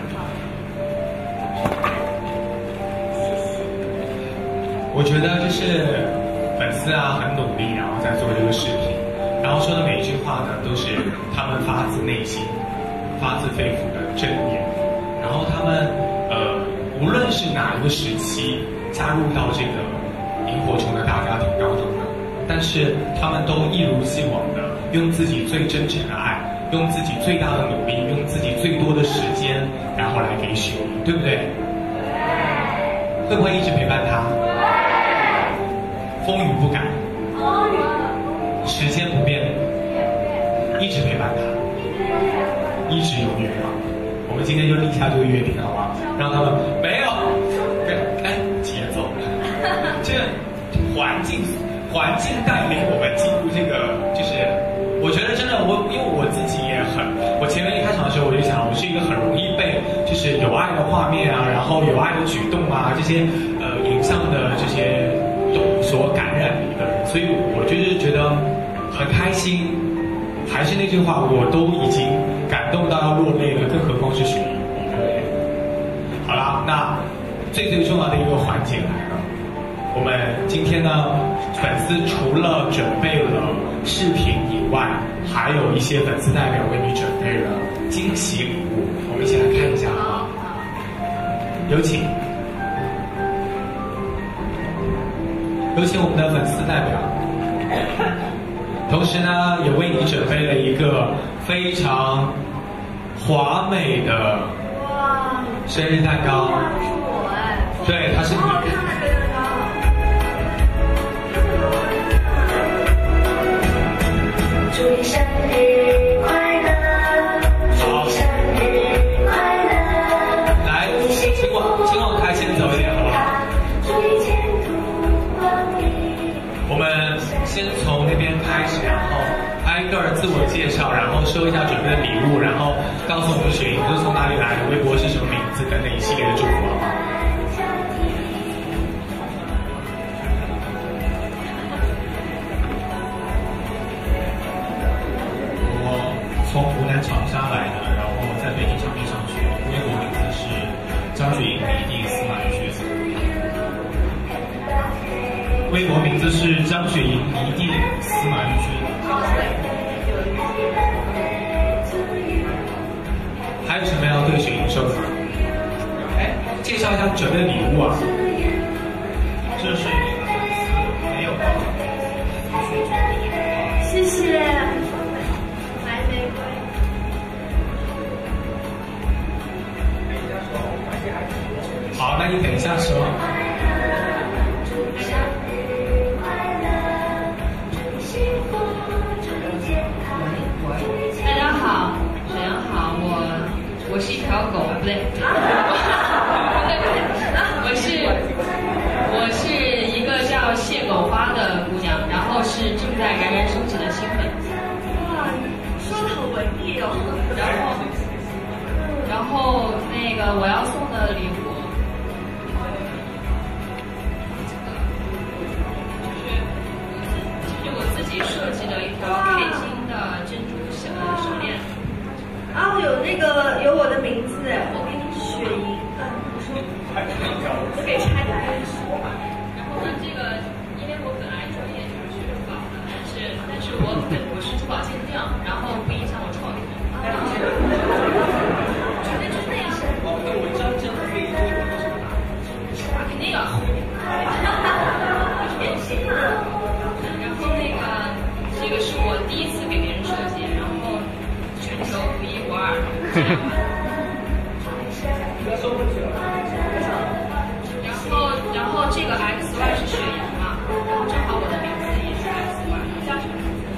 我觉得就是粉丝啊很努力，然后在做这个视频，然后说的每一句话呢都是他们发自内心、发自肺腑的正念。然后他们无论是哪一个时期加入到这个萤火虫的大家庭当中的，但是他们都一如既往的用自己最真诚的爱，用自己最大的努力，用自己最多的时间，然后来给雪梨，对不对？会不会一直陪伴他？风雨不改，时间不变，一直陪伴他，一直永远吧。我们今天就立下这个约定，好不好？让他们没有，哎，节奏，这个环境带领我们进入这个，就是我觉得真的，因为我自己也很，我前面一开场的时候我就想，我是一个很容易被就是有爱的画面啊，然后有爱的举动啊这些影像的这些所感染的一个人，所以我就是觉得很开心。还是那句话，我都已经感动到要落泪了，更何况是雪梨，对不对？好了，那最重要的一个环节来了。我们今天呢，粉丝除了准备了视频以外，还有一些粉丝代表为你准备了惊喜礼物，我们一起来看一下啊。有请。有请我们的粉丝代表，同时呢，也为你准备了一个非常华美的生日蛋糕。 是我哎， 对，它是你。 好好看啊，这个蛋糕。 祝你生日快乐，祝你生日快乐。 来，请往台前走一点，好不好？我们先从那边开始，然后挨个自我介绍，然后说一下准备的礼物，然后告诉我们雪莹是从哪里来的，微博是什么名字等等一系列的祝福，好吗？我从湖南长沙来的，然后在北京长滨上学，微博名字是张雪莹迷弟司马懿学。微博名字是张雪莹迷弟司马懿君。还有什么要对雪莹说的吗？哎，介绍一下准备的礼物啊。这是你的粉丝没有的， 谢谢。白玫瑰。 好，那你等一下说。 大家好，沈阳好，我是一条狗，不对，我是一个叫谢狗花的姑娘，然后是正在冉冉升起的新粉。 哇，说的很文艺哦。 然后那个我要送的礼物。我自己设计的一条 K 金的珍珠手链， 啊，有我的名字哎，我给你雪莹，我说，我给拆开。 然后呢，这个因为我本来专业就是学珠宝的，但是我是珠宝鉴定，然后不影响我创作。准备就是那样。 我真可以做一个什么？ 肯定有。 年轻啊。 然后这个是我第一次给别人设计，然后全球独一无二。然后这个 XY 是雪莹嘛，然后正好我的名字也是 XY， 叫什么名字？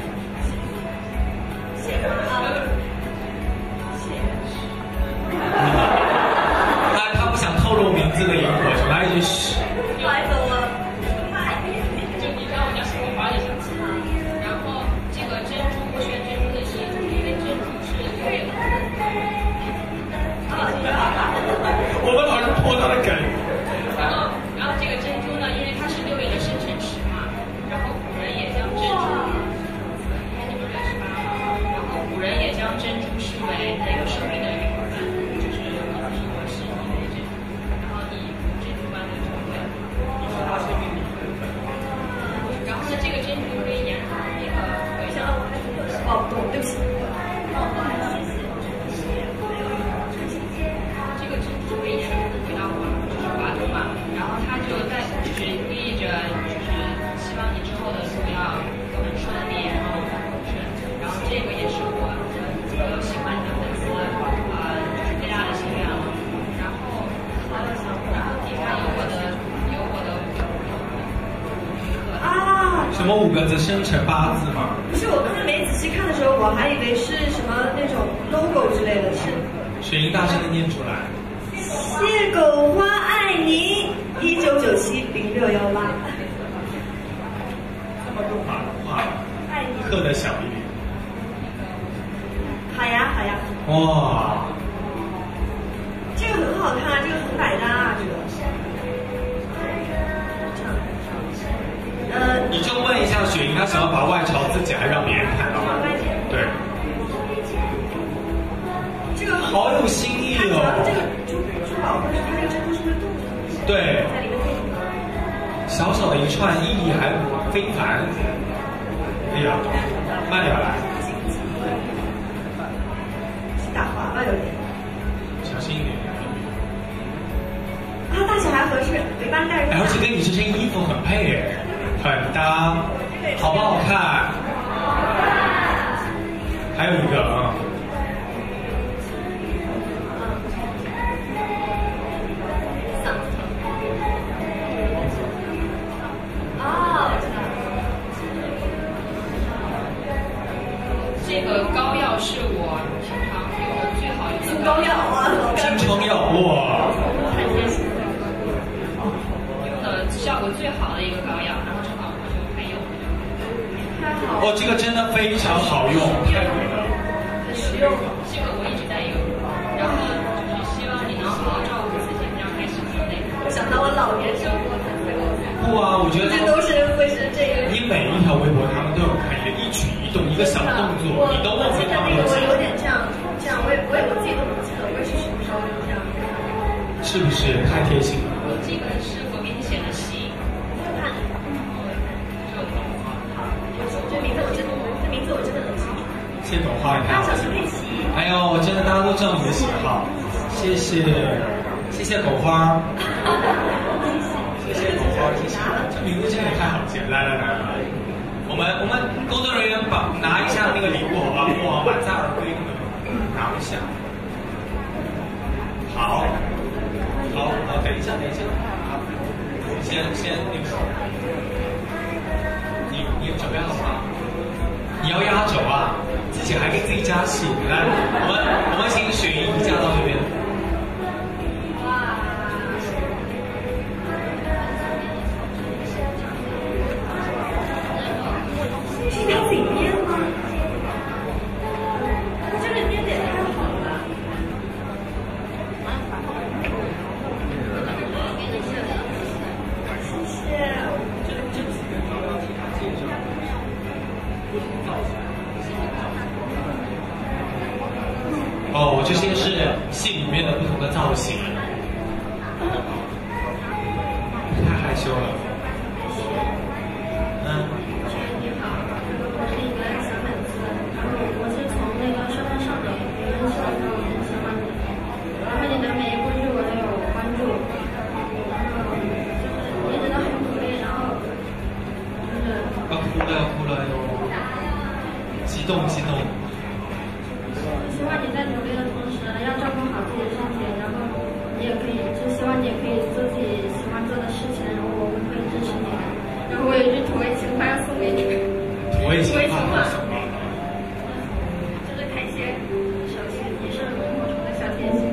谢他不想透露名字的萤火虫，他一直嘘。 来走了。 就你知道我叫谢狗花就行。然后这个珍字生成八字吗？ 不是，我刚才没仔细看的时候，我还以为是什么那种 logo 之类的，是。 雪莹大声的念出来。 谢狗花爱您，1997-0618。 这么多马的话， 爱你。 刻的小一点。 好呀，好呀。 哇， 这个很好看，这个很百搭啊，这个。 你就问一下雪莹，她想要把外朝自己，还让别人看到吗？对。 这个好有新意哦。 这个珠宝或者它这个珍珠是不是动的？ 对。 在里面动的。 小小的一串，意义还非凡。哎呀，慢点来。 打滑了有点。 小心一点。 啊，大小还合适，没办法带着。 而且跟你这身衣服很配耶。很搭，好不好看？还有一个啊， 这个膏药是我平常用的最好用的膏药啊， 金疮药哇， 太贴心了，用的效果最好的一个膏药。 哦，这个真的非常好用，太美了， 很实用。这个我一直在用，然后就是希望你能好好照顾自己，不要开始疲累。 我想到我老年生活才会。 不啊，我觉得这都是会是这个。 你每一条微博他们都有看，你的一举一动，一个小动作，你都忘记他们有我有点这样，我自己都不记得，我也是什么时候就这样。 是不是太贴心了？ 这个是我给你写的信。看。这名字我真的很清楚。 谢狗花，你看。哎呦，真的大家都知道你的喜好，谢谢，谢谢狗花。谢谢狗花，谢谢。这名字真的太好记了，来，我们工作人员拿一下那个礼物好吧？哇，满载而归的，拿一下。好，等一下，先那个，你准备好了吗？你要压轴啊，自己还给自己加戏。来，我们请雪莹移驾到这边。 是他自己编的吗？他这个编的也太好了吧！谢谢。 哦，这些是戏里面的不同的造型，太害羞了。 你好，我是一个小粉丝，然后我是从那个《少年少女》认识的，我很喜欢你，然后你的每一部剧我都有关注，然后就是一直都很努力，然后就是要哭了哟，激动。 希望你在努力的同时要照顾好自己的身体，然后你也可以，就希望你也可以做自己喜欢做的事情，然后我们会支持你的。然后我有一句土味情话要送给你。 土味情话送给你。 就是凯旋首席你是萤火虫的小甜心。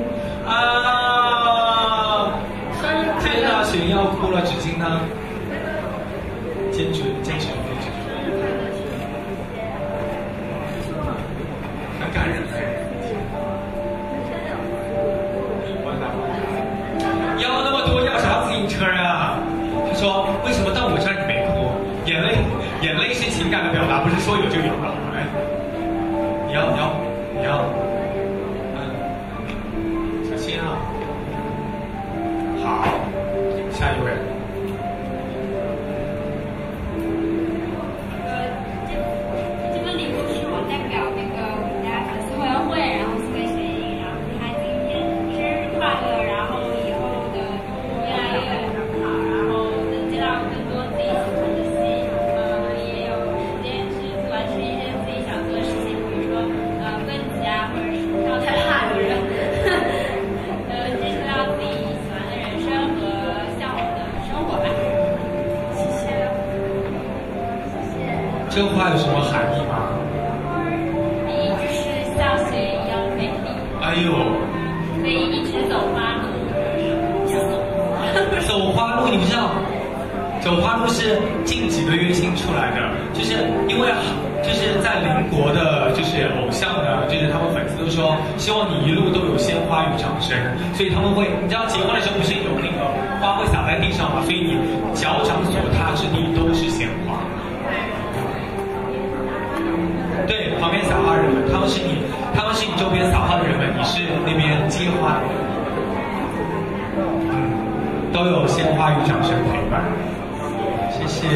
啊！天哪，雪莹要哭了，纸巾呢？坚持。很感人。要那么多，要啥自行车啊？他说为什么到我这儿你没哭？眼泪是情感的表达，不是说有就有了。哎，你要，小心啊。好，下一位。 这个礼物是我代表那个我们家粉丝会员会，然后送给雪莹，然后祝她今天生日快乐，然后以后的越来越好，然后能接到更多自己喜欢的戏，也有时间去完成一些自己想做的事情，比如说蹦极啊，或者是花有什么含义吗？ 你就是像雪一样美丽。 哎呦， 可以一直走花路。 走花路，你不知道？走花路是近几个月新出来的，就是因为就是在邻国的，就是偶像呢，就是他们粉丝都说希望你一路都有鲜花与掌声，所以他们会，你知道结婚的时候不是有那个花会洒在地上吗？所以你脚掌所踏之地都是鲜花。对，旁边撒花人们，他们是你周边撒花的人们，你是那边接花的。都有鲜花与掌声陪伴，谢谢，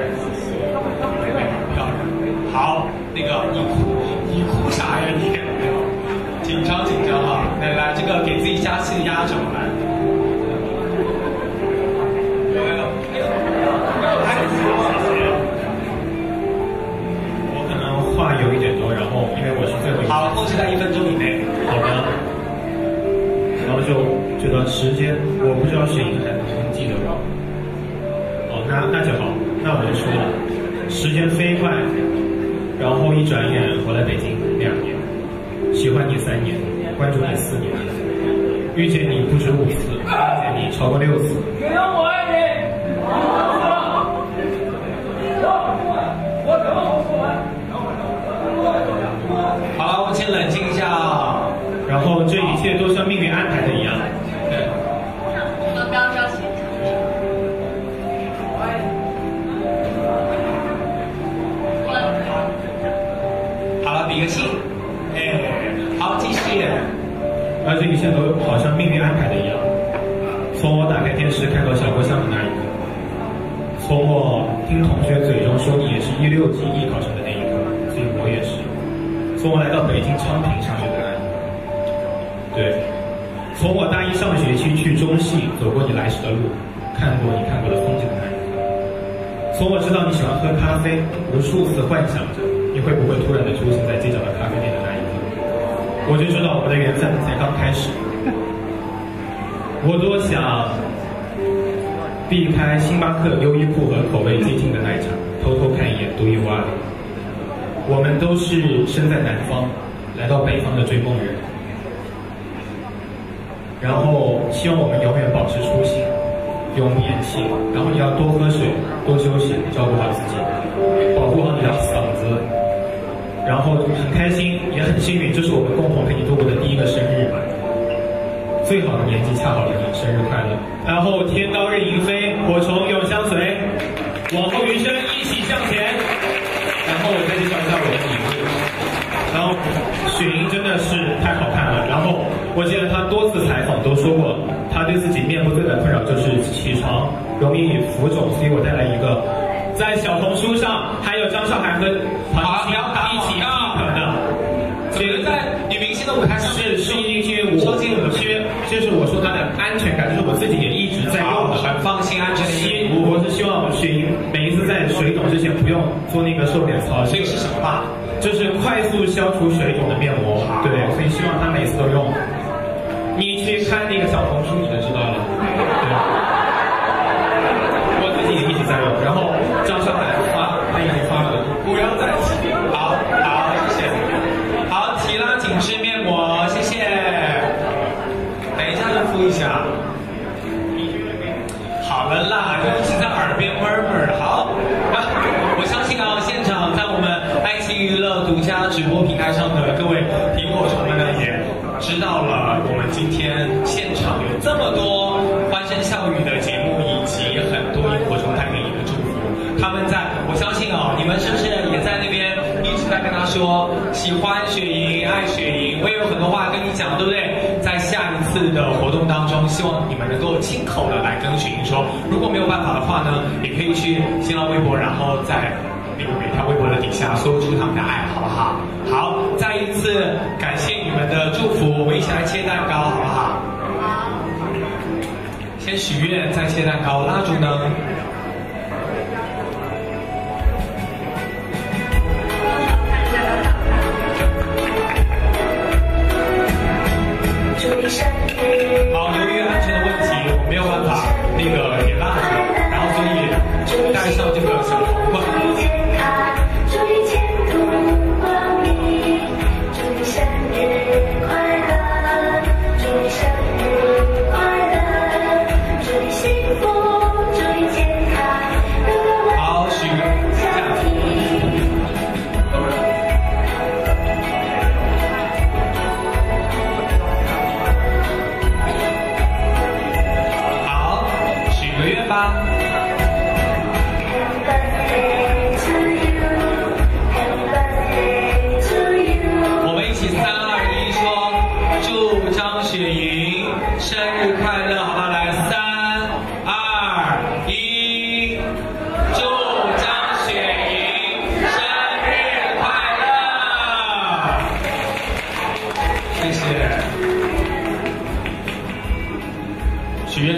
漂亮。好，那个你哭啥呀你？紧张啊！来，这个给自己加气的压轴来。 我可能话有一点多，然后因为我是最后一个。 好，控制在1分钟以内。 好的。然后就觉得时间，我不知道雪莹还能不能记得我。哦，那就好，那我就说了，时间飞快，然后一转眼回来北京2年，喜欢你3年，关注你4年，遇见你不止5次，遇见你超过6次。 雪莹，我爱你。我怎么不说完？ 好了，我们先冷静一下啊。 然后这一切都像命运安排的一样。对。 不要着急。 好了，比个心。好，继续。 而这一切都好像命运安排的一样。从我打开电视看到小郭相的那一刻，从我听同学嘴中说你也是16级艺考生的那一刻，所以我也是。从我来到北京昌平上学的那一刻。对，从我大一上学期去中戏走过你来时的路，看过你看过的风景的那一刻，从我知道你喜欢喝咖啡，无数次幻想着你会不会突然的出现在街角的咖啡店的那一刻，我就知道我们的缘分才刚开始。我多想避开星巴克、优衣库和口味接近的奶茶，偷偷看一眼独一无二的。我们都是身在南方，来到北方的追梦人。然后希望我们永远保持初心，永不言弃。然后你要多喝水，多休息，照顾好自己，保护好你的嗓子。然后很开心，也很幸运，这是我们共同陪你度过的第1个生日，最好的年纪恰好了你，生日快乐！然后天高任盈飞，火虫永相随，往后余生一起向前。然后我再介绍一下我的礼物。然后雪莹真的是太好看了。然后我记得她多次采访都说过，她对自己面部最大的困扰就是起床容易浮肿，所以我带来一个在小红书上还有张韶涵和彭晴一起认可的。 觉得在女明星的舞台上是因为我就是我说她的安全感，就是我自己也一直在用的， 很放心安全的衣服。我是希望雪莹每一次在水肿之前不用做那个瘦脸操。 所以是什么吧？ 就是快速消除水肿的面膜，对，所以希望她每次都用。你去看那个小红书你就知道了，对。我自己也一直在用，然后张韶涵她已经发了， 不要再提。好，谢谢。好，提拉紧致面膜，谢谢。等一下就敷一下。好了啦，就一直在耳边 murmur。好，我相信啊，现场在我们爱奇艺娱乐独家直播平台上的各位萤火虫们呢，也知道了我们今天现场有这么多欢声笑语的节目，以及很多萤火虫带给你的祝福。他们我相信啊，你们是不是也在那边一直在跟他说喜欢雪莹，爱雪莹？我也有很多话跟你讲，对不对？在下一次的活动当中，希望你们能够亲口的来跟雪莹说。如果没有办法的话呢，也可以去新浪微博，然后在那个每条微博的底下说出他们的爱，好不好？好，再一次感谢你们的祝福，我们一起来切蛋糕，好不好？好。先许愿，再切蛋糕，蜡烛呢？好，由于安全的问题，我没有办法那个点蜡烛，然后所以戴上这个小皇冠。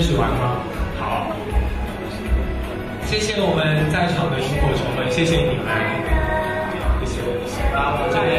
始玩吗？好，谢谢我们在场的萤火虫们，谢谢你们，谢谢。然后这边